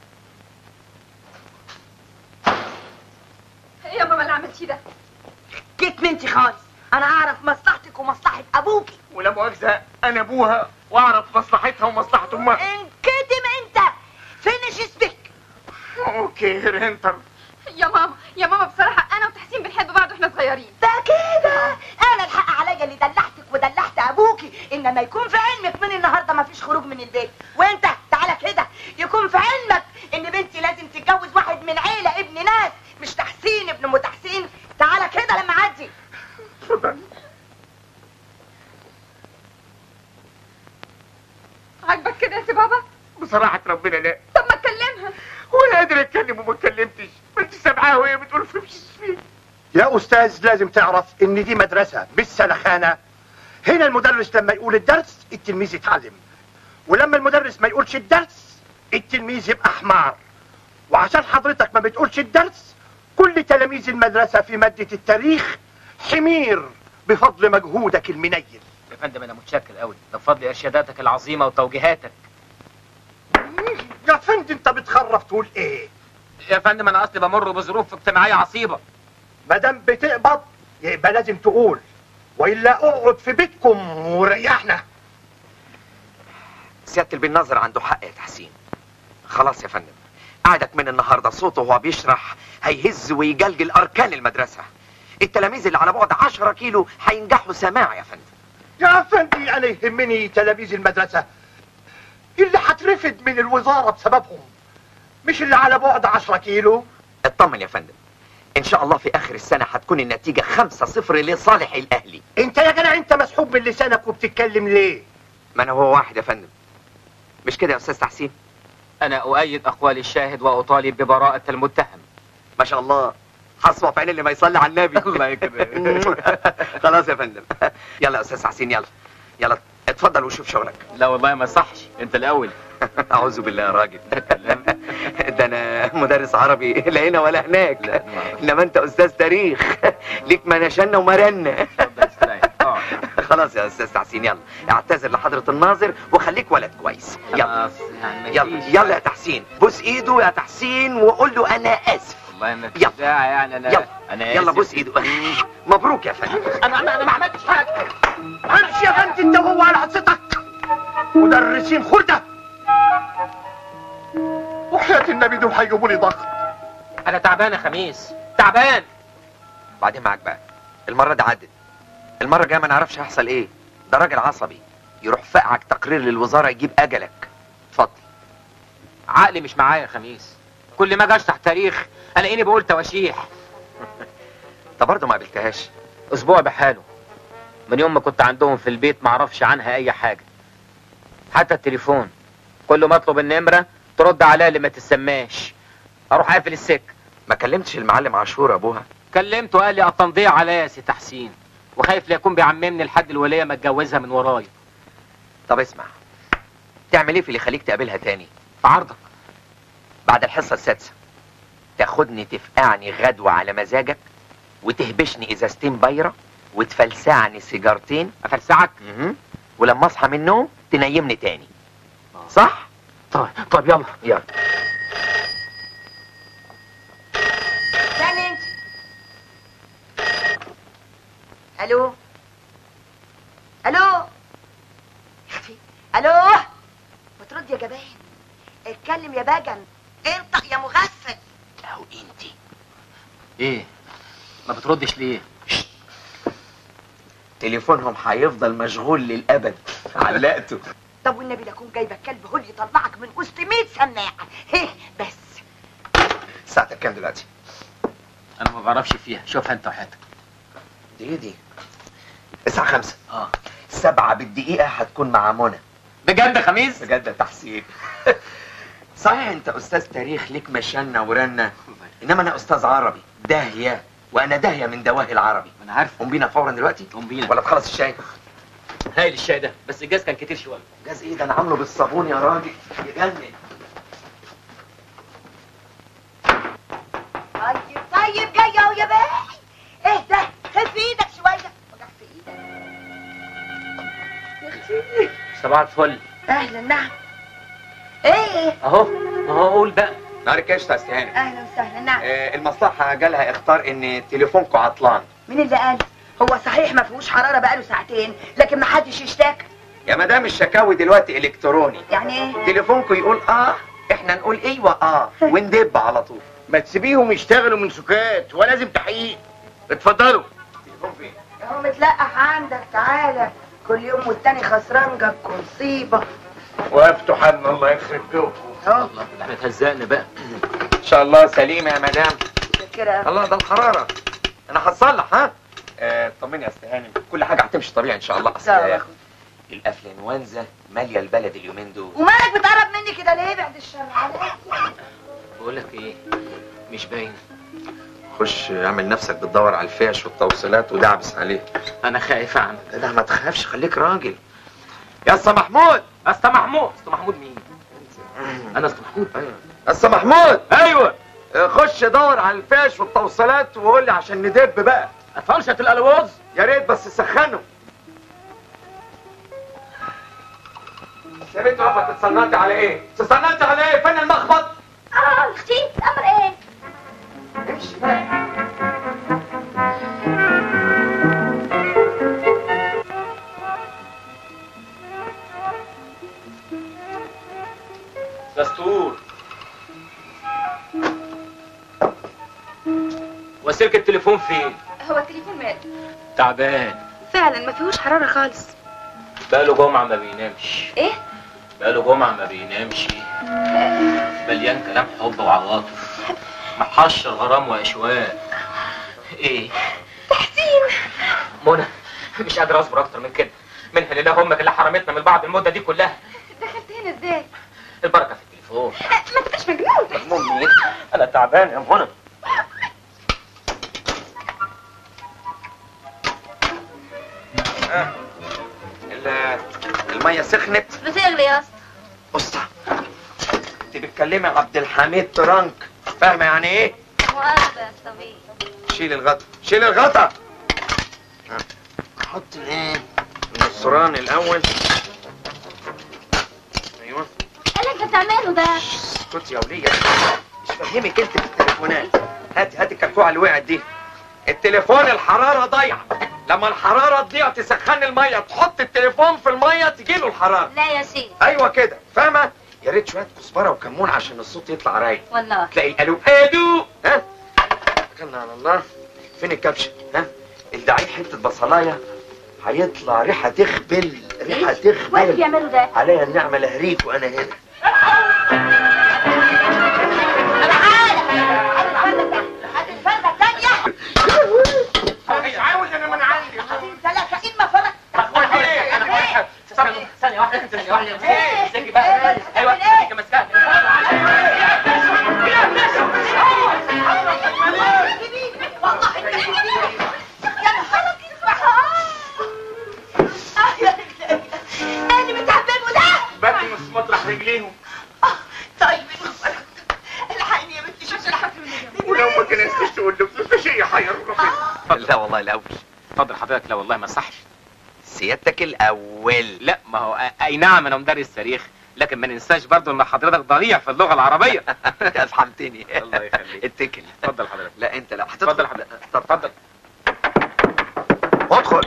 ايه يا ماما اللي عملتيه ده؟ كتمنتي خالص، انا اعرف مصلحتك ومصلحه ابوكي. ولا مؤاخذه انا ابوها واعرف مصلحتها ومصلحه امها. انكتم انت، فينش سبيك. اوكي رينتر. يا ماما بصراحه انا وتحسين بنحب بعض واحنا صغيرين. ده كده انا الحق عليا اللي دلعتك ودلعت ابوكي، انما يكون في علمك من النهارده ما فيش خروج من البيت. وانت تعالى كده، يكون في علمك ان بنتي لازم تتجوز واحد من عيله ابن ناس، مش تحسين ابن متحسين. تعالى كده لما اعدي. اتفضل. عاجبك كده يا سي بابا؟ بصراحه ربنا لا. طب ما تكلمها. ولا قادر اتكلم وما اتكلمتش، ما انت سامعاها وهي بتقول في فيه. يا أستاذ لازم تعرف إن دي مدرسة مش سلخانة. هنا المدرس لما يقول الدرس التلميذ يتعلم، ولما المدرس ما يقولش الدرس التلميذ يبقى حمار. وعشان حضرتك ما بتقولش الدرس، كل تلاميذ المدرسة في مادة التاريخ حمير بفضل مجهودك المنيل. يا فندم انا متشكر قوي، ده بفضل ارشاداتك العظيمه وتوجيهاتك. يا فندم انت بتخرف تقول ايه؟ يا فندم انا اصلي بمر بظروف اجتماعيه عصيبه. ما دام بتقبض يبقى لازم تقول، والا اقعد في بيتكم وريحنا. سيادة البن ناظر عنده حق يا تحسين. خلاص يا فندم، قعدك من النهارده صوته وهو بيشرح هيهز ويجلجل اركان المدرسه. التلاميذ اللي على بعد 10 كيلو هينجحوا سماع يا فندم. يا فندي انا يهمني تلاميذ المدرسه اللي هترفد من الوزاره بسببهم، مش اللي على بعد 10 كيلو. اطمن يا فندم، ان شاء الله في اخر السنه هتكون النتيجه 5-0 لصالح الاهلي. انت يا جدع انت مسحوب من لسانك وبتتكلم ليه؟ ما انا هو واحد يا فندم، مش كده يا استاذ تحسين؟ انا اؤيد اقوال الشاهد واطالب ببراءه المتهم. ما شاء الله، حصوه في عين اللي ما يصلي على النبي. الله يكرمك. خلاص يا فندم، يلا يا استاذ تحسين، يلا اتفضل وشوف شغلك. لا والله ما صحش، انت الاول. اعوذ بالله يا راجل. ده انا مدرس عربي لا هنا ولا هناك، انما انت استاذ تاريخ ليك منشنا ومرنا. خلاص يا استاذ تحسين، يلا اعتذر لحضرة الناظر وخليك ولد كويس. يلا يلا يا تحسين، بوس ايده يا تحسين وقول له انا اسف. والله ما في داعي يعني. انا يلا بوس ايده. مبروك يا فندم. انا ما عملتش حاجه. امشي يا فندي انت وهو على حصتك، مدرسين خردة. وحياة النبي دول هيجيبوا لي ضغط. انا تعبان يا خميس، تعبان. بعدين معاك بقى، المره دي عدت، المره الجايه ما نعرفش هيحصل ايه. ده راجل عصبي يروح فقعك تقرير للوزاره يجيب اجلك. اتفضل. عقلي مش معايا يا خميس، كل ما اجي اشرح تاريخ الاقيني بقول تواشيح. انت برضه ما قابلتهاش؟ اسبوع بحاله، من يوم ما كنت عندهم في البيت ما اعرفش عنها اي حاجه، حتى التليفون كل ما اطلب النمره ترد عليا اللي ما تسماش، اروح اقفل السكه. ما كلمتش المعلم عاشور ابوها؟ كلمته قال لي التنضيع عليا يا سي تحسين، وخايف لا يكون بيعممني لحد الوليه ما اتجوزها من ورايا. طب اسمع، تعمل ايه في اللي يخليك تقابلها تاني؟ في عرضك بعد الحصه السادسه تاخدني تفقعني غدوه على مزاجك، وتهبشني ازازتين بايره، وتفلسعني سيجارتين. افلسعك؟ ولما اصحى من النوم تنيمني تاني، صح؟ طب يلا يلا. ثاني انت. الو الو الو، بترد يا جبان؟ اتكلم يا بجن، انطق يا مغفل. او انتي ايه ما بتردش ليه؟ تليفونهم هيفضل مشغول للابد. علقته. طب والنبي لكون جايبك كلب هو اللي يطلعك من وسط 100 سماعه. هيه بس. ساعتك كام دلوقتي؟ انا ما بعرفش فيها، شوفها انت وحياتك. دي الساعة 5. 7 بالدقيقة هتكون مع منى. بجد يا خميس؟ بجد يا تحسين. صحيح انت استاذ تاريخ ليك مشانة ورنة، انما انا استاذ عربي داهية، وانا داهية من دواهي العربي. انا عارف. قوم بينا فورا دلوقتي. قوم بينا. ولا تخلص الشاي؟ هايل الشاي ده، بس الجاز كان كتير شوية. جاز ايه ده؟ انا عامله بالصابون يا راجل، يجنن. طيب جايه اهو يا باي. اهدى، خف ايدك شويه. وجع في ايدك يا اختي. صباح الفل. اهلا. نعم. ايه اهو قول بقى. نهارك قشطة يا استهانة. اهلا وسهلا. نعم. المصلحة جالها اختار ان تليفونكم عطلان. مين اللي قال؟ هو صحيح ما فيهوش حراره بقاله ساعتين، لكن ما حدش يشتكى. يا مدام الشكاوي دلوقتي الكتروني. يعني ايه؟ تليفونكم يقول احنا نقول ايوه وندب على طول. ما تسيبيهم يشتغلوا من سكات، ولازم تحقيق. اتفضلوا. التليفون فين؟ اهو متلقح عندك. تعالى. كل يوم والتاني خسران جابكم مصيبه. وقفتوا حن الله يخرب بيوتكم. اهو احنا اتهزقنا بقى. ان شاء الله سليمة يا مدام. متشكره. الله، ده الحرارة. انا هتصلح. طمني يا استهاني، كل حاجة هتمشي طبيعي ان شاء الله. اصل الانفلونزا مالية البلد اليومين دول. ومالك بتقرب مني كده ليه؟ بعد الشر عليك. بقول لك ايه، مش باين. خش اعمل نفسك بتدور على الفيش والتوصيلات ودعبس عليه. انا خايف عنك. لا ما تخافش، خليك راجل. يا اسطى محمود. اسطى محمود مين؟ انا اسطى محمود. ايوه اسطى محمود. ايوه. خش دور على الفيش والتوصيلات وقول لي عشان ندب بقى. فرشة الالوز. يا ريت بس سخنه. يا بنت واقفه تتصنطي على ايه؟ تتصنطي على ايه؟ فين المخبط؟ اختي امر ايه؟ امشي بقى. دستور. وسلك التليفون فين؟ هو التليفون ماله؟ تعبان فعلا ما فيهوش حراره خالص. بقاله جمعة ما بينامش. ايه؟ بقاله جمعة ما بينامش. مليان كلام حب وعواطف، محشر غرام واشواق. ايه؟ تحسين. منى مش قادر اصبر اكتر من كده. منها لله امك اللي حرمتنا من بعض المدة دي كلها. دخلت هنا ازاي؟ البركة في التليفون. ما تبقاش مجنون. مجنون مين؟ انا تعبان يا منى. المية سخنت. بتغلي يا اسطى انت بتكلمي عبد الحميد ترانك، فاهمه يعني ايه؟ مؤاخذة يا صبي. شيل الغطا، شيل الغطا. حط الايه؟ النصران الاول. ايوه. ايه اللي انت بتعمله ده؟ اسكت يا وليه، مش فاهمك انت في التليفونات. هات الكلكوعه اللي وقعت دي. التليفون الحراره ضايعه، لما الحراره تضيع تسخن الميه، تحط التليفون في الميه تجيله الحراره. لا يا شيخ. ايوه كده، فاهمه؟ يا ريت شويه كزبره وكمون عشان الصوت يطلع رايق. والله تلاقي الالو ادو. توكلنا على الله. فين الكبشه؟ الدعي حته بصلايه هيطلع ريحه تخبل، ريحه تخبل. وايه اللي بيعملوا ده؟ عليا النعمه لهريك وانا هنا. هات الفردة التانية. مش عاوز انا من عندي. انت لك اما فرق. ثانية واحدة. امسكي بقى. ايوه امسكي مسكها. انا متعبان وده. بدي مش مطرح رجليهم. طيب الحقني يا بنتي، شوفي الحقني. ولو ما كنتش تقول له في شيء حيروح. لا والله الاول. اتفضل حضرتك. لا والله ما صحش. سيادتك الاول. لا ما هو اي نعم انا مدرس تاريخ، لكن ما ننساش برضه ان حضرتك ضريع في اللغه العربيه. افهمتني. الله يخليك. اتكل. اتفضل حضرتك. لا انت لا اتفضل حضرتك. اتفضل. ادخل.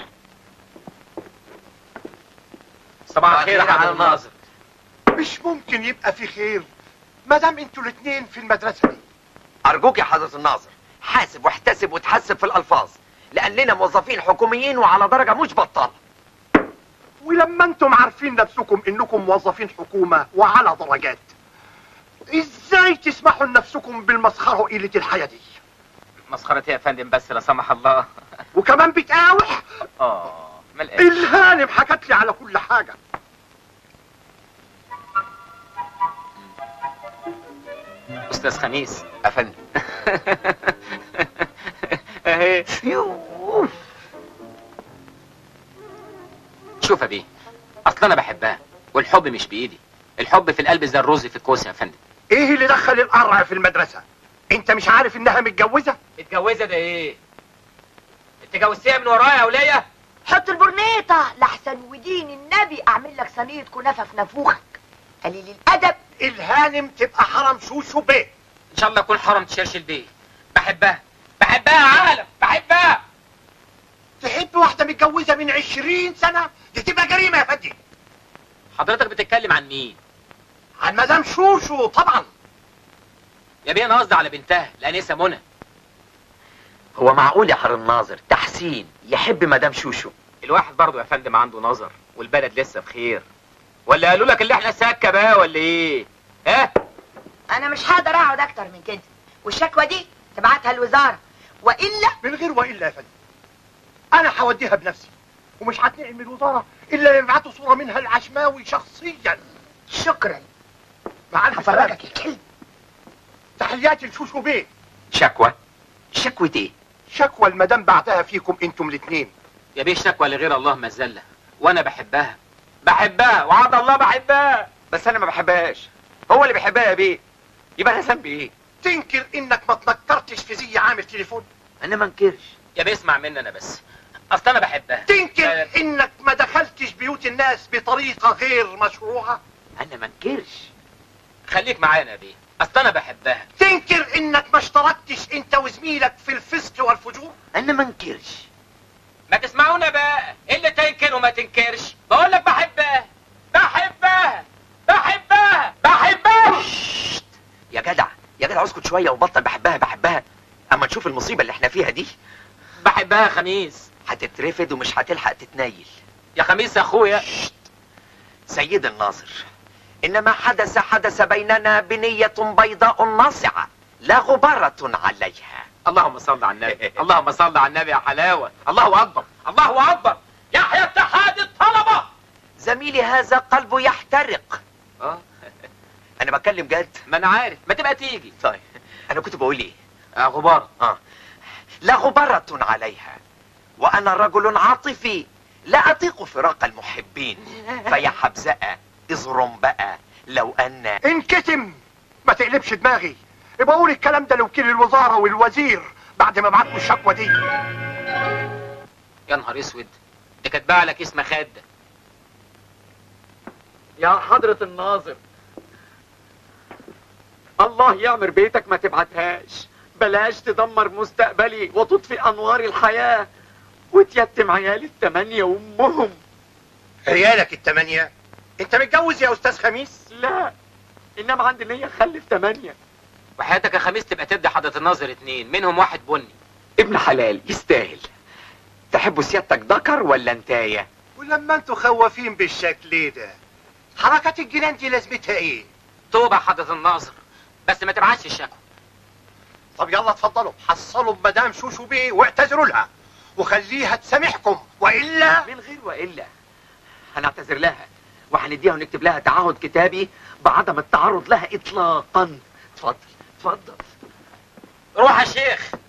صباح الخير يا حضرة الناظر. مش ممكن يبقى في خير ما دام انتوا الاثنين في المدرسه دي. ارجوك يا حضرة الناظر، حاسب واحتسب وتحسب في الالفاظ، لاننا موظفين حكوميين وعلى درجه مش بطاله. ولما انتم عارفين نفسكم انكم موظفين حكومه وعلى درجات، ازاي تسمحوا لنفسكم بالمسخره وقله الحياه دي؟ مسخرة يا فندم بس لا سمح الله. وكمان بتقاوح؟ ملقاش. الهانم حكت لي على كل حاجه. استاذ خميس. افندم. اهي. شوف يا بيه، اصل انا بحبها والحب مش بايدي، الحب في القلب زي الرز في الكوسه يا فندم. ايه اللي دخل القرع في المدرسه؟ انت مش عارف انها متجوزه؟ متجوزه ده ايه؟ انت جوزتيها من ورايا يا وليه؟ حط البرنيطه لحسن ودين النبي اعمل لك صينيه كنافه في نافوخك. قليل الادب. الهانم تبقى حرم شوشو بيه. ان شاء الله يكون حرم تشرشل بيه. بحبها بحبها يا عالم، بحبها. تحب واحده متجوزه من 20 سنه؟ دي تبقى جريمه يا فندم. حضرتك بتتكلم عن مين؟ عن مدام شوشو طبعا. يا بيه انا قصدي على بنتها الانسه منى. هو معقول يا حر الناظر تحسين يحب مدام شوشو؟ الواحد برضه يا فندم عنده نظر والبلد لسه بخير. ولا قالوا لك اللي احنا سكه بقى ولا ايه؟ ها؟ انا مش هقدر اقعد اكتر من كده، والشكوى دي تبعتها الوزاره، والا من غير والا يا فندم. انا هوديها بنفسي، ومش هتنقل من الوزاره الا يبعتوا صوره منها العشماوي شخصيا. شكرا. مع الف سلامه. هفرجك الكلب. تحياتي لشوشو بيه. شكوى؟ شكوى ايه؟ شكوى المدام بعتها فيكم انتم الاثنين. يا بيه شكوى لغير الله مذله، وانا بحبها بحبها وعد الله بحبها. بس انا ما بحبهاش، هو اللي بيحبها يا بيه. يبقى انا ذنبي ايه؟ تنكر انك ما تنكرتش في زي عامل تليفون؟ انا ما انكرش. يا بيه اسمع مني انا بس، اصل انا بحبها. تنكر انك ما دخلتش بيوت الناس بطريقه غير مشروعه؟ انا ما انكرش. خليك معانا يا بيه، اصل انا بحبها. تنكر انك ما اشتركتش انت وزميلك في الفسق والفجور؟ انا ما انكرش. ما تسمعونا بقى، ايه اللي تنكر وما تنكرش؟ بقول لك بحبها بحبها بحبها بحبها. يا جدع يا جدع اسكت شويه وبطل بحبها بحبها. اما نشوف المصيبه اللي احنا فيها دي. بحبها يا خميس. هتترفد ومش هتلحق تتنيل. يا خميس يا اخويا. سيد الناظر، انما حدث بيننا بنيه بيضاء ناصعه لا غباره عليها. اللهم صل على النبي. اللهم صل على النبي يا حلاوه. الله اكبر الله اكبر. يحيى اتحاد الطلبه. زميلي هذا قلبه يحترق. انا بتكلم جد. ما انا عارف، ما تبقى تيجي. طيب انا كنت بقول ايه؟ غبار. لا غبارة عليها، وانا رجل عاطفي لا اطيق فراق المحبين. فيا حبزقة اظرم بقى لو ان انكتم. ما تقلبش دماغي. يبقى قول الكلام ده لوكيل الوزاره والوزير بعد ما بعتوا الشكوى دي. يا نهار اسود، دي كاتبه على كيس مخده. يا حضرة الناظر، الله يعمر بيتك ما تبعتهاش. بلاش تدمر مستقبلي وتطفي انوار الحياة وتيتم عيالي ال8 وامهم. عيالك ال8؟ انت متجوز يا استاذ خميس؟ لا، انما عندي نية اخلف 8. وحياتك يا خميس تبقى تدي حضرة الناظر 2، منهم واحد بني. ابن حلال يستاهل. تحبوا سيادتك ذكر ولا انتايه؟ ولما انتوا خوافين بالشكل ده، حركات الجنان دي لازمتها ايه؟ توبة حضرة الناظر، بس ما تبعتش الشكوى. طب يلا اتفضلوا حصلوا بمدام شوشو بيه واعتذروا لها وخليها تسامحكم، والا من غير والا هنعتذر لها وهنديها ونكتب لها تعهد كتابي بعدم التعرض لها اطلاقا. اتفضل اتفضل. روح يا شيخ.